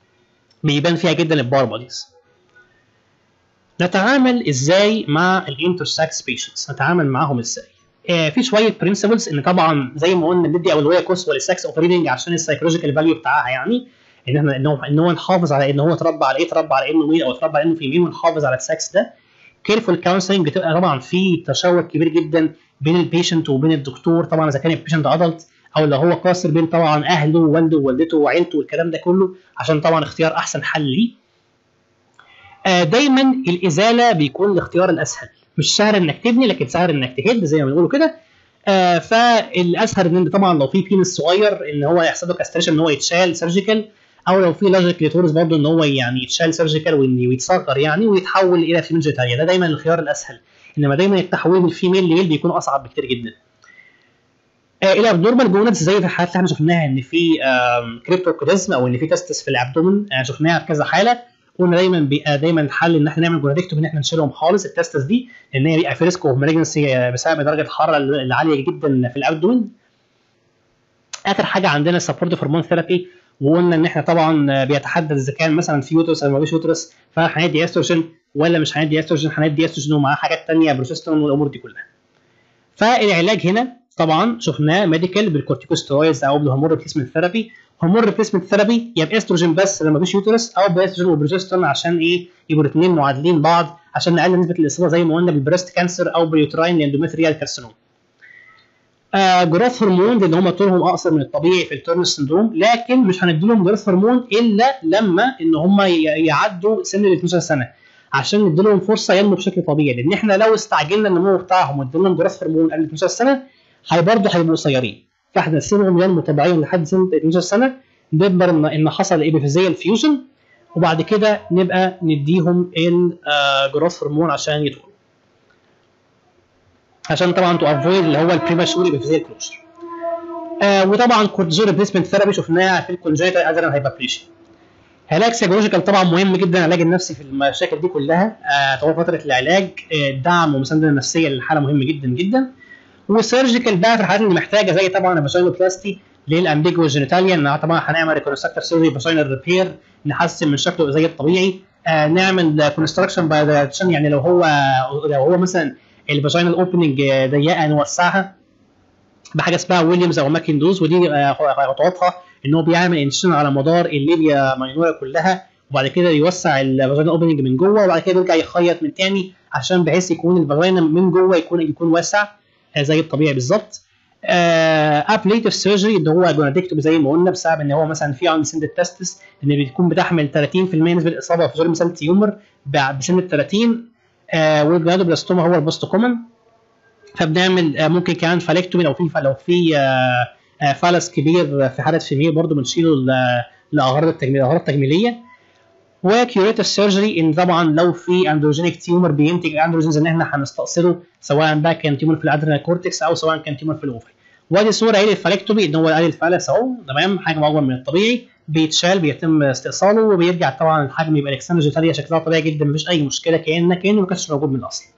بيبان فيها جدا البار بوديز. نتعامل ازاي مع الانترسكس بيشنتس؟ نتعامل معاهم ازاي؟ آه في شويه برنسبلز، ان طبعا زي ما قلنا ندي اولويه قصوى للسكس اوبريتنج عشان السايكولوجيكال فاليو بتاعها، يعني ان احنا ان هو نحافظ على ان هو اتربى على ايه، اتربى على انه ميل او اتربى على انه فيميل، ونحافظ على السكس ده. كيرفول كونسلنج بتبقى طبعا في تشوق كبير جدا بين البيشنت وبين الدكتور، طبعا اذا كان البيشنت ادلت او لو هو قاصر بين طبعا اهله ووالده ووالدته وعيلته والكلام ده كله، عشان طبعا اختيار احسن حل ليه. آه دايما الازاله بيكون الاختيار الاسهل، مش سهل انك تبني لكن سهل انك تهد زي ما بنقولوا كده. آه فالاسهل ان طبعا لو في بينس صغير ان هو يحصل له كاستريشن، ان هو يتشال سيرجيكال، او لو في لاجيك ليتورز برضه ان هو يعني يتشال سيرجيكال ويتصغر يعني ويتحول الى فيميل جيتاليا، ده دايما الخيار الاسهل. انما دايما التحويل من الفيميل لميل بيكون اصعب بكتير جدا. آه الى نورمال جونادز زي في الحالات اللي احنا شفناها ان في كريبتوكوديزم او ان في تستس في الابدومن، آه شفناها في كذا حاله. قلنا دايما بيبقى دايما الحل ان احنا نعمل جونادكتومي، ان احنا نشيلهم خالص التستس دي، لان هي بيبقى في ريسك اوف مالجنسي بسبب درجه الحراره العاليه جدا في الابدومن. اخر حاجه عندنا سبورتيف هرمون ثيرابي، وقلنا ان احنا طبعا بيتحدد اذا كان مثلا في يوترس او ما فيش يوترس، فهندي استروجين ولا مش هندي استروجين، هندي استروجين ومعاه حاجات ثانيه بروجسترون والامور دي كلها. فالعلاج هنا طبعا شفناه ميديكال بالكورتيكوستيرويدز او بالهرمون ريبليسمنت ثيرابي. هرمون ريبليسمنت ثيرابي يا باستروجين بس لما فيش يوترس، او باستروجين وبروجسترون عشان ايه؟ يبقوا الاثنين معادلين بعض عشان نقلل نسبه الاصابه زي ما قلنا بالبريست كانسر او باليوتراين اندوميتريال كارسينوم. آه جروث هرمون لان هم طولهم اقصر من الطبيعي في التورنر سندروم، لكن مش هنديلهم جروث هرمون الا لما ان هم يعدوا سن ال اتناشر سنه عشان نديلهم فرصه ينمو بشكل طبيعي، لان احنا لو استعجلنا النمو بتاعهم وادينا لهم جروث هرمون قبل اتناشر سنه هي برضه هيبقوا قصيرين، فاحنا نسيبهم ينمو طبيعيا لحد سن اتناشر سنه، نقدر ان حصل ايبيفيزيال فيوجن، وبعد كده نبقى نديهم الجروث هرمون عشان يدخلوا، عشان طبعا تو افويد اللي هو البريماتشور ايبيفيزيال كلوجر. آه وطبعا كورتيزون ريبليسمنت ثيرابي شفناها في الكونجنتال ادرينال هايبربليشيا. علاج سيكولوجيكال طبعا مهم جدا، العلاج النفسي في المشاكل دي كلها. آه طول فتره العلاج آه الدعم والمسانده النفسيه للحاله مهم جدا جدا. والسيرجيكال بقى في الحالات اللي محتاجه زي طبعا الفاجينوبلاستي للامبيجوس جينيتاليا، ان طبعا هنعمل ريكونستراكتيف سيرجري فاجينال ريبير نحسن من شكله زي الطبيعي. آه نعمل كونستراكشن باي يعني لو هو لو هو مثلا الفاجينال اوبننج ضيقه نوسعها. بحاجه اسمها ويليامز او ماكندوز، ودي خطواتها ان هو بيعمل انسيشن على مدار الليبيا ماينورا كلها، وبعد كده يوسع الفاجينا اوبننج من جوه، وبعد كده يرجع يخيط من تاني عشان بحيث يكون الفاجينا من جوه يكون يكون واسع زي الطبيعي بالظبط. ابليتيف سيرجري اللي هو جونادكتومي زي ما قلنا، بسبب ان هو مثلا في اندسند تستس ان بتكون بتحمل ثلاثين في المية نسبه الاصابه في جيرم سيل تيومر بسن ال ثلاثين، والجونادوبلاستوما هو البوست كومن. فبنعمل آه ممكن كمان فالكتومي لو في لو في آه آه فالس كبير في حاله فيميل برضه بنشيله لاغراض التجميل اغراض تجميليه. وكيوريتيف سيرجري ان طبعا لو في اندروجينيك تيومر بينتج اندروجينز ان احنا هنستأصله، سواء بقى كان تيومر في الادرينال كورتكس او سواء كان تيومر في الاوفري. وادي صوره ايه للفالكتومي ان هو ادي الفالس اهو تمام، حجم اكبر من الطبيعي بيتشال بيتم استئصاله وبيرجع طبعا الحجم يبقى الاكسترنال جينيتاليا شكلها طبيعي جدا مفيش اي مشكله كانه كانه ما كانش موجود من الاصل.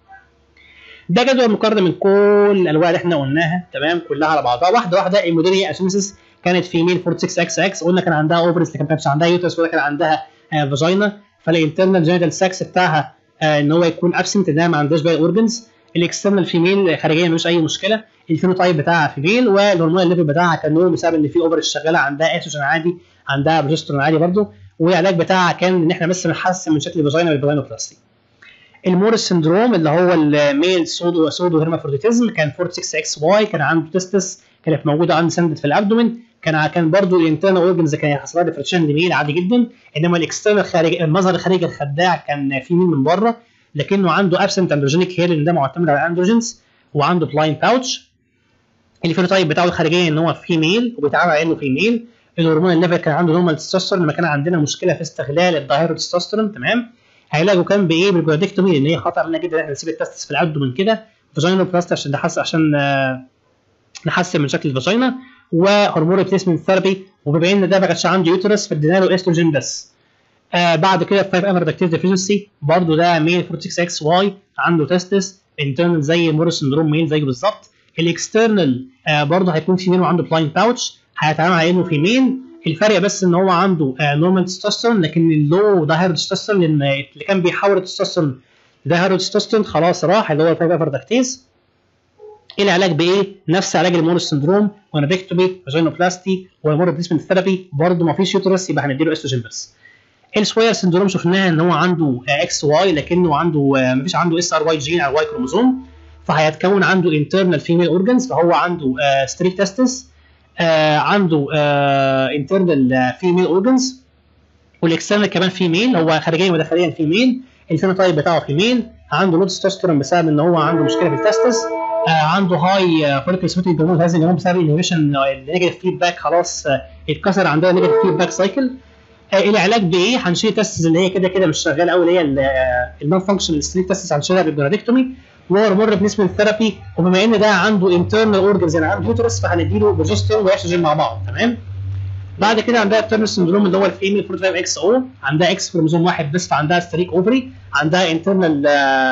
ده جدول مقارنه من كل الانواع اللي احنا قلناها تمام كلها على بعضها واحده واحده. الموديليا اشيمسيس كانت فيميل أربعة وأربعين اكس اكس، قلنا كان عندها اوفرز لكن ما كانش عندها يوترس ولا كان عندها آه فاجينا، فالانترنال جينيتال ساكس بتاعها آه ان هو يكون ابسنت انها ما عندهاش باقي اورجنز. الاكسترنال فيميل خارجيا مفيش اي مشكله. الفينوتايب بتاعها فيميل، والهرمون الليفل بتاعها كان نور بسبب ان في اوفر شغاله عندها استروجين عادي عندها بروجسترون عادي برضه، والعلاج بتاعها كان ان احنا بس بنحسن من شكل الفاجينا بالفاجينوبلاستي. المورس سندروم اللي هو الميل سودو سودو هيرمافروديتيزم كان أربعة وستين اكس واي، كان عنده تستس كانت موجوده اندسندد في الابدومين، كان كان برضه الانترنال اورجنز كان حصل لها ديفرنشن لميل عادي جدا، انما الاكسترنال خارج المظهر الخارجي الخداع كان في ميل من بره، لكنه عنده ابسنت اندروجينيك هير لان ده معتمد على الاندروجينز، وعنده بلاين باوتش. الفينوتايب بتاعه الخارجي ان هو فيميل وبيتعامل على انه فيميل. الهرمون الليفل كان عنده نورمال تستوستيرون لما كان عندنا مشكله في استغلال الدايهيدروتستوستيرون تمام. علاجه كان بايه؟ بالجونادكتومي لان هي خطر علينا جدا احنا نسيب التستس في الابدومين كده، فاجينوبلاستي عشان نحسن عشان نحسن من شكل الفاجينا، وهرمون ريبليسمنت ثيرابي. وبما ان ده ما كانش عنده يوترس فادينا له استروجين بس. آه بعد كده خمسة امر ريدكتيف ديفيشنسي برضه ده ميل أربعة وستين اكس واي عنده تستس انترنال زي مورس سندروم ميل زيه بالظبط. الاكسترنال آه برضه هيكون في ميل وعنده بلاين باوتش، هيتعامل على انه في ميل. الفرق بس ان هو عنده نورمال تستوستيرون لكن اللو دايهيدروتستوستيرون لان اللي كان بيحول التستوستيرون دايهيدروتستوستيرون خلاص راح اللي هو الفايف افردكتيز. العلاج بايه؟ نفس علاج المورس سندروم، جونادكتومي، فاجينوبلاستي، وهرمون ريبليسمنت ثيرابي. برضه ما فيش يوترس يبقى هنديله استروجين بس. السوير سندروم شفناها ان هو عنده اكس واي لكنه عنده ما فيش عنده اس ار واي جين او واي كروموزوم، فهيتكون عنده انترنال فيميل اورجنز، فهو عنده ستريك تستس، آه عنده انترنال فيميل اورجنز، والاكسترنال كمان فيميل، هو خارجيا وداخليا فيميل. الفينوتايب بتاعه فيميل، عنده لو تستوستيرون بسبب ان هو عنده مشكله في التستس، آه عنده هاي فوليكل سبيتنج هرمون هذا الهرمون بسبب الانهبيشن النيجاتيف فيدباك خلاص آه اتكسر عندها نيجاتيف فيدباك سايكل. آه العلاج بايه؟ هنشيل التستس اللي هي كده كده مش شغاله قوي اللي هي النون فانكشنال ستريك تستس هنشيلها بالجونادكتومي، وهرمون ريبليسمنت ثيرابي. وبما ان ده عنده انترنال اورجنز يعني عنده يوترس فهنديله بروجسترون واستروجين مع بعض تمام. بعد كده عندها الترنر سندروم اللي هو الفيميل أربعة وأربعين اكس او، عندها اكس كروموزوم واحد بس فعندها ستريك اوفري، عندها انترنال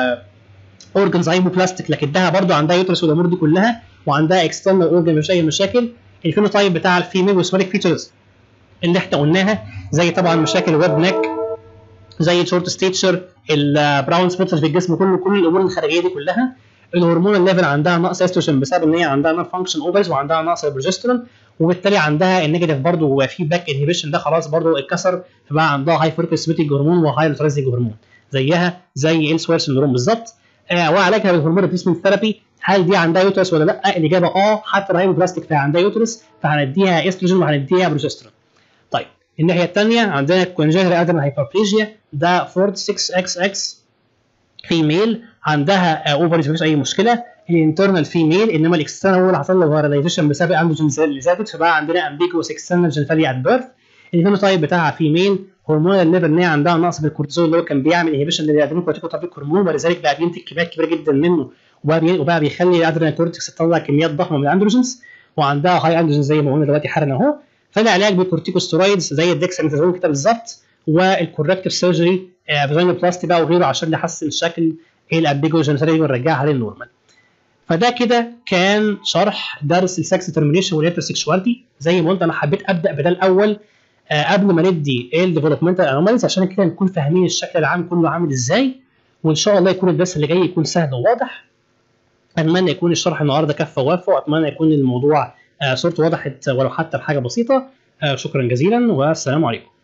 اورجنز هايبوبلاستيك لكن ده برضه عندها يوترس والامور دي كلها، وعندها اكسترنال اورجن مش اي مشاكل. الفينوتايب بتاع الفيميل وسمالك فيتشرز اللي احنا قلناها زي طبعا مشاكل ويب نيك زي الشورت ستيتشر، البراون سبوتس في الجسم كله، كل الامور الخارجيه دي كلها. الهرمون الليفل عندها نقص استروجين بسبب ان هي عندها نون فانكشن اوفرز وعندها نقص البروجسترون، وبالتالي عندها النيجاتيف برضه فيدباك انهبيشن ده خلاص برضه اتكسر، فبقى عندها هاي فوليكل سبيتنج هرمون وهاي لوتريزنج هرمون زيها زي السوير سندروم بالظبط. آه وعلاجها بالهرمون ريبليسمنت ثيرابي. هل دي عندها يوترس ولا لا؟ الاجابه اه، حتى الهايبوبلاستيك فيها عندها يوترس فهنديها استروجين وهنديها بروجسترون. طيب الناحيه الثانيه عندنا كونجنرال ادرينال هايبربليجيا ده أربعة وستين اكس اكس فيميل، عندها اوفرز مفيش اي مشكله. الانترنال فيميل انما الاكسترنال هو اللي حصل له فيراليزيشن بسبب اندروجين اللي زادت فبقى عندنا امبيجوس اكسترنال جينيتاليا ات بيرث. الفينوتايب بتاعها فيميل، هرمونال ليفل ان هي عندها نقص بالكورتيزول اللي هو كان بيعمل انهبيشن للادرينال كورتيكوتروبيك هرمون، ولذلك بقى بينتج كميات كبيره جدا منه وبقى بيخلي الادرينال كورتكس تطلع كميات ضخمه من الاندروجينز، وعندها هاي اندروجين زي ما قلنا دلوقتي حالا اهو. فالعلاج بالكورتيكوستيرويدز زي الديكساميثازون كده بالظبط، والكوركتيف سيرجري فاجينوبلاستي بقى وغيره عشان نحسن شكل الامبيجو جينيتاليا ونرجعها للنورمال. فده كده كان شرح درس السكس ترمينيشن والهيتروسيكشواليتي. زي ما قلت انا حبيت ابدا بده الاول آه قبل ما ندي الديفلوبمنتال انوماليز عشان كده نكون فاهمين الشكل العام كله عامل ازاي، وان شاء الله يكون الدرس اللي جاي يكون سهل وواضح. اتمنى يكون الشرح النهارده كفى ووفى، واتمنى يكون الموضوع آه، صورته وضحت ولو حتى بحاجه بسيطه. آه، شكرا جزيلا والسلام عليكم.